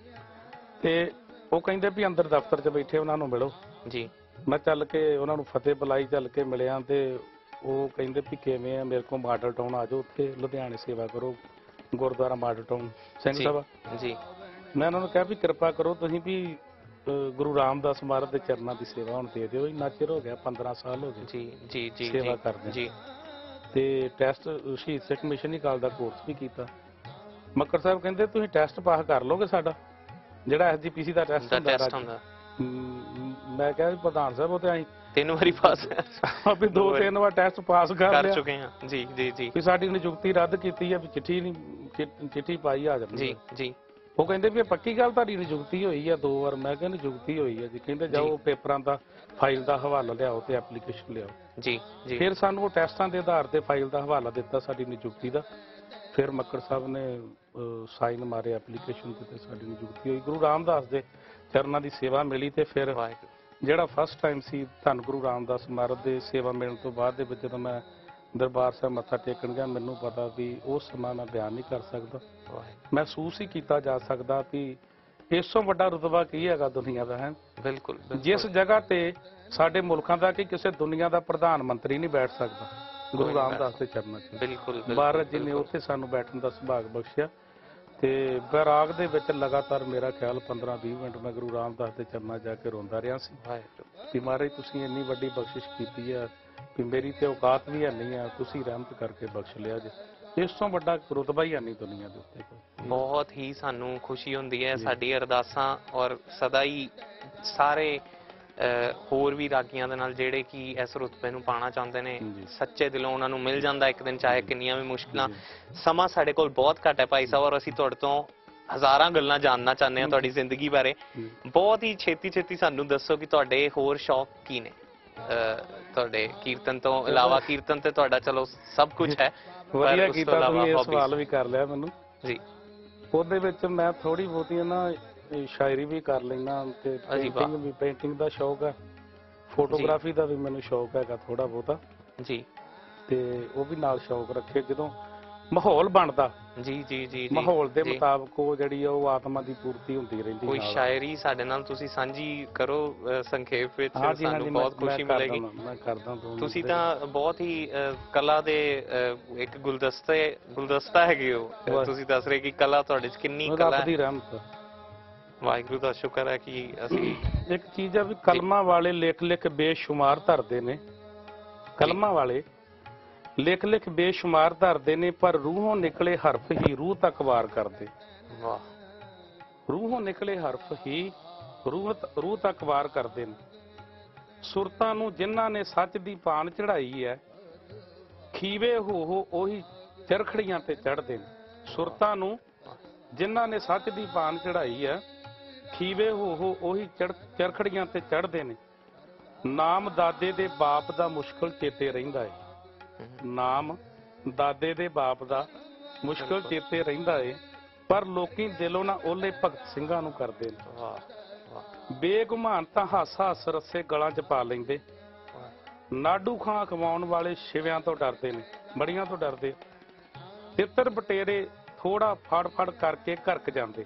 ਤੇ ਉਹ ਕਹਿੰਦੇ ਵੀ ਅੰਦਰ ਦਫ਼ਤਰ 'ਚ ਬੈਠੇ ਉਹਨਾਂ ਨੂੰ ਮਿਲੋ। ਜੀ ਮੈਂ ਚੱਲ ਕੇ ਉਹਨਾਂ ਨੂੰ ਫਤਿਹ ਬੁਲਾਈ, ਚੱਲ ਕੇ ਮਿਲਿਆ ਤੇ ਉਹ ਕਹਿੰਦੇ ਵੀ ਕਿਵੇਂ ਆ, ਮੇਰੇ ਕੋਲ ਮਾਡਲ ਟਾਊਨ ਆ ਜਾਓ, ਉੱਥੇ ਲੁਧਿਆਣੇ ਸੇਵਾ ਕਰੋ, ਗੁਰਦੁਆਰਾ ਮਾਡਲ ਟਾਊਨ ਸਿੰਘ ਜੀ। ਸਭਾ। ਜੀ ਮੈਂ ਉਹਨਾਂ ਨੂੰ ਕਿਹਾ ਵੀ ਕਿਰਪਾ ਕਰੋ ਤੁਸੀਂ ਵੀ ਅਹ, ਗੁਰੂ ਰਾਮਦਾਸ ਮਹਾਰਾਜ ਦੇ ਚਰਨਾਂ ਦੀ ਸੇਵਾ ਹੁਣ ਦੇ ਦਿਓ। ਇੰਨਾ ਚਿਰ ਹੋ ਗਿਆ, ਪੰਦਰਾਂ ਸਾਲ ਹੋ ਗਏ ਜੀ ਜੀ ਜੀ ਸੇਵਾ ਜੀ ਕਰਦੇ। ਜੀ ਤੇ ਟੈਸਟ ਸ਼ਹੀਦ ਸਿੱਖ ਮਿਸ਼ਨ ਕਾਲ ਦਾ ਕੋਰਸ ਵੀ ਕੀਤਾ। ਮੱਕੜ ਸਾਹਿਬ ਕਹਿੰਦੇ ਤੁਸੀਂ ਟੈਸਟ ਪਾਸ ਕਰ ਲੋਗੇ ਸਾਡਾ, ਜਿਹੜਾ ਐਸਜੀਪੀਸੀ ਦਾ ਟੈਸਟ ਦਾ ਹੁੰਦਾ ਟੈਸਟ ਰਾਜ- ਹੁੰਦਾ ਹਮ, ਮੈਂ ਕਿਹਾ ਵੀ ਪ੍ਰਧਾਨ ਸਾਹਿਬ ਉਹ ਤੇ ਅਸੀਂ ਤਿੰਨ ਵਾਰੀ ਪਾਸ ਵੀ ਦੋ ਤਿੰਨ ਵਾਰ ਟੈਸਟ ਪਾਸ ਕਰ ਕਰ ਲਿਆ, ਚੁੱਕੇ ਹਾਂ। ਜੀ ਜੀ ਜੀ ਵੀ ਸਾਡੀ ਨਿਯੁਕਤੀ ਰੱਦ ਕੀਤੀ ਹੈ, ਵੀ ਚਿੱਠੀ ਨਹੀਂ ਚਿ- ਚਿੱਠੀ ਪਾਈ ਆ ਜਾਂਦੀ। ਜੀ ਜੀ ਉਹ ਕਹਿੰਦੇ ਵੀ ਇਹ ਪੱਕੀ ਗੱਲ ਤੁਹਾਡੀ ਨਿਯੁਕਤੀ ਹੋਈ ਆ ਦੋ ਵਾਰ। ਮੈਂ ਕਿਹਾ ਨਿਯੁਕਤੀ ਹੋਈ ਹੈ ਜੀ। ਕਹਿੰਦੇ ਜਾਓ ਪੇਪਰਾਂ ਦਾ ਫਾਈਲ ਦਾ ਹਵਾਲਾ ਲਿਆਓ ਤੇ ਐਪਲੀਕੇਸ਼ਨ ਲਿਆਓ। ਜੀ ਜੀ ਫਿਰ ਸਾਨੂੰ ਉਹ ਟੈਸਟਾਂ ਦੇ ਆਧਾਰ ਤੇ ਫਾਈਲ ਦਾ ਹਵਾਲਾ ਦਿੱਤਾ ਸਾਡੀ ਨਿਯੁਕਤੀ ਦਾ। ਫਿਰ ਮੱਕੜ ਸਾਹਿਬ ਨੇ ਸਾਈਨ ਮਾਰੇ ਐਪਲੀਕੇਸ਼ਨ ਤੇ, ਤੇ ਸਾਡੀ ਨਿਯੁਕਤੀ ਹੋਈ। ਗੁਰੂ ਰਾਮਦਾਸ ਦੇ ਚਰਨਾਂ ਦੀ ਸੇਵਾ ਮਿਲੀ ਤੇ ਫਿਰ ਵਾਹਿਗੁਰੂ। ਜਿਹੜਾ ਫਸਟ ਟਾਈਮ ਸੀ ਧੰਨ ਗੁਰੂ ਰਾਮਦਾਸ ਮਹਾਰਾਜ ਦੇ ਸੇਵਾ ਮਿਲਣ ਤੋਂ ਬਾਅਦ ਦੇ ਵਿੱਚ ਜਦੋਂ ਮੈਂ ਦਰਬਾਰ ਸਾਹਿਬ ਮੱਥਾ ਟੇਕਣ ਗਿਆ, ਮੈਨੂੰ ਪਤਾ ਵੀ ਉਹ ਸਮਾਂ ਮੈਂ ਬਿਆਨ ਨਹੀਂ ਕਰ ਸਕਦਾ। ਵਾਹਿਗੁਰੂ। ਮਹਿਸੂਸ ਹੀ ਕੀਤਾ ਜਾ ਸਕਦਾ ਵੀ ਇਸ ਤੋਂ ਵੱਡਾ ਰੁਤਬਾ ਕੀ ਹੈਗਾ ਦੁਨੀਆ ਦਾ, ਹੈ ਬਿਲਕੁਲ ਬਿਲਕੁਲ। ਜਿਸ ਜਗ੍ਹਾ ਤੇ ਸਾਡੇ ਮੁਲਕਾਂ ਦਾ ਕਿ ਕਿਸੇ ਦੁਨੀਆ ਦਾ ਪ੍ਰਧਾਨ ਮੰਤਰੀ ਨਹੀਂ ਬੈਠ ਸਕਦਾ, ਗੁਰੂ ਰਾਮਦਾਸ ਦੇ ਚਰਨਾਂ 'ਚ। ਬਿਲਕੁਲ ਮਹਾਰਾਜ ਜੀ ਨੇ ਉੱਥੇ ਸਾਨੂੰ ਬੈਠਣ ਦਾ ਸੁਭਾਗ ਬਖਸ਼ਿਆ ਤੇ ਬੈਰਾਗ ਦੇ ਵਿੱਚ ਲਗਾਤਾਰ ਮੇਰਾ ਖਿਆਲ ਪੰਦਰਾਂ ਵੀਹ ਮਿੰਟ ਮੈਂ ਗੁਰੂ ਰਾਮਦਾਸ ਦੇ ਚਰਨਾਂ 'ਚ ਜਾ ਕੇ ਰੋਂਦਾ ਰਿਹਾ ਸੀ ਵਾਹਿਗੁਰੂ। ਕਿ ਮਹਾਰਾਜ ਤੁਸੀਂ ਇੰਨੀ ਵੱਡੀ ਬਖਸ਼ਿਸ਼ ਕੀਤੀ ਹੈ ਕਿ ਮੇਰੀ ਤੇ ਔਕਾਤ ਵੀ ਹੈ ਨਹੀਂ ਆ, ਤੁਸੀਂ ਰਹਿਮਤ ਕਰਕੇ ਬਖਸ਼ ਲਿਆ ਜੀ। ਇਸ ਤੋਂ ਵੱਡਾ ਰੁਤਬਾ ਹੀ ਨਹੀਂ ਦੁਨੀਆ ਦੇ ਉੱਤੇ ਕੋਈ। ਬਹੁਤ ਹੀ ਸਾਨੂੰ ਖੁਸ਼ੀ ਹੁੰਦੀ ਹੈ। ਸਾਡੀ ਅਰਦਾਸਾਂ ਔਰ ਸਦਾ ਹੀ ਸਾਰੇ ਅਹ, ਹੋਰ ਵੀ ਰਾਗੀਆਂ ਦੇ ਨਾਲ ਜਿਹੜੇ ਕਿ ਇਸ ਰੁਤਬੇ ਨੂੰ ਪਾਣਾ ਚਾਹੁੰਦੇ ਨੇ, ਜੀ। ਸੱਚੇ ਦਿਲੋਂ ਉਹਨਾਂ ਨੂੰ ਮਿਲ ਜਾਂਦਾ ਇੱਕ ਦਿਨ, ਚਾਹੇ ਕਿੰਨੀਆਂ ਵੀ ਮੁਸ਼ਕਲਾਂ। ਸਮਾਂ ਸਾਡੇ ਕੋਲ ਬਹੁਤ ਘੱਟ ਹੈ ਭਾਈ ਸਾਹਿਬ, ਔਰ ਅਸੀਂ ਤੁਹਾਡੇ ਤੋਂ ਹਜ਼ਾਰਾਂ ਗੱਲਾਂ ਜਾਣਨਾ ਚਾਹੁੰਦੇ ਹਾਂ ਤੁਹਾਡੀ ਜ਼ਿੰਦਗੀ ਬਾਰੇ। ਬਹੁਤ ਹੀ ਛੇਤੀ ਛੇਤੀ ਸਾਨੂੰ ਦੱਸੋ ਕਿ ਤੁਹਾਡੇ ਹੋਰ ਸ਼ੌਕ ਕੀ ਨੇ। ਅਹ, ਤੁਹਾਡੇ ਕੀਰਤਨ ਤੋਂ ਇਲਾਵਾ, ਕੀਰਤਨ ਤੇ ਤੁਹਾਡਾ ਚਲੋ ਸਭ ਕੁਝ ਹੈ, ਵਧੀਆ ਉਸ ਤੋਂ ਕੀਤਾ ਇਲਾਵਾ ਤੁਸੀਂ, ਇਹ hobbies? ਸਵਾਲ ਵੀ ਕਰ ਲਿਆ ਮੈਨੂੰ ਜੀ ਉਹਦੇ ਵਿੱਚ। ਮੈਂ ਥੋੜੀ ਬਹੁਤੀ ਨਾ ਇਹ ਸ਼ਾਇਰੀ ਵੀ ਕਰ ਲੈਣਾ ਤੇ ਅਜੀ ਵਾਹ। ਪੇਂਟਿੰਗ ਵੀ, ਪੇਂਟਿੰਗ ਦਾ ਸ਼ੌਕ ਹੈ, ਫੋਟੋਗ੍ਰਾਫੀ ਦਾ ਵੀ ਮੈਨੂੰ ਸ਼ੌਕ ਹੈਗਾ ਥੋੜਾ ਬਹੁਤਾ, ਜੀ ਤੇ ਉਹ ਵੀ ਨਾਲ ਸ਼ੌਕ ਰੱਖੇ। ਜਦੋਂ ਮਾਹੌਲ ਬਣਦਾ, ਜੀ ਜੀ ਜੀ ਜੀ ਮਾਹੌਲ ਦੇ ਜੀ। ਮੁਤਾਬਕ ਉਹ ਜਿਹੜੀ ਆ ਉਹ ਆਤਮਾ ਦੀ ਪੂਰਤੀ ਹੁੰਦੀ ਰਹਿੰਦੀ ਕੋਈ ਨਾਲ। ਸ਼ਾਇਰੀ ਸਾਡੇ ਨਾਲ ਤੁਸੀਂ ਸਾਂਝੀ ਕਰੋ ਅਹ, ਸੰਖੇਪ ਵਿੱਚ, ਹਾਂਜੀ ਹਾਂਜੀ, ਸਾਨੂੰ ਮੈਂ ਬਹੁਤ ਖੁਸ਼ੀ ਮੈਂ ਮਿਲੇਗੀ। ਕਰਦਾ, ਮੈਂ ਕਰਦਾ ਦੋ ਮਿੰਟ ਤੁਸੀਂ ਦੇ ਤਾਂ ਬਹੁਤ ਹੀ ਅਹ, ਕਲਾ ਦੇ ਅਹ, ਇੱਕ ਗੁਲਦਸਤੇ ਗੁਲਦਸਤਾ ਹੈਗੇ ਹੋ। ਅਹ, ਬਸ। ਤੁਸੀਂ ਦੱਸ ਰਹੇ ਕਿ ਕਲਾ ਤੁਹਾਡੇ 'ਚ ਕਿੰਨੀ ਵਿੱਚ। ਕਲਾ ਰੱਬ ਦੀ ਹੈ। ਰਹਿਮਤ। ਵਾਹਿਗੁਰੂ ਦਾ ਸ਼ੁਕਰ ਹੈ ਕਿ ਅਸੀਂ ਇੱਕ ਚੀਜ਼ ਆ ਵੀ ਕਲਮਾਂ ਵਾਲੇ ਲਿਖ ਲਿਖ ਬੇਸ਼ੁਮਾਰ ਧਰਦੇ ਨੇ, ਕਲਮਾਂ ਵਾਲੇ ਲਿਖ ਲਿਖ ਬੇਸ਼ੁਮਾਰ ਧਰਦੇ ਨੇ, ਪਰ ਰੂਹੋਂ ਨਿਕਲੇ ਹਰਫ ਹੀ ਰੂਹ ਤੱਕ ਵਾਰ ਕਰਦੇ। ਵਾਹ, ਰੂਹੋਂ ਨਿਕਲੇ ਹਰਫ ਹੀ ਰੂਹ ਰੂਹ ਤੱਕ ਵਾਰ ਕਰਦੇ ਨੇ। ਸੁਰਤਾਂ ਨੂੰ ਜਿਨ੍ਹਾਂ ਨੇ ਸੱਚ ਦੀ ਪਾਨ ਚੜਾਈ ਹੈ, ਖੀਵੇ ਹੋ ਹੋ ਉਹੀ ਚਰਖੜੀਆਂ ਤੇ ਚੜ੍ਹਦੇ ਨੇ। ਸੁਰਤਾਂ ਨੂੰ ਜਿਨ੍ਹਾਂ ਨੇ ਸੱਚ ਦੀ ਪਾਨ ਚੜਾਈ ਹੈ, ਖੀਵੇ ਹੋ ਹੋ ਉਹੀ ਚਰਖੜੀਆਂ ਤੇ ਚੜ੍ਹਦੇ ਨੇ। ਨਾਮ ਦਾਦੇ ਦੇ ਬਾਪ ਦਾ ਮੁਸ਼ਕਲ ਚੇਤੇ ਰਹਿੰਦਾ ਹੈ, ਨਾਮ ਦਾਦੇ ਦੇ ਬਾਪ ਦਾ ਮੁਸ਼ਕਲ ਚੇਤੇ ਰਹਿੰਦਾ ਏ, ਪਰ ਲੋਕੀ ਦਿਲੋਂ ਨਾ ਓਲੇ ਭਗਤ ਸਿੰਘਾਂ ਨੂੰ ਕਰਦੇ ਨੇ। ਵਾਹ ਵਾਹ ਬੇਗੁਮਾਨ ਤਾਂ ਹਾਸਾ ਹੱਸ ਰੱਸੇ ਗਲਾਂ 'ਚ ਪਾ ਲੈਂਦੇ। ਨਾਡੂ ਖਾਂ ਖਵਾਉਣ ਵਾਲੇ ਸ਼ਿਵਿਆਂ ਤੋਂ ਡਰਦੇ ਨੇ, ਬੜੀਆਂ ਤੋਂ ਡਰਦੇ। ਤਿੱਤਰ ਬਟੇਰੇ ਥੋੜਾ ਫੜ ਫੜ ਕਰਕੇ ਘਰਕ ਜਾਂਦੇ,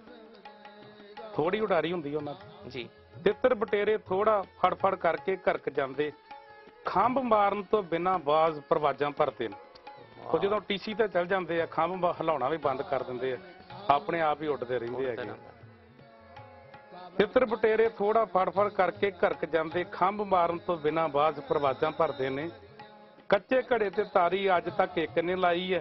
ਥੋੜੀ ਉਡਾਰੀ ਹੁੰਦੀ ਉਹਨਾਂ ਦੀ ਜੀ। ਤਿੱਤਰ ਬਟੇਰੇ ਥੋੜਾ ਫੜ ਫੜ ਕਰਕੇ ਘਰਕ ਜਾਂਦੇ। ਖੰਭ ਮਾਰਨ ਤੋਂ ਬਿਨਾਂ ਬਾਜ਼ ਪਰਵਾਜ਼ਾਂ ਭਰਦੇ ਨੇ। ਉਹ ਜਦੋਂ ਟੀਸੀ ਤੇ ਚੱਲ ਜਾਂਦੇ ਆ, ਖੰਭ ਹਿਲਾਉਣਾ ਵੀ ਬੰਦ ਕਰ ਦਿੰਦੇ ਆ, ਆਪਣੇ ਆਪ ਹੀ ਉੱਡਦੇ ਰਹਿੰਦੇ ਹੈਗੇ। ਤਿੱਤਰ ਬਟੇਰੇ ਥੋੜਾ ਫੜ ਫੜ ਕਰਕੇ ਘਰਕ ਜਾਂਦੇ। ਖੰਭ ਮਾਰਨ ਤੋਂ ਬਿਨਾਂ ਬਾਜ਼ ਪਰਵਾਜ਼ਾਂ ਭਰਦੇ ਨੇ। ਕੱਚੇ ਘੜੇ ਤੇ ਤਾਰੀ ਅੱਜ ਤੱਕ ਇੱਕ ਨੇ ਲਾਈ ਹੈ,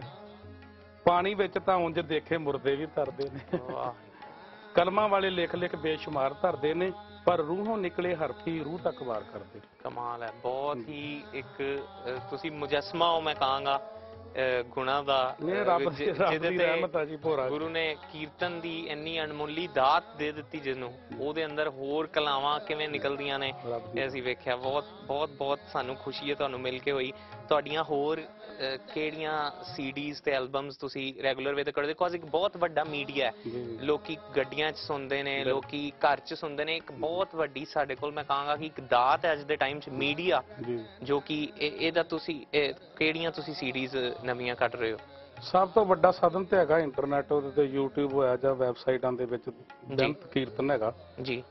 ਪਾਣੀ ਵਿੱਚ ਤਾਂ ਉਂਝ ਦੇਖੇ ਮੁਰਦੇ ਵੀ ਤਰਦੇ ਨੇ। ਵਾਹ, ਕਲਮਾਂ ਵਾਲੇ ਲਿਖ ਲਿਖ ਬੇਸ਼ੁਮਾਰ ਧਰਦੇ ਨੇ, ਪਰ ਰੂਹੋਂ ਨਿਕਲੇ ਹਰਫੀ ਰੂਹ ਤੱਕ ਵਾਰ ਕਰਦੇ। ਕਮਾਲ ਹੈ। ਬਹੁਤ ਹੀ ਇੱਕ ਅਹ, ਤੁਸੀਂ ਮੁਜੱਸਮਾ ਹੋ ਮੈਂ ਕਹਾਂਗਾ ਅਹ, ਗੁਣਾਂ ਦਾ, ਇਹ ਅਹ, ਰੱਬ ਜਿ- ਰੱਬ ਜਿਹਦੇ ਦੀ ਤੇ ਰਹਿਮਤ ਆ ਜੀ ਭੋਰਾ। ਗੁਰੂ ਨੇ ਕੀਰਤਨ ਦੀ ਇੰਨੀ ਅਣਮੁੱਲੀ ਦਾਤ ਦੇ ਦਿੱਤੀ ਜਿਹਨੂੰ, ਉਹਦੇ ਅੰਦਰ ਹੋਰ ਕਲਾਵਾਂ ਕਿਵੇਂ ਨਿਕਲਦੀਆਂ ਨੇ ਰੱਬ ਦੀ ਇਹ ਅਸੀਂ ਵੇਖਿਆ। ਬਹੁਤ ਬਹੁਤ ਬਹੁਤ ਸਾਨੂੰ ਖੁਸ਼ੀ ਹੈ ਤੁਹਾਨੂੰ ਮਿਲ ਕੇ ਹੋਈ। ਤੁਹਾਡੀਆਂ ਹੋਰ ਅਹ, ਕਿਹੜੀਆਂ ਸੀਡੀਜ਼ ਤੇ ਐਲਬਮਸ ਤੁਸੀਂ ਰੈਗੂਲਰ ਵੇ ਤੇ ਕਰਦੇ? ਬਿਕੋਜ਼ ਇੱਕ ਬਹੁਤ ਵੱਡਾ ਮੀਡੀਆ ਹੈ, ਜੀ। ਲੋਕੀ ਗੱਡੀਆਂ 'ਚ ਸੁਣਦੇ ਨੇ, ਬਿਲਕੁਲ। ਲੋਕੀ ਘਰ 'ਚ ਸੁਣਦੇ ਨੇ। ਇੱਕ ਬਹੁਤ ਵੱਡੀ ਸਾਡੇ ਕੋਲ ਮੈਂ ਕਹਾਂਗਾ ਕਿ ਇੱਕ ਦਾਤ ਹੈ ਅੱਜ ਦੇ ਟਾਈਮ 'ਚ ਮੀਡੀਆ, ਜੀ। ਜੋ ਕਿ ਇਹ- ਇਹਦਾ ਤੁਸੀਂ ਇਹ ਕਿਹੜੀਆਂ ਤੁਸੀਂ ਸੀਰੀਜ਼ ਨਵੀਆਂ ਕੱਢ ਰਹੇ ਹੋ? ਸਭ ਤੋਂ ਵੱਡਾ ਸਾਧਨ ਤੇ ਹੈਗਾ ਇੰਟਰਨੈਟ। ਉਹਦੇ ਤੇ YouTube ਹੋਇਆ ਜਾਂ ਵੈਬਸਾਈਟਾਂ ਦੇ ਵਿੱਚ ਬੇਅੰਤ ਕੀਰਤਨ ਹੈਗਾ। ਜੀ।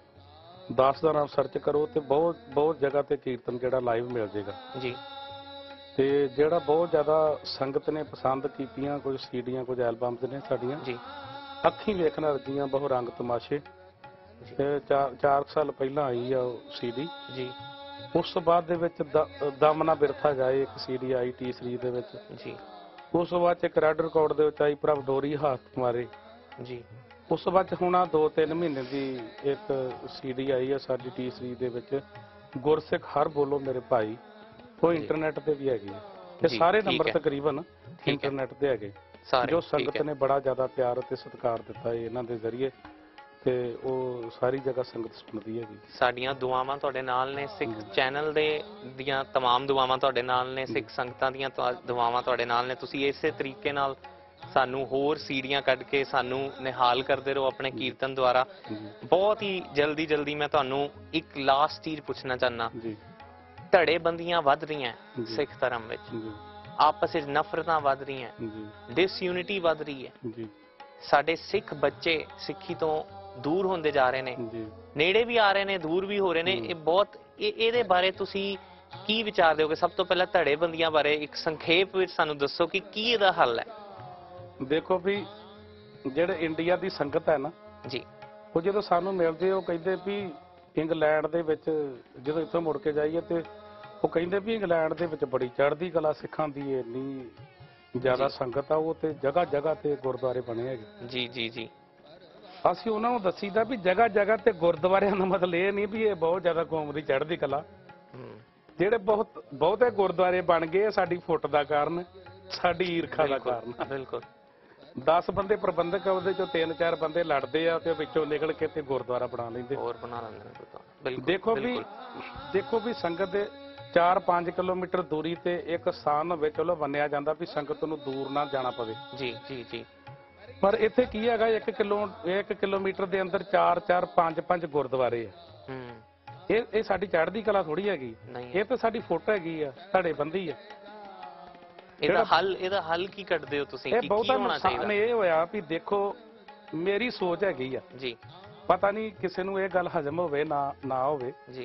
ਦਾਸ ਦਾ ਨਾਮ ਸਰਚ ਕਰੋ ਤੇ ਬਹੁਤ ਬਹੁਤ ਜਗ੍ਹਾ ਤੇ ਕੀਰਤਨ ਜਿਹੜਾ ਲਾਈਵ ਮਿਲ ਜੇਗਾ। ਜੀ। ਤੇ ਜਿਹੜਾ ਬਹੁਤ ਜ਼ਿਆਦਾ ਸੰਗਤ ਨੇ ਪਸੰਦ ਕੀਤੀਆਂ, ਕੁਝ ਸੀਡੀਆਂ ਕੁਝ ਐਲਬਮਸ ਨੇ ਸਾਡੀਆਂ, ਜੀ। ਅੱਖੀਂ ਵੇਖਣ ਵਰਗੀਆਂ ਬਹੁ ਰੰਗ ਤਮਾਸ਼ੇ। ਜੀ। ਤੇ ਚਾਰ ਚਾਰ ਕੁ ਸਾਲ ਪਹਿਲਾਂ ਆਈ ਆ ਉਹ ਸੀਡੀ। ਜੀ। ਉਸ ਤੋਂ ਬਾਅਦ ਦੇ ਵਿੱਚ ਦ- ਦਮ ਨਾ ਬਿਰਥਾ ਜਾਏ ਇੱਕ ਸੀਡੀ ਆਈ ਟੀ-ਸਰੀ ਦੇ ਵਿੱਚ। ਜੀ। ਉਸ ਤੋਂ ਬਾਅਦ 'ਚ ਇੱਕ ਰੈਡ ਰਿਕਾਰਡ ਦੇ ਵਿੱਚ ਆਈ ਪ੍ਰਭ ਡੋਰੀ ਹੱਥ ਮਾਰੇ। ਜੀ। ਉਸ ਤੋਂ ਬਾਅਦ 'ਚ ਹੁਣ ਆਹ ਦੋ ਤਿੰਨ ਮਹੀਨੇ ਦੀ ਇੱਕ ਸੀਡੀ ਆਈ ਹੈ ਸਾਡੀ ਟੀ-ਸਰੀ ਦੇ ਵਿੱਚ, ਗੁਰਸਿੱਖ ਹਰ ਬੋਲੋ ਮੇਰੇ ਭਾਈ। ਉਹ ਜੀ। ਇੰਟਰਨੈਟ ਤੇ ਵੀ ਹੈਗੀ ਹੈ। ਇਹ ਜੀ, ਸਾਰੇ ਠੀਕ ਨੰਬਰ ਹੈ। ਤਕਰੀਬਨ ਠੀਕ ਹੈ। ਇੰਟਰਨੈਟ ਤੇ ਹੈਗੇ, ਸਾਰੇ ਜੋ ਠੀਕ ਸੰਗਤ ਹੈ। ਨੇ ਬੜਾ ਜ਼ਿਆਦਾ ਪਿਆਰ ਅਤੇ ਸਤਿਕਾਰ ਦਿੱਤਾ ਹੈ ਇਹਨਾਂ ਦੇ ਜ਼ਰੀਏ, ਤੇ ਉਹ ਸਾਰੀ ਜਗ੍ਹਾ ਸੰਗਤ ਸੁਣਦੀ ਹੈਗੀ। ਸਾਡੀਆਂ ਦੁਆਵਾਂ ਤੁਹਾਡੇ ਨਾਲ ਨੇ, ਸਿੱਖ ਚੈਨਲ ਦੇ ਦੀਆਂ तमाम ਦੁਆਵਾਂ ਤੁਹਾਡੇ ਨਾਲ ਨੇ, ਸਿੱਖ ਸੰਗਤਾਂ ਦੀਆਂ ਤੁਹਾ- ਦੁਆਵਾਂ ਤੁਹਾਡੇ ਨਾਲ ਨੇ। ਤੁਸੀਂ ਇਸੇ ਤਰੀਕੇ ਨਾਲ ਸਾਨੂੰ ਹੋਰ ਸੀੜੀਆਂ ਕੱਢ ਕੇ ਸਾਨੂੰ ਨਿਹਾਲ ਕਰਦੇ ਰਹੋ ਆਪਣੇ ਕੀਰਤਨ ਦੁਆਰਾ। ਜੀ ਬਹੁਤ ਹੀ ਜਲਦੀ ਜਲਦੀ ਮੈਂ ਤੁਹਾਨੂੰ ਇੱਕ ਲਾਸਟ ਚੀਜ਼ ਪੁੱਛਣਾ ਚਾਹਨਾ। ਜੀ ਧੜੇਬੰਦੀਆਂ ਵੱਧ ਰਹੀਆਂ ਜੀ। ਸਿੱਖ ਧਰਮ ਵਿੱਚ, ਜੀ ਆਪਸ ਵਿੱਚ ਨਫ਼ਰਤਾਂ ਵੱਧ ਰਹੀਆਂ, ਜੀ ਡਿਸਯੂਨਿਟੀ ਵੱਧ ਰਹੀ ਹੈ। ਜੀ ਸਾਡੇ ਸਿੱਖ ਬੱਚੇ ਸਿੱਖੀ ਤੋਂ ਦੂਰ ਹੁੰਦੇ ਜਾ ਰਹੇ ਨੇ, ਜੀ ਨੇੜੇ ਵੀ ਆ ਰਹੇ ਨੇ, ਦੂਰ ਵੀ ਹੋ ਰਹੇ ਨੇ। ਇਹ ਬਹੁਤ ਇਹ ਇਹਦੇ ਬਾਰੇ ਤੁਸੀਂ ਕੀ ਵਿਚਾਰ ਦਿਓਗੇ? ਸਭ ਤੋਂ ਪਹਿਲਾਂ ਧੜੇਬੰਦੀਆਂ ਬਾਰੇ ਇੱਕ ਸੰਖੇਪ ਵਿੱਚ ਸਾਨੂੰ ਦੱਸੋ ਕਿ ਕੀ ਇਹਦਾ ਹੱਲ ਹੈ। ਦੇਖੋ ਵੀ ਜਿਹੜੇ ਇੰਡੀਆ ਦੀ ਸੰਗਤ ਹੈ ਨਾ, ਜੀ। ਉਹ ਜਦੋਂ ਸਾਨੂੰ ਮਿਲਦੇ ਉਹ ਕਹਿੰਦੇ ਵੀ ਇੰਗਲੈਂਡ ਦੇ ਵਿੱਚ, ਜਦੋਂ ਇੱਥੋਂ ਮੁੜ ਕੇ ਜਾਈਏ ਤੇ ਉਹ ਕਹਿੰਦੇ ਵੀ ਇੰਗਲੈਂਡ ਦੇ ਵਿੱਚ ਬੜੀ ਚੜ੍ਹਦੀ ਕਲਾ ਸਿੱਖਾਂ ਦੀ, ਇੰਨੀ ਜ਼ਿਆਦਾ ਜੀ। ਸੰਗਤ ਆ ਉਹ ਤੇ ਜਗ੍ਹਾ ਜਗ੍ਹਾ ਤੇ ਗੁਰਦੁਆਰੇ ਬਣੇ ਹੈਗੇ। ਜੀ ਜੀ ਜੀ ਅਸੀਂ ਉਹਨਾਂ ਨੂੰ ਦੱਸੀਦਾ ਵੀ ਜਗ੍ਹਾ ਜਗ੍ਹਾ ਤੇ ਗੁਰਦੁਆਰਿਆਂ ਦਾ ਮਤਲਬ ਇਹ ਨਹੀਂ ਵੀ ਇਹ ਬਹੁਤ ਜ਼ਿਆਦਾ ਕੌਮ ਦੀ ਚੜ੍ਹਦੀ ਕਲਾ। ਹੂੰ ਜਿਹੜੇ ਬਹੁਤ ਬਹੁਤੇ ਗੁਰਦੁਆਰੇ ਬਣ ਗਏ ਇਹ ਸਾਡੀ ਫੁੱਟ ਦਾ ਕਾਰਨ, ਸਾਡੀ ਈਰਖਾ ਦਾ ਕਾਰਨ। ਬਿਲਕੁਲ ਦਸ ਬੰਦੇ ਪ੍ਰਬੰਧਕ ਆ, ਉਹਦੇ ਚੋਂ ਤਿੰਨ ਚਾਰ ਬੰਦੇ ਲੜਦੇ ਆ ਤੇ ਵਿੱਚੋਂ ਨਿਕਲ ਕੇ ਤੇ ਗੁਰਦੁਆਰਾ ਬਣਾ ਲੈਂਦੇ। ਹੋਰ ਬਣਾ ਲੈਂਦੇ ਨੇ ਗੁਰਦੁਆਰਾ। ਬਿਲਕੁਲ ਦੇਖੋ ਵੀ ਬਿਲਕੁਲ। ਦੇਖੋ ਵੀ ਸੰਗਤ ਦੇ ਚਾਰ ਪੰਜ ਕਿਲੋਮੀਟਰ ਦੂਰੀ ਤੇ ਇੱਕ ਸਥਾਨ ਹੋਵੇ, ਚਲੋ ਮੰਨਿਆ ਜਾਂਦਾ ਵੀ ਸੰਗਤ ਨੂੰ ਦੂਰ ਨਾ ਜਾਣਾ ਪਵੇ। ਜੀ ਜੀ ਜੀ ਪਰ ਇੱਥੇ ਕੀ ਹੈਗਾ, ਇੱਕ ਕਿਲੋ ਇੱਕ ਕਿਲੋਮੀਟਰ ਦੇ ਅੰਦਰ ਚਾਰ ਚਾਰ ਪੰਜ ਪੰਜ ਗੁਰਦੁਆਰੇ ਆ। ਹੂੰ ਇਹ ਇਹ ਸਾਡੀ ਚੜ੍ਹਦੀ ਕਲਾ ਥੋੜੀ ਹੈਗੀ, ਨਹੀਂ ਇਹ ਤਾਂ ਸਾਡੀ ਫੁੱਟ ਹੈਗੀ ਆ, ਧੜੇ ਬੰਦੀ ਆ। ਇਹਦਾ ਹੱਲ ਇਹਦਾ ਹੱਲ ਕੀ ਕੱਢਦੇ ਹੋ ਤੁਸੀਂ? ਇਹ ਕੀ ਬਹੁਤਾ ਹੋਣਾ ਨੁਕਸਾਨ ਚਾਹੀਦਾ? ਇਹ ਹੋਇਆ ਵੀ ਦੇਖੋ ਮੇਰੀ ਸੋਚ ਹੈਗੀ ਆ, ਜੀ ਪਤਾ ਨਹੀਂ ਕਿਸੇ ਨੂੰ ਇਹ ਗੱਲ ਹਜ਼ਮ ਹੋਵੇ ਨਾ ਨਾ ਹੋਵੇ। ਜੀ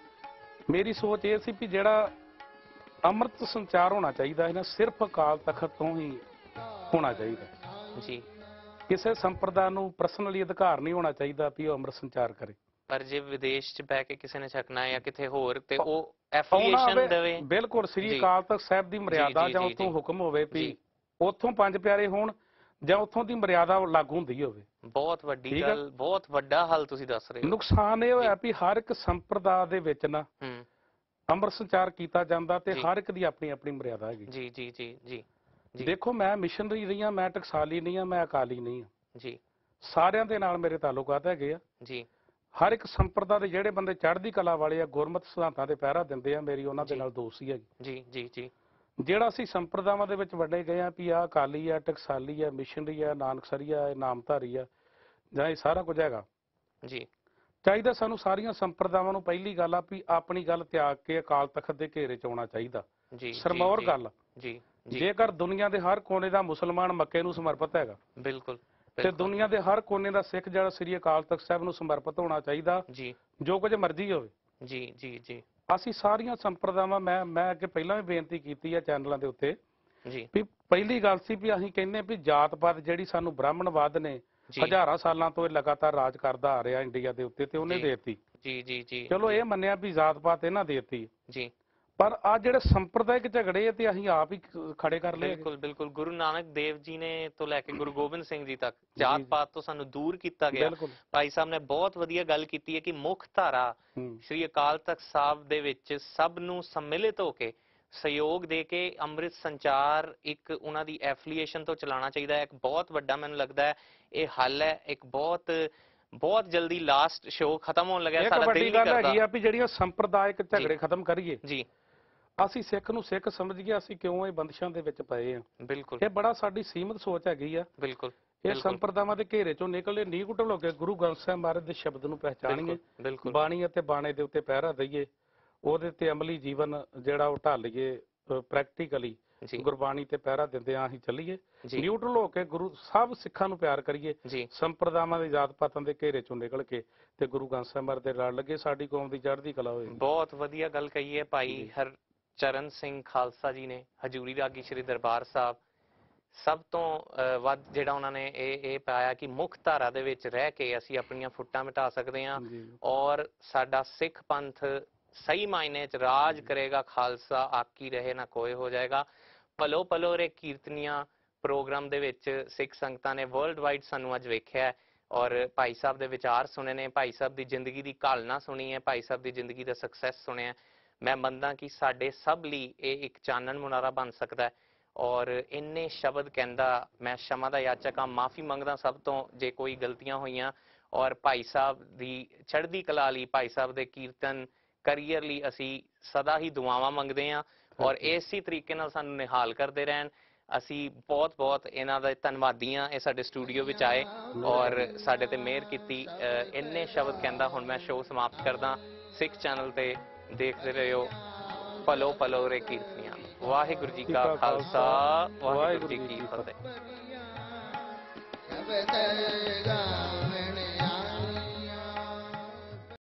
ਮੇਰੀ ਸੋਚ ਇਹ ਸੀ ਵੀ ਜਿਹੜਾ ਅੰਮ੍ਰਿਤ ਸੰਚਾਰ ਹੋਣਾ ਚਾਹੀਦਾ ਹੈ ਨਾ, ਸਿਰਫ ਅਕਾਲ ਤਖਤ ਤੋਂ ਹੀ ਹੋਣਾ ਚਾਹੀਦਾ। ਜੀ ਕਿਸੇ ਸੰਪਰਦਾ ਨੂੰ ਪਰਸਨਲੀ ਅਧਿਕਾਰ ਨਹੀਂ ਹੋਣਾ ਚਾਹੀਦਾ ਵੀ ਉਹ ਅੰਮ੍ਰਿਤ ਸੰਚਾਰ ਕਰੇ। ਪਰ ਜੇ ਵਿਦੇਸ਼ 'ਚ ਬਹਿ ਕੇ ਕਿਸੇ ਨੇ ਛਕਣਾ ਹੈ ਜਾਂ ਕਿਤੇ ਹੋਰ ਤੇ ਉਹ ਆਉਣਾ ਐਫੀਲੀਏਸ਼ਨ ਹੋਵੇ, ਦੇਵੇ। ਬਿਲਕੁਲ ਸ੍ਰੀ ਜੀ। ਅਕਾਲ ਤਖਤ ਸਾਹਿਬ ਦੀ ਮਰਿਆਦਾ ਜੀ, ਜਾਂ ਜੀ, ਉੱਥੋਂ ਜੀ। ਹੁਕਮ ਹੋਵੇ ਵੀ ਜੀ। ਉੱਥੋਂ ਪੰਜ ਪਿਆਰੇ ਹੋਣ ਜਾਂ ਉੱਥੋਂ ਦੀ ਮਰਿਆਦਾ ਲਾਗੂ ਹੁੰਦੀ ਹੋਵੇ। ਬਹੁਤ ਵੱਡੀ ਠੀਕ ਆ। ਗੱਲ, ਬਹੁਤ ਵੱਡਾ ਹੱਲ ਤੁਸੀਂ ਦੱਸ ਰਹੇ ਹੋ। ਨੁਕਸਾਨ ਇਹ ਹੋਇਆ ਵੀ ਹਰ ਇੱਕ ਸੰਪਰਦਾ ਦੇ ਵਿੱਚ ਨਾ ਹੂੰ ਅੰਮ੍ਰਿਤ ਸੰਚਾਰ ਕੀਤਾ ਜਾਂਦਾ ਤੇ ਜੀ। ਹਰ ਇੱਕ ਦੀ ਆਪਣੀ ਆਪਣੀ ਮਰਿਆਦਾ ਹੈਗੀ। ਜੀ ਜੀ ਜੀ ਜੀ ਜੀ ਦੇਖੋ ਮੈਂ ਮਿਸ਼ਨਰੀ ਨਹੀਂ ਹਾਂ, ਮੈਂ ਟਕਸਾਲੀ ਨਹੀਂ ਹਾਂ, ਮੈਂ ਅਕਾਲੀ ਨਹੀਂ ਹਾਂ। ਜੀ ਸਾਰਿਆਂ ਦੇ ਨਾਲ ਮੇਰੇ ਤਾਲੁਕਾਤ ਹੈਗੇ ਆ। ਜੀ ਹਰ ਇੱਕ ਸੰਪਰਦਾ ਦੇ ਜਿਹੜੇ ਬੰਦੇ ਚੜ੍ਹਦੀ ਕਲਾ ਵਾਲੇ ਆ, ਗੁਰਮਤਿ ਸਿਧਾਂਤਾਂ ਤੇ ਪਹਿਰਾ ਦਿੰਦੇ ਆ, ਮੇਰੀ ਉਹਨਾਂ ਦੇ ਜੀ। ਨਾਲ ਦੋਸਤੀ ਹੈਗੀ। ਜੀ ਜੀ ਜੀ ਜਿਹੜਾ ਅਸੀਂ ਸੰਪਰਦਾਵਾਂ ਦੇ ਵਿੱਚ ਵੰਡੇ ਗਏ ਆ ਵੀ ਆ ਅਕਾਲੀ ਆ, ਟਕਸਾਲੀ ਆ, ਮਿਸ਼ਨਰੀ ਆ, ਨਾਨਕਸਰੀ ਆ, ਨਾਮਧਾਰੀ ਆ, ਜਾਂ ਇਹ ਸਾਰਾ ਕੁਝ ਹੈਗਾ। ਜੀ ਚਾਹੀਦਾ ਸਾਨੂੰ ਸਾਰੀਆਂ ਸੰਪਰਦਾਵਾਂ ਨੂੰ ਪਹਿਲੀ ਗੱਲ ਆ ਵੀ ਆਪਣੀ ਗੱਲ ਤਿਆਗ ਕੇ ਅਕਾਲ ਤਖਤ ਦੇ ਘੇਰੇ ਚ ਆਉਣਾ ਚਾਹੀਦਾ। ਜੀ ਸਰਮੌਰ ਜੀ, ਗੱਲ ਜੀ ਜੀ ਜੇਕਰ ਦੁਨੀਆ ਦੇ ਹਰ ਕੋਨੇ ਦਾ ਮੁਸਲਮਾਨ ਮੱਕੇ ਨੂੰ ਸਮਰਪਿਤ ਹੈਗਾ ਬਿਲਕੁਲ ਤੇ ਬਿਲਕੁਲ। ਦੁਨੀਆ ਦੇ ਹਰ ਕੋਨੇ ਦਾ ਸਿੱਖ ਜਿਹੜਾ ਸ੍ਰੀ ਅਕਾਲ ਤਖਤ ਸਾਹਿਬ ਨੂੰ ਸਮਰਪਿਤ ਹੋਣਾ ਚਾਹੀਦਾ, ਜੀ ਜੋ ਕੁਝ ਮਰਜ਼ੀ ਹੋਵੇ। ਜੀ ਜੀ ਜੀ ਅਸੀਂ ਸਾਰੀਆਂ ਸੰਪਰਦਾਵਾਂ, ਮੈਂ ਮੈਂ ਅੱਗੇ ਪਹਿਲਾਂ ਵੀ ਬੇਨਤੀ ਕੀਤੀ ਆ ਚੈਨਲਾਂ ਦੇ ਉੱਤੇ ਜੀ ਵੀ ਪਹਿਲੀ ਗੱਲ ਸੀ ਵੀ ਅਸੀਂ ਕਹਿੰਦੇ ਵੀ ਜਾਤ ਪਾਤ ਜਿਹੜੀ ਸਾਨੂੰ ਬ੍ਰਾਹਮਣਵਾਦ ਨੇ ਜੀ ਹਜ਼ਾਰਾਂ ਸਾਲਾਂ ਤੋਂ ਇਹ ਲਗਾਤਾਰ ਰਾਜ ਕਰਦਾ ਆ ਰਿਹਾ ਇੰਡੀਆ ਦੇ ਉੱਤੇ ਤੇ ਉਹਨੇ ਜੀ। ਦੇਤੀ। ਜੀ ਜੀ ਜੀ ਚਲੋ ਇਹ ਮੰਨਿਆ ਵੀ ਜਾਤ ਪਾਤ ਇਹਨਾਂ ਦੇਤੀ, ਜੀ ਪਰ ਆ ਜਿਹੜੇ ਸੰਪਰਦਾਇਕ ਝਗੜੇ ਆ ਤੇ ਅਸੀਂ ਆਪ ਹੀ ਖ- ਖੜੇ ਕਰ ਲਏ। ਬਿਲਕੁਲ ਬਿਲਕੁਲ। ਗੁਰੂ ਨਾਨਕ ਦੇਵ ਜੀ ਨੇ ਤੋਂ ਲੈ ਕੇ ਗੁਰੂ ਗੋਬਿੰਦ ਸਿੰਘ ਜੀ ਤੱਕ ਜੀ, ਜਾਤ ਜੀ। ਪਾਤ ਤੋਂ ਸਾਨੂੰ ਦੂਰ ਕੀਤਾ ਗਿਆ। ਬਿਲਕੁਲ। ਭਾਈ ਸਾਹਿਬ ਨੇ ਬਹੁਤ ਵਧੀਆ ਗੱਲ ਕੀਤੀ ਹੈ ਕਿ ਮੁੱਖ ਧਾਰਾ ਹੂੰ। ਸ਼੍ਰੀ ਅਕਾਲ ਤਖਤ ਸਾਹਿਬ ਦੇ ਵਿੱਚ ਸਭ ਨੂੰ ਸੰਮਿਲਿਤ ਹੋ ਕੇ ਸਹਿਯੋਗ ਦੇ ਕੇ ਅੰਮ੍ਰਿਤ ਸੰਚਾਰ ਇੱਕ ਉਹਨਾਂ ਦੀ ਐਫੀਲੀਏਸ਼ਨ ਤੋਂ ਚਲਾਉਣਾ ਚਾਹੀਦਾ ਹੈ। ਇੱਕ ਬਹੁਤ ਵੱਡਾ ਮੈਨੂੰ ਲੱਗਦਾ ਹੈ ਇਹ ਹੱਲ ਹੈ। ਇੱਕ ਬਹੁਤ ਬਹੁਤ ਜਲਦੀ ਲਾਸਟ ਸ਼ੋਅ ਖਤਮ ਹੋਣ ਲੱਗਾ, ਇੱਕ ਸਾਡਾ ਦਿਲ ਵੱਡੀ ਨਹੀਂ ਗੱਲ ਹੈਗੀ ਕਰਦਾ। ਆ ਵੀ ਜਿਹੜੀਆਂ ਸੰਪਰਦਾਇਕ ਝਗੜੇ ਖਤਮ ਕਰੀਏ। ਜੀ ਅਸੀਂ ਸਿੱਖ ਨੂੰ ਸਿੱਖ ਸਮਝੀਏ, ਅਸੀਂ ਕਿਉਂ ਇਹ ਬੰਦਸ਼ਾਂ ਦੇ ਵਿੱਚ ਪਏ ਆ। ਬਿਲਕੁਲ ਇਹ ਬੜਾ ਸਾਡੀ ਸੀਮਤ ਸੋਚ ਹੈਗੀ ਆ। ਬਿਲਕੁਲ ਇਹ ਬਿਲਕੁਲ ਸੰਪਰਦਾਵਾਂ ਦੇ ਘੇਰੇ ਚੋਂ ਨਿਕਲੇ ਨੀ ਘੁਟਲ ਹੋ ਕੇ ਗੁਰੂ ਗ੍ਰੰਥ ਸਾਹਿਬ ਮਹਾਰਾਜ ਦੇ ਸ਼ਬਦ ਨੂੰ ਪਹਿਚਾਣੀਏ, ਬਿਲਕੁਲ ਬਾਣੀ ਅਤੇ ਬਾਣੇ ਦੇ ਉੱਤੇ ਪਹਿਰਾ ਦਈਏ, ਉਹਦੇ ਤੇ ਅਮਲੀ ਜੀਵਨ ਜਿਹੜਾ ਉਹ ਢਾਲੀਏ, ਪ੍ਰੈਕਟੀਕਲੀ ਜੀ ਗੁਰਬਾਣੀ ਤੇ ਪਹਿਰਾ ਦਿੰਦੇ ਆ ਅਸੀਂ ਚੱਲੀਏ। ਜੀ ਨਿਊਟਰਲ ਹੋ ਕੇ ਗੁਰੂ ਸਭ ਸਿੱਖਾਂ ਨੂੰ ਪਿਆਰ ਕਰੀਏ, ਜੀ ਸੰਪਰਦਾਵਾਂ ਦੇ ਜਾਤ ਪਾਤਾਂ ਦੇ ਘੇਰੇ ਚੋਂ ਨਿਕਲ ਕੇ ਤੇ ਗੁਰੂ ਗ੍ਰੰਥ ਸਾਹਿਬ ਮਹਾਰਾਜ ਦੇ ਲੜ ਲੱਗੇ, ਸਾਡੀ ਕੌਮ ਦੀ ਚੜ੍ਹਦੀ ਕਲਾ ਹੋਏ। ਬਹੁਤ ਵਧੀਆ ਗੱਲ ਕਹੀ ਹੈ ਭਾਈ ਜੀ। ਹਰਚਰਨ ਸਿੰਘ ਖਾਲਸਾ ਜੀ ਨੇ, ਹਜੂਰੀ ਰਾਗੀ ਸ਼੍ਰੀ ਦਰਬਾਰ ਸਾਹਿਬ। ਸਭ ਤੋਂ ਅਹ, ਵੱਧ ਜਿਹੜਾ ਉਹਨਾਂ ਨੇ ਇਹ ਇਹ ਪਾਇਆ ਕਿ ਮੁੱਖ ਧਾਰਾ ਦੇ ਵਿੱਚ ਰਹਿ ਕੇ ਅਸੀਂ ਆਪਣੀਆਂ ਫੁੱਟਾਂ ਮਿਟਾ ਸਕਦੇ ਹਾਂ ਜੀ। ਔਰ ਸਾਡਾ ਸਿੱਖ ਪੰਥ ਸਹੀ ਮਾਇਨੇ ਚ ਰਾਜ ਕਰੇਗਾ। ਖਾਲਸਾ ਆਕੀ ਰਹੇ ਨਾ ਕੋਏ ਹੋ ਜਾਏਗਾ। ਪਲੋ ਪਲੋ ਰੇ ਕੀਰਤਨੀਆਂ ਪ੍ਰੋਗਰਾਮ ਦੇ ਵਿੱਚ ਸਿੱਖ ਸੰਗਤਾਂ ਨੇ ਵਰਲਡ ਵਾਈਡ ਸਾਨੂੰ ਅੱਜ ਵੇਖਿਆ ਹੈ ਔਰ ਭਾਈ ਸਾਹਿਬ ਦੇ ਵਿਚਾਰ ਸੁਣੇ ਨੇ, ਭਾਈ ਸਾਹਿਬ ਦੀ ਜ਼ਿੰਦਗੀ ਦੀ ਘਾਲਣਾ ਸੁਣੀ ਹੈ, ਭਾਈ ਸਾਹਿਬ ਦੀ ਜ਼ਿੰਦਗੀ ਦਾ ਸਕਸੈਸ ਸੁਣਿਆ। ਮੈਂ ਮੰਨਦਾ ਕਿ ਸਾਡੇ ਸਭ ਲਈ ਇਹ ਇੱਕ ਚਾਨਣ ਮੁਨਾਰਾ ਬਣ ਸਕਦਾ ਹੈ ਔਰ ਇੰਨੇ ਸ਼ਬਦ ਕਹਿੰਦਾ ਮੈਂ ਸ਼ਮਾ ਦਾ ਯਾਚਕ ਹਾਂ, ਮਾਫੀ ਮੰਗਦਾ ਸਭ ਤੋਂ ਜੇ ਕੋਈ ਗਲਤੀਆਂ ਹੋਈਆਂ ਔਰ ਭਾਈ ਸਾਹਿਬ ਦੀ ਚੜ੍ਹਦੀ ਕਲਾ ਲਈ, ਭਾਈ ਸਾਹਿਬ ਦੇ ਕੀਰਤਨ ਕਰੀਅਰ ਲਈ ਅਸੀਂ ਸਦਾ ਹੀ ਦੁਆਵਾਂ ਮੰਗਦੇ ਹਾਂ ਔਰ ਇਸੇ ਤਰੀਕੇ ਨਾਲ ਸਾਨੂੰ ਨਿਹਾਲ ਕਰਦੇ ਰਹਿਣ। ਅਸੀਂ ਬਹੁਤ ਬਹੁਤ ਇਹਨਾਂ ਦਾ ਧੰਨਵਾਦੀ ਹਾਂ, ਇਹ ਸਾਡੇ ਸਟੂਡੀਓ ਵਿੱਚ ਆਏ ਔਰ ਸਾਡੇ ਤੇ ਮਿਹਰ ਕੀਤੀ। ਅਹ ਇੰਨੇ ਸ਼ਬਦ ਕਹਿੰਦਾ ਹੁਣ ਮੈਂ ਸ਼ੋਅ ਸਮਾਪਤ ਕਰਦਾ। ਸਿੱਖ ਚੈਨਲ ਤੇ ਦੇਖਦੇ ਰਹੋ ਪਲੋ ਪਲੋ ਰੇ ਕੀਰਤਨੀਆਂ। ਵਾਹਿਗੁਰੂ ਜੀ ਕਾ ਖਾਲਸਾ, ਵਾਹਿਗੁਰੂ ਜੀ ਕੀ ਫਤਿਹ। ਸ਼ਬਦ ਗਾ